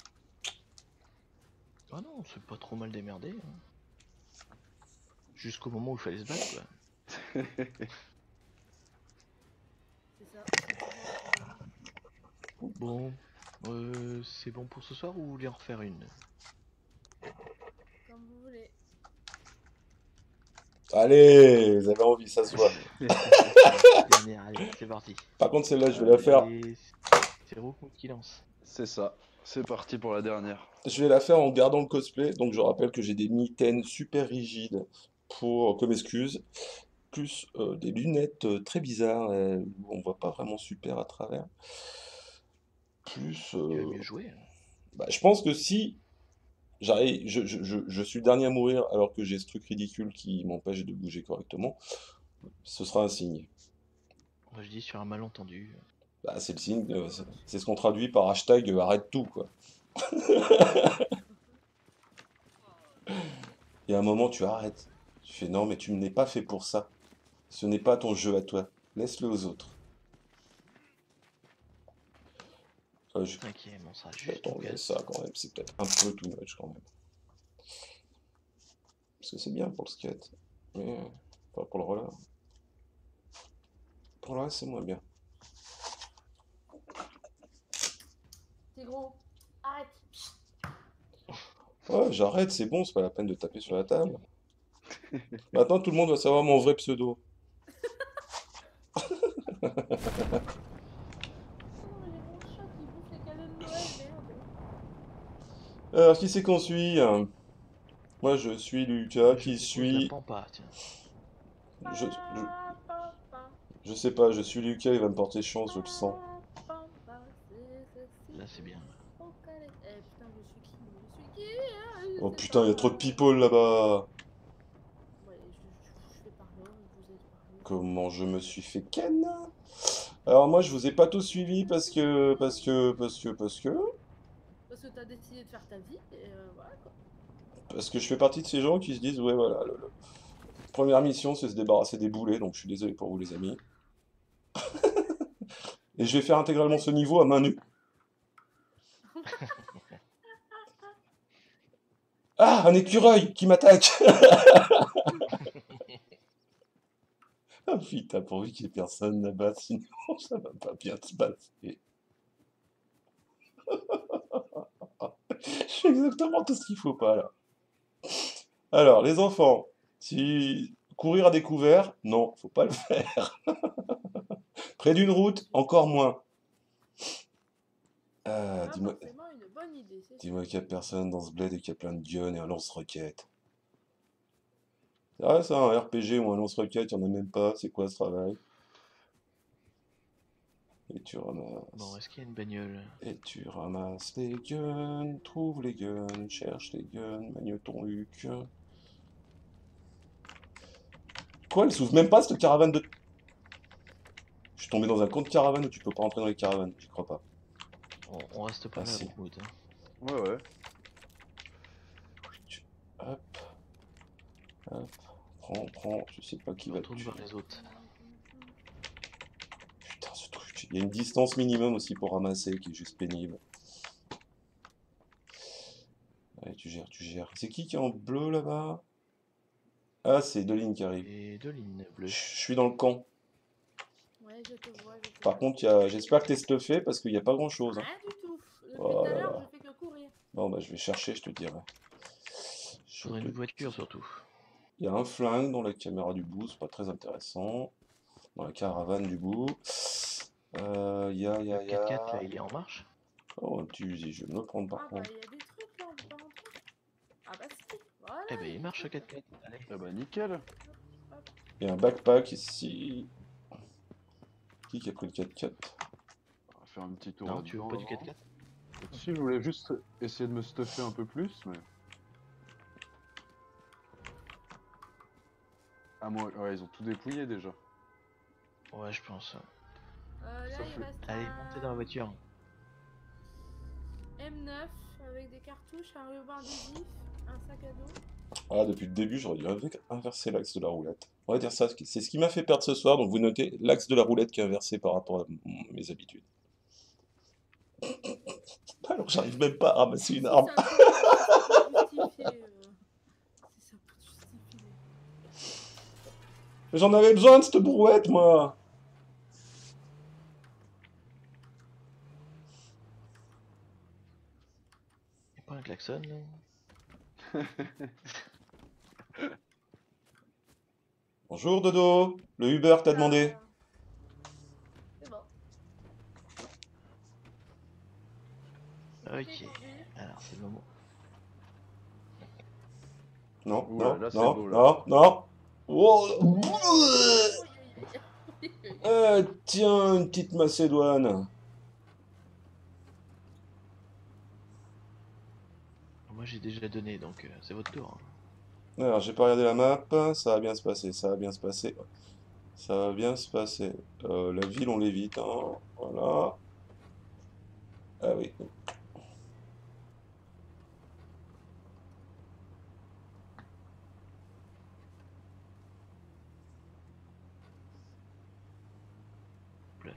Ah non, c'est pas trop mal démerdé. Hein. Jusqu'au moment où il fallait se battre, quoi. c'est ça. Bon, euh, c'est bon pour ce soir ou vous voulez en refaire une? Comme vous voulez. Allez, vous avez envie, ça se voit. Dernière, allez, c'est parti. Par contre, celle-là, je vais la faire. Et c'est Rookmood qui lance. C'est ça. C'est parti pour la dernière. Je vais la faire en gardant le cosplay. Donc, je rappelle que j'ai des mitaines super rigides pour, comme excuse, plus euh, des lunettes euh, très bizarres euh, où on voit pas vraiment super à travers. Plus, Tu vas euh, mieux jouer. Hein. bah, je pense que si j'arrive, je, je, je, je suis le dernier à mourir alors que j'ai ce truc ridicule qui m'empêche de bouger correctement, ce sera un signe. Moi je dis sur un malentendu. Bah, c'est le signe, euh, c'est c'est ce qu'on traduit par hashtag euh, arrête tout, quoi. Et à un moment, tu arrêtes. Tu fais non, mais tu n'es pas fait pour ça. Ce n'est pas ton jeu à toi. Laisse-le aux autres. Euh, je Cinquième, on sera vais juste au t'enlever gaz. ça quand même. C'est peut-être un peu too much quand même. Parce que c'est bien pour le skate. Mais euh, pas pour le roller. Pour le reste, c'est moins bien. C'est gros. Arrête. Ouais, j'arrête, c'est bon, c'est pas la peine de taper sur la table. Maintenant, tout le monde va savoir mon vrai pseudo. Oh non, mais j'ai mon chat qui bouffe les cadeaux de Noël, merde. Alors, qui c'est qu'on suit? hein Moi, je suis Lucas, Je qui propose suit... la pampa, tiens. Je, je, Pa, pa, pa, je sais pas, je suis Lucas, il va me porter chance, je le sens. pa, pa, c'est ceci. Là c'est bien. Oh, calé- Eh putain, je suis qui? Je suis qui? Ah, je Oh sais putain, il y a pas. trop de people là-bas. Ouais, je, je, je fais par là, vous êtes par là. Comment je me suis fait ken? Alors moi, je vous ai pas tout suivi parce que... Parce que... Parce que... Parce que... Parce que t'as décidé de faire ta vie, et euh, voilà quoi. Parce que je fais partie de ces gens qui se disent, ouais, voilà, le, le- première mission, c'est se débarrasser des boulets, donc je suis désolé pour vous, les amis. Et je vais faire intégralement ce niveau à main nue. Ah, un écureuil qui m'attaque! Ah putain, pourvu qu'il y ait personne là-bas, sinon ça va pas bien se passer. Je fais exactement tout ce qu'il faut pas là. Alors, les enfants, si courir à découvert, non, faut pas le faire. Près d'une route, encore moins. Ah, Pas dis-moi, forcément une bonne idée, c'est sûr. dis-moi qu'il y a personne dans ce bled et qu'il y a plein de guns et un lance-roquette. C'est vrai ça, un R P G ou un lance-roquette, il y en a même pas, c'est quoi ce travail? Et tu ramasses. Bon, est-ce qu'il y a une bagnole? Et tu ramasses les guns, trouve les guns, cherche les guns, magne ton huc. Quoi, elle s'ouvre même pas cette caravane de... Je suis tombé dans un camp de caravane où tu peux pas rentrer dans les caravanes, j'y crois pas. On, on reste pas Ah, là, si. Rookmood. Hein. Ouais, ouais. Tu- Hop, hop, prends, prends, je sais pas qui va te Retourne tuer. vers les autres. Putain, ce truc, il y a une distance minimum aussi pour ramasser qui est juste pénible. Allez, tu gères, tu gères. C'est qui qui est en bleu là-bas? Ah, c'est Deline qui arrive. Et deux lignes Je bleues. je suis dans le camp. Ouais, Ouais, je te vois, je te Par vois. contre, il y a... j'espère que t'es stuffé parce qu'il n'y a pas grand chose. Hein. Rien du tout. Depuis Oh tout à là l'heure, là. je fais que courir. Bon, bah, je vais chercher, je te dirai. Je Faudrait te... une voiture surtout. Il y a un flingue dans la caméra du bout, c'est pas très intéressant. Dans la caravane du bout. Euh, y a, y Le a, y quatre quatre là, a... il est en marche. Oh, un petit Uzi, je vais me le prendre par Ah bah, contre. il y a des trucs là, on peut pas rentrer. Ah bah si, voilà. Eh ben il y a il des marche le trucs. quatre quatre. Allez. Ah bah nickel. Hop. Il y a un backpack ici. Qui qui a pris le quatre quatre? On va faire un petit tour Non, tu veux là-dedans. pas du avant. quatre quatre? Si, je voulais juste essayer de me stuffer un peu plus, mais. Ah, moi, ouais, ils ont tout dépouillé déjà. Ouais, je pense. Euh, là, Ça il fait- reste Allez, un montez dans la voiture. M neuf avec des cartouches, un ruban adhésif, un sac à dos. Ah, depuis le début, j'aurais dû inver- inverser l'axe de la roulette. On va dire ça, c'est ce qui m'a fait perdre ce soir, donc vous notez l'axe de la roulette qui est inversé par rapport à m- mes habitudes. Alors, j'arrive même pas à ramasser une Si arme. ça peut, si ça peut justifier. euh, Si ça peut justifier. J'en avais besoin de cette brouette, moi. Y'a pas un klaxon là? Bonjour, Dodo. Le Uber t'a demandé. Là, c'est bon. Ok. J'ai conduit. Alors c'est le moment. Non, Ouh là non, là, c'est non, beau, là. non, non. Oh. Aïe, aïe, aïe, aïe. Euh, tiens, une petite Macédoine. Moi j'ai déjà donné donc euh, c'est votre tour. hein. Alors, j'ai pas regardé la map. Ça va bien se passer, ça va bien se passer. Ça va bien se passer. Euh, la ville, on l'évite, hein. Voilà. Ah oui. Là.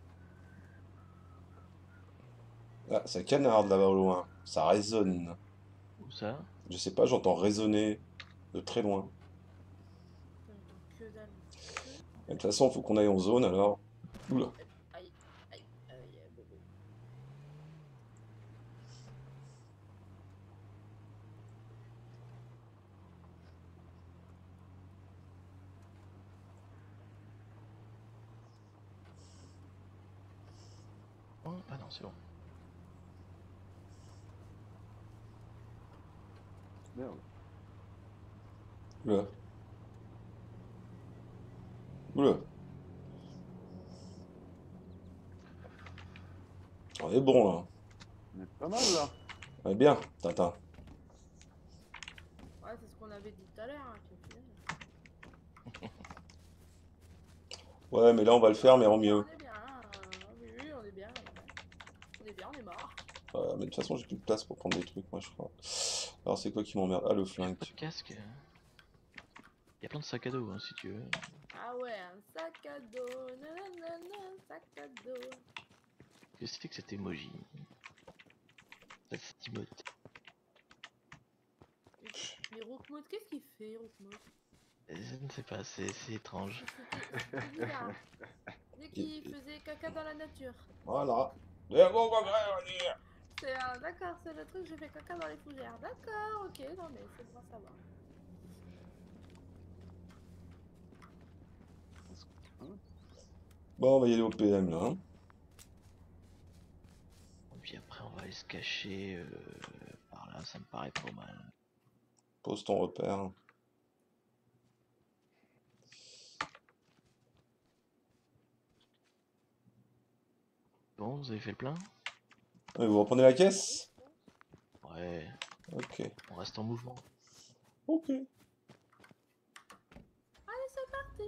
Ah, ça canarde là-bas au loin. Ça résonne. Où ça? Je sais pas, j'entends résonner de très loin. J'entends que dalle. Et de toute façon, faut qu'on aille en zone alors. Oula. Aïe, aïe, aïe, bobo. Oh, ah non c'est bon. Merde. Oula. Oula. On est bon là. On est pas mal là. On est bien, Tintin. Ouais, c'est ce qu'on avait dit tout à l'heure. Hein, que- Ouais, mais là on va le faire, mais en mieux. On est bien, hein, euh, oui, oui, on est bien. On est bien, on est mort. Euh, mais de toute façon, j'ai plus de place pour prendre des trucs, moi je crois. Alors c'est quoi qui m'emmerde? Ah, le flingue. Pas de casque. Il y a plein de sacs à dos hein, si tu veux. Ah ouais, un sac à dos, nanana, un sac à dos. Qu'est-ce que c'est que cet emoji? Cette emote. Mais Roukmout, qu'est-ce qu'il fait, Roukmout? Je ne sais pas, c'est c'est étrange. C'est bizarre. Dès qu'il faisait caca dans la nature. Voilà. Et bon, on va dire. C'est un... D'accord, c'est le truc, j'ai fait caca dans les fougères. D'accord, ok, non mais c'est bon à savoir. Bon, on va y aller au P M là. Hein. Et puis après on va aller se cacher euh, par là, ça me paraît pas mal. Pose ton repère. Bon, vous avez fait le plein? Et vous reprenez la caisse? Ouais, Ok. on reste en mouvement. Ok. Allez, c'est parti.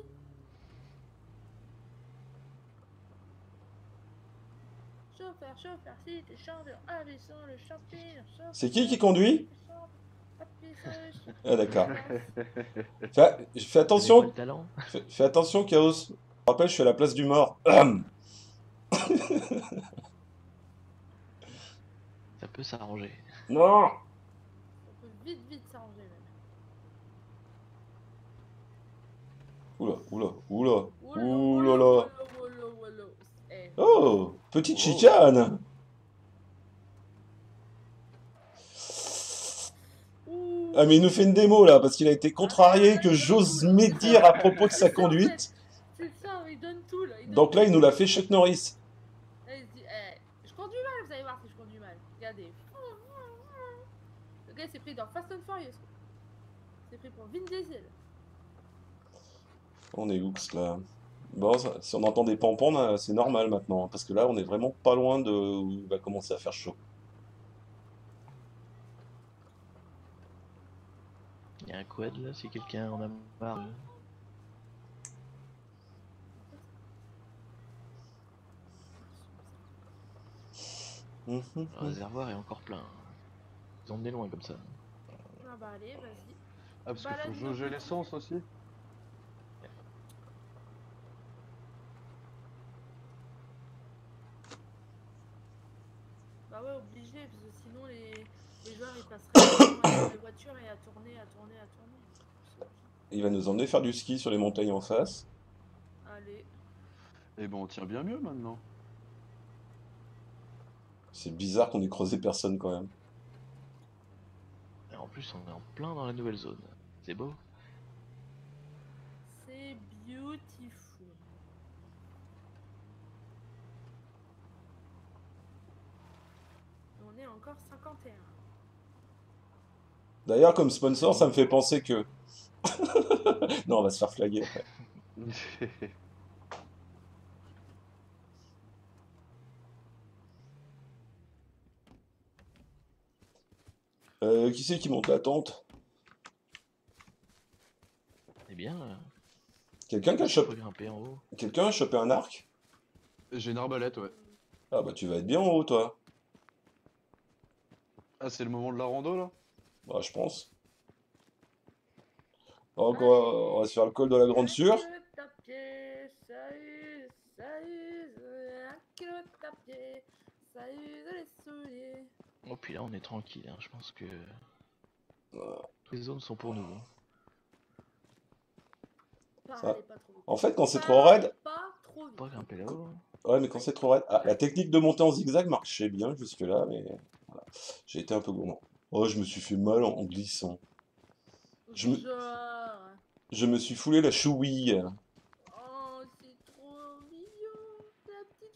Chauffeur, chauffeur, si t'es champion, allez sur le champion. C'est qui qui conduit? Appuie sur le champion. Ah d'accord. Fais, fais Vous avez pas attention. le talent? Fais, fais attention, Chaos. Je me rappelle, je suis à la place du mort. Ça peut s'arranger. Non. On peut vite, vite s'arranger même. Oula, oula, oula. Oula, Oula oula, là. oula, oula. Oh, petite Oh. chicane. Ouh. Ah mais il nous fait une démo là, parce qu'il a été contrarié Ah, que il donne j'ose tout, là. médire à propos de C'est sa ça, en fait. conduite. C'est ça, il donne tout là. Il donne Donc là, tout. il nous l'a fait Chuck Norris. Là, il se dit, eh, je conduis mal, vous allez voir si je conduis mal. Regardez. Le gars il s'est pris dans Fast and Furious. quoi. Il s'est pris pour Vin Diesel. On est où là? Bon, ça- si on entend des pompons, là, c'est normal maintenant, hein, parce que là, on est vraiment pas loin de où il va commencer à faire chaud. Il y a un quad là, si quelqu'un en a marre. euh. Hum, hum, Le hum. réservoir est encore plein. Ils ont emmené loin comme ça. Ah bah allez, vas-y. Ah, parce qu'il Balade faut nos jauger petits. l'essence aussi. Bah ouais, obligé, parce que sinon les, les joueurs ils passeraient dans la voiture et à tourner, à tourner, à tourner. C'est obligé. Il va nous emmener faire du ski sur les montagnes en face. Allez. Et ben on tire bien mieux maintenant. C'est bizarre qu'on ait creusé personne quand même. Et en plus, on est en plein dans la nouvelle zone. C'est beau. C'est beautiful. On est encore cinquante et un. D'ailleurs, comme sponsor, ça me fait penser que... Non, on va se faire flaguer après. Euh, qui c'est qui monte la tente? Eh bien, euh, Quelqu'un qui a je peux chopé... grimper en haut. Quelqu'un a chopé un arc? J'ai une arbalète, ouais. Ah bah tu vas être bien en haut, toi. Ah, c'est le moment de la rando là? Bah, je pense. Donc, on va, on va se faire le col de la Grande Sûre. Un kilomètre à pied, ça use, ça use. Un kilomètre à pied, ça use les souliers. Oh, puis là, on est tranquille. hein. Je pense que toutes les zones sont pour nous. hein. Parlez pas trop vite. En fait, quand c'est trop Parlez raide... pas trop vite. Pas grimper là-haut. hein. Ouais, mais quand c'est trop raide... Ah, la technique de monter en zigzag marchait bien jusque-là, mais... Voilà. J'ai été un peu gourmand. Oh, je me suis fait mal en glissant. Je me, Genre. je me suis foulé la chouille. Oh, c'est trop mignon, la petite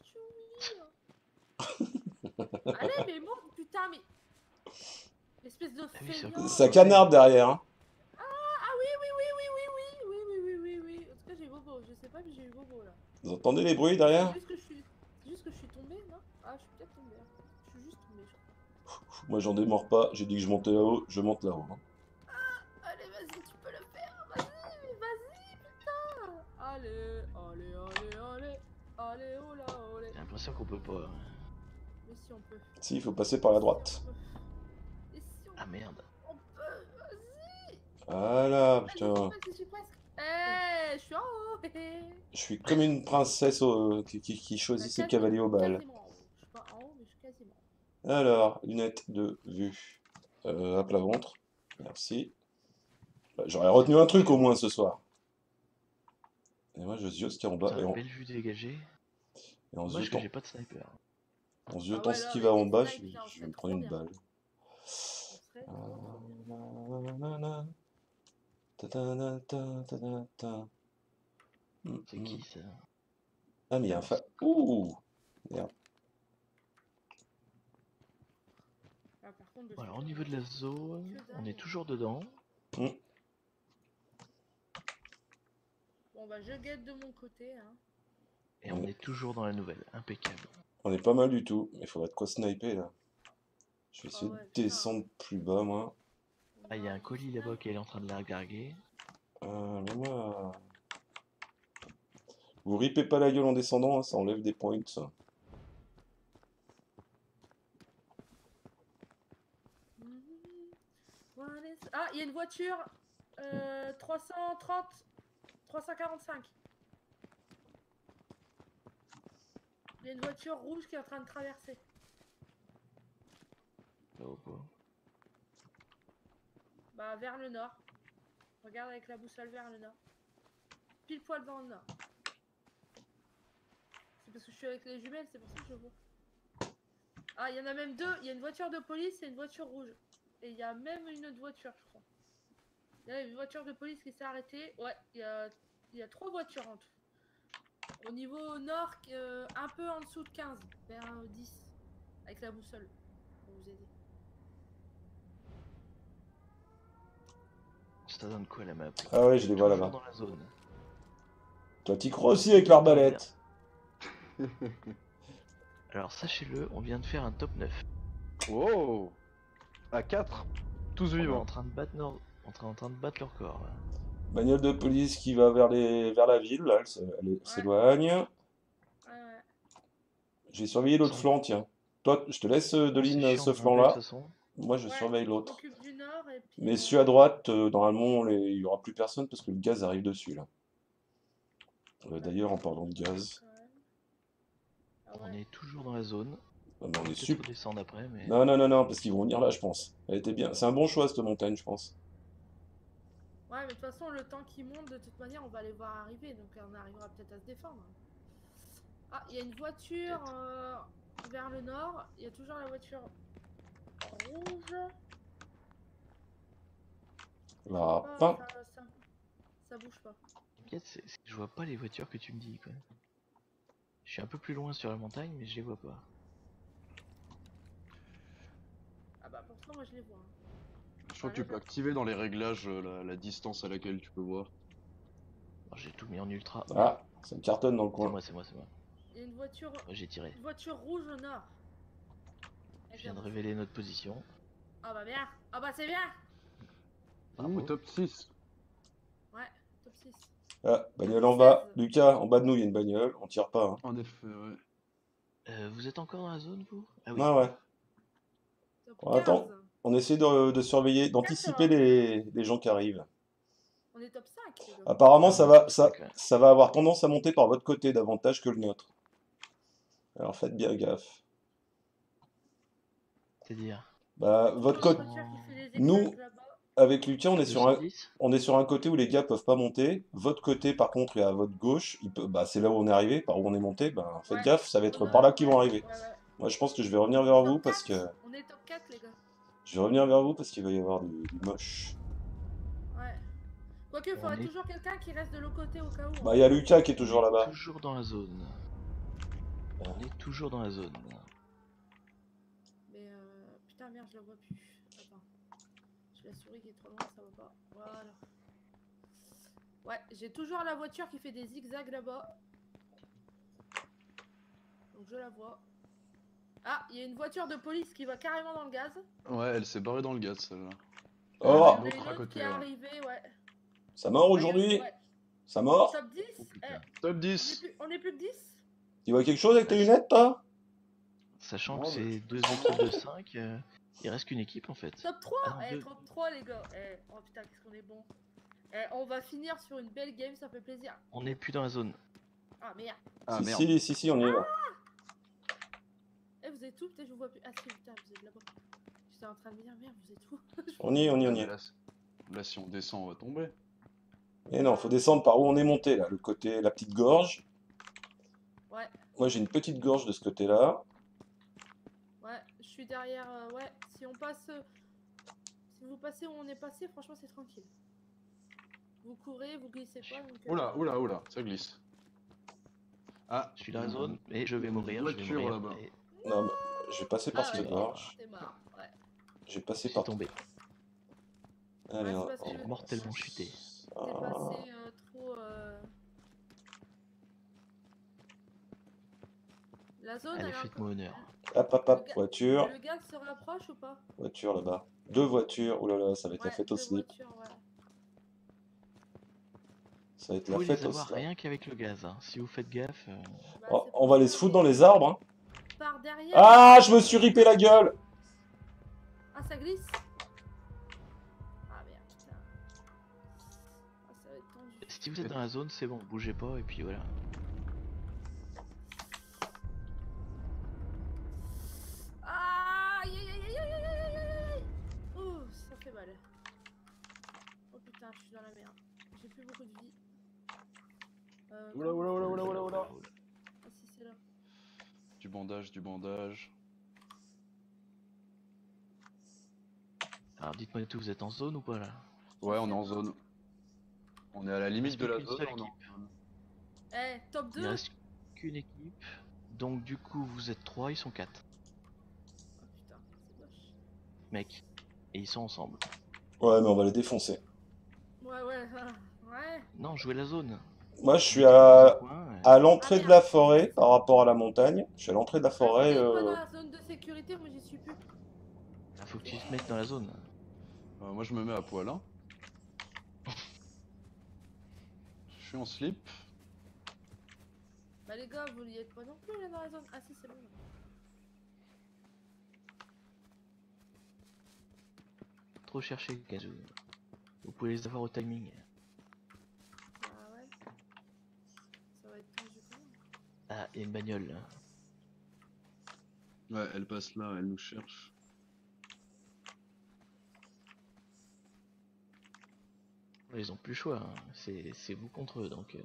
chouille. Allez, mais monte, putain, mais. Espèce de Ah oui, c'est feignant. Ça canarde derrière, hein. Ah oui, oui, oui, oui, oui, oui, oui, oui, oui, oui, oui. En tout cas, j'ai bobo. Je sais pas, mais j'ai eu bobo là. Vous entendez les bruits C'est derrière? juste que je suis, c'est juste que je suis tombée, non? Ah, je suis peut-être tombée. hein. Je suis juste tombée, je crois. Moi, j'en démords pas. J'ai dit que je montais là-haut, je monte là-haut. hein. Allez, vas-y, tu peux le faire. Vas-y, vas-y, putain. Allez, allez, allez, allez, allez, oh là, allez. J'ai l'impression qu'on peut pas. hein. Mais si on peut. Si, il faut passer par la droite. Et si on Ah merde. On peut, vas-y. Voilà, Vas-y, putain. je suis presque. Eh, je suis en haut. Je suis comme une princesse au- qui, qui- qui choisit ses Quasiment- cavaliers au bal. Quasiment en haut. Je suis pas en haut, mais je suis quasiment. Alors, lunettes de vue. Euh, à plat ventre. Merci. Bah, j'aurais retenu un truc au moins ce soir. Et moi, je ziote ce qu'il y a en bas. Putain, Et en, belle vue dégagée. et en Dommage que ziotant, j'ai pas de sniper. en ziotant Ah ouais, ce là, qui avec va en des bas, je, snipes, là, on je vais serait me trop prendre une bien. balle. On serait trop, trop bien. Nanana. Ta-ta-ta-ta, ta-ta-ta. Hum, C'est hum. qui ça? Ah, mais il y a un fa... Ouh! Merde. Ah, par contre, de Voilà, ce au niveau de la zone, on est toujours dedans. Hum. Bon, bah, je guette de mon côté. Hein. Et on Ouais. est toujours dans la nouvelle. Impeccable. On est pas mal du tout, mais il faudrait de quoi sniper là. Je vais Ah essayer ouais, de putain. descendre plus bas, moi. Ah, il y a un colis là-bas qui est en train de la regarguer. Ah, mais moi... Vous ripez pas la gueule en descendant, hein, ça enlève des points. Ça. Ah, il y a une voiture. Euh, trois cent trente. trois cent quarante-cinq. Il y a une voiture rouge qui est en train de traverser. Oh, oh. Bah, vers le nord. Regarde avec la boussole vers le nord. Pile poil dans le nord. C'est parce que je suis avec les jumelles, c'est pour ça que je vois. Ah, il y en a même deux. Il y a une voiture de police et une voiture rouge. Et il y a même une autre voiture, je crois. Il y a une voiture de police qui s'est arrêtée. Ouais, il y a, il y a trois voitures en tout. Au niveau nord, euh, un peu en dessous de quinze, vers euh, dix. Avec la boussole, pour vous aider. Ça donne quoi la map? Ah ouais, je les vois Toujours là-bas. dans la zone. Toi, t'y crois aussi avec l'arbalète. Alors sachez-le, on vient de faire un top neuf. Oh, à quatre, tous On est en vivants. train de battre nos... on est en train de battre leur corps. Là. Bagnole de police qui va vers, les... vers la ville, là, elle s'é- elle s'éloigne. Ouais, ouais. Je vais surveiller l'autre Sans- flanc, tiens. Toi, je te laisse, euh, Oh, c'est Deline, euh, chiant ce de monter de toute flanc-là. façon. Moi, je Ouais, surveille je l'autre. m'occupe du nord et puis. Messieurs euh, à droite, euh, normalement, les- il n'y aura plus personne parce que le gaz arrive dessus, là. Euh, D'ailleurs, en parlant de gaz, quand même. Ah On ouais. est toujours dans la zone. ah, mais on est Peut-être super. redescendre après, mais... Non, non, non, non, parce qu'ils vont venir là, je pense. Elle était bien. C'est un bon choix, cette montagne, je pense. Ouais, mais de toute façon, le temps qui monte, de toute manière, on va les voir arriver. Donc on arrivera peut-être à se défendre. Ah, il y a une voiture euh, vers le nord. Il y a toujours la voiture rouge. La Ah, fin. ça, ça, ça bouge pas. T'inquiète, c'est- c'est que je vois pas les voitures que tu me dis, quoi. Je suis un peu plus loin sur la montagne, mais je les vois pas. Ah bah pourtant, moi je les vois. hein. Je crois Ah, que tu là, peux là. activer dans les réglages euh, la, la distance à laquelle tu peux voir. Alors, j'ai tout mis en ultra. Ah, ça me cartonne dans le C'est coin. moi, c'est moi, c'est moi. Il y a une voiture, Moi, j'ai tiré. une voiture rouge au nord. Je viens de révéler notre position. Ah bah bien. Ah bah c'est bien. Bravo. Ouh, top six. Ouais, top six. Ah, bagnole en bas. Lucas, en bas de nous, il y a une bagnole. On tire pas, hein. En effet, ouais. Euh, vous êtes encore dans la zone, vous? Ah oui. Ah ouais. Top On attend. quinze. On essaie de, de surveiller, d'anticiper les, les gens qui arrivent. On est top cinq, les gars. Apparemment, Ah, ça on est va, top ça, cinq, ouais. ça va avoir tendance à monter par votre côté davantage que le nôtre. Alors faites bien gaffe. C'est-à-dire Bah, Toujours votre la côté, voiture qui fait les zigzags nous, là-bas. avec Lucas, on est sur un, deux cent dix? on est sur un côté où les gars peuvent pas monter. Votre côté, par contre, et à votre gauche, il peut, bah, c'est là où on est arrivé, par où on est monté. Bah, faites Ouais. gaffe, ça va être On a- par là qu'ils ouais, vont arriver. ouais, ouais. Moi, je pense que je vais revenir vers vous Top parce que quatre. On est top quatre, les gars. je vais revenir vers vous parce qu'il va y avoir du, du moche. Ouais. Quoique, il On faudrait est- toujours quelqu'un qui reste de l'autre côté au cas où. hein. Bah, il y a Lucas qui est On toujours là-bas. Toujours dans la zone. On est toujours dans la zone. Mais euh... putain, merde, je la vois plus. Attends. J'ai la souris qui est trop loin, ça va pas. Voilà. Ouais, j'ai toujours la voiture qui fait des zigzags là-bas. Donc je la vois. Ah, il y a une voiture de police qui va carrément dans le gaz. Ouais, elle s'est barrée dans le gaz, celle-là. Oh, Il y en a l'autre une à autre côté, qui est ouais. arrivée, ouais. ça mord Ah, il y a- aujourd'hui? ouais. Ça mord? Top dix. Oh, putain. Eh, Top on, est dix. plus... on est plus que dix. Tu vois quelque chose avec tes Bah, lunettes, toi? Sachant Non, que mais c'est je- deux équipes de cinq, euh, il reste qu'une équipe en fait. Top trois. Ah non, Eh, deux. top trois, les gars. Eh, oh putain, qu'est-ce qu'on est bon. Eh, on va finir sur une belle game, ça fait plaisir. On n'est plus dans la zone. Ah merde. Ah si, merde. si, si, si, on y est là. Eh, vous êtes où? Putain, je vous vois plus. Ah si, putain, vous êtes là-bas. J'étais en train de me dire, merde, vous êtes où? On y est, on y est, Ah, on y mais est. là, c'est- là, si on descend, on va tomber. Et non, faut descendre par où on est monté, là. Le côté, la petite gorge. Ouais, Moi, j'ai une petite gorge de ce côté-là. ouais, je suis derrière. euh, ouais, si on passe. euh, Si vous passez où on est passé, franchement, c'est tranquille. Vous courez, vous glissez pas. Donc, euh, Oula, oula, oula, ça glisse. Ah, Je suis dans la il y a zone, une- mais je vais une mourir. Je vais voiture mourir. là-bas. Et Non, mais je vais passer par Ah cette ouais, gorge. t'es mort. Ouais. Je vais passer je suis par. tombé. Allez, Ouais, on- c'est parce que on- Mortellement chuté. T'es Ah. passé euh, trop. euh, La zone, Allez, elle a faites-moi honneur. Hop, hop, Le hop, ga- voiture. Le gaz se rapproche ou pas? Voiture là-bas. Deux voitures. Ouh là là, ça va être la Ouais, fête au deux slip. voitures, ouais. Ça va être Vous la pouvez fête les au avoir slip. rien qu'avec le gaz. Hein. Si vous faites gaffe. euh, Bah, Oh, c'est on pour va les ça, se foutre mais dans les arbres, hein. Par derrière. Ah, je me suis ripé la gueule. Ah, ça glisse. Ah merde, putain. Ah, ça va être tendu. Si vous êtes dans la zone, c'est bon, bougez pas et puis voilà. Ah, aïe aïe aïe aïe aïe aïe aïe aïe aïe. Oh, ça fait mal. Oh putain, je suis dans la merde. J'ai plus beaucoup de vie. Euh, Oula, oula, oula, oula, oula, oula. Ah si, c'est là. du bandage, du bandage. Alors dites-moi tout, vous êtes en zone ou pas là? Ouais, on est en zone. On est à la limite reste de plus la qu'une zone. seule on est en équipe. zone. Eh, top Il deux. reste qu'une équipe. Donc du coup vous êtes trois, ils sont quatre. Oh putain, c'est moche. Mecs. Et ils sont ensemble. Ouais, mais on va les défoncer. Ouais, ouais, ah, ouais. Non, jouez la zone. Moi, je suis Mettez-vous dans un à, coin, euh, à l'entrée Ah, de merde. la forêt par rapport à la montagne. Je suis à l'entrée de la Ah, vous forêt. êtes pas euh, dans la zone de sécurité, moi j'y suis plus. ah, faut que tu te mettes dans la zone. Euh, moi, je me mets à poil. Hein. Je suis en slip. Bah les gars, vous y êtes pas non plus là dans la zone. Ah si, c'est bon. Trop chercher, Kazu. Vous pouvez les avoir au timing. Ah ouais. Ça va être tendu quand même. Ah, il y a une bagnole là. Ouais, elle passe là, elle nous cherche. Ouais, ils ont plus le choix. Hein. C'est c'est vous contre eux donc. euh.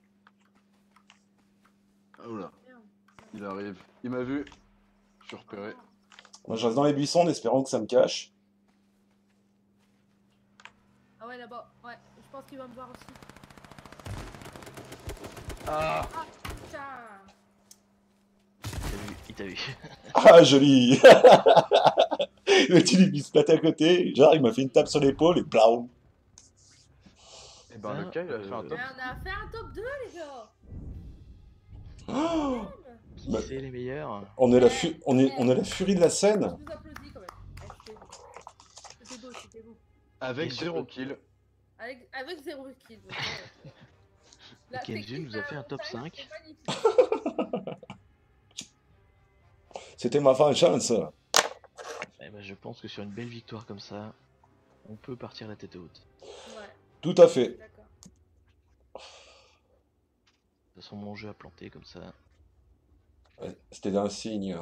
Ah oula, Merde. il arrive. Il m'a vu. Je suis repéré. Ah, Moi, je reste dans les buissons en espérant que ça me cache. ah ouais, là-bas. Ouais, je pense qu'il va me voir aussi. Ah, Ah putain. il t'a vu, il t'a vu. Ah, joli! Le type, il se plate à côté. Genre, il m'a fait une tape sur l'épaule et blam! Et ben, Ça, le cas, il a fait un euh, top. Mais on a fait un top deux, les gars. Oh, Même. Qui Bah. c'est les meilleurs? on est la fu- on est, on est la furie de la scène. Je vous applaudis quand même. Eh, c'était- C'était beau, c'était beau. Avec Kenzu- zéro kill. Avec, avec zéro kill. donc, ouais. La Kenzu technique nous a de fait la un top montagne, cinq. c'est magnifique. C'était ma fin de chance. Eh ben, je pense que sur une belle victoire comme ça, on peut partir la tête haute. Ouais, Tout à fait. d'accord. De toute façon, mon jeu a planté comme ça. Ouais, c'était un signe.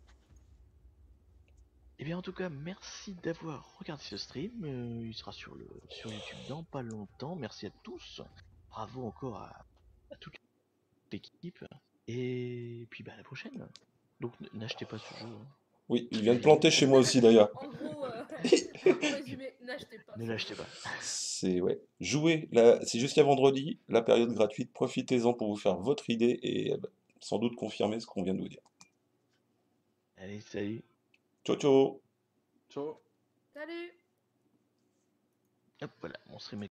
Et bien en tout cas, merci d'avoir regardé ce stream. Euh, il sera sur, le, sur YouTube dans pas longtemps. Merci à tous. Bravo encore à, à toute l'équipe. Et puis bah à la prochaine. Donc n- n'achetez pas ce jeu. hein. Oui, il vient de planter chez moi aussi d'ailleurs. En gros, euh, pour résumer, n'achetez pas. Ne l'achetez pas. C'est ouais. Jouez, là, c'est jusqu'à vendredi, la période gratuite. Profitez-en pour vous faire votre idée et euh, bah, sans doute confirmer ce qu'on vient de vous dire. Allez, salut. Ciao, ciao! Ciao. Salut. Hop, voilà, mon stream est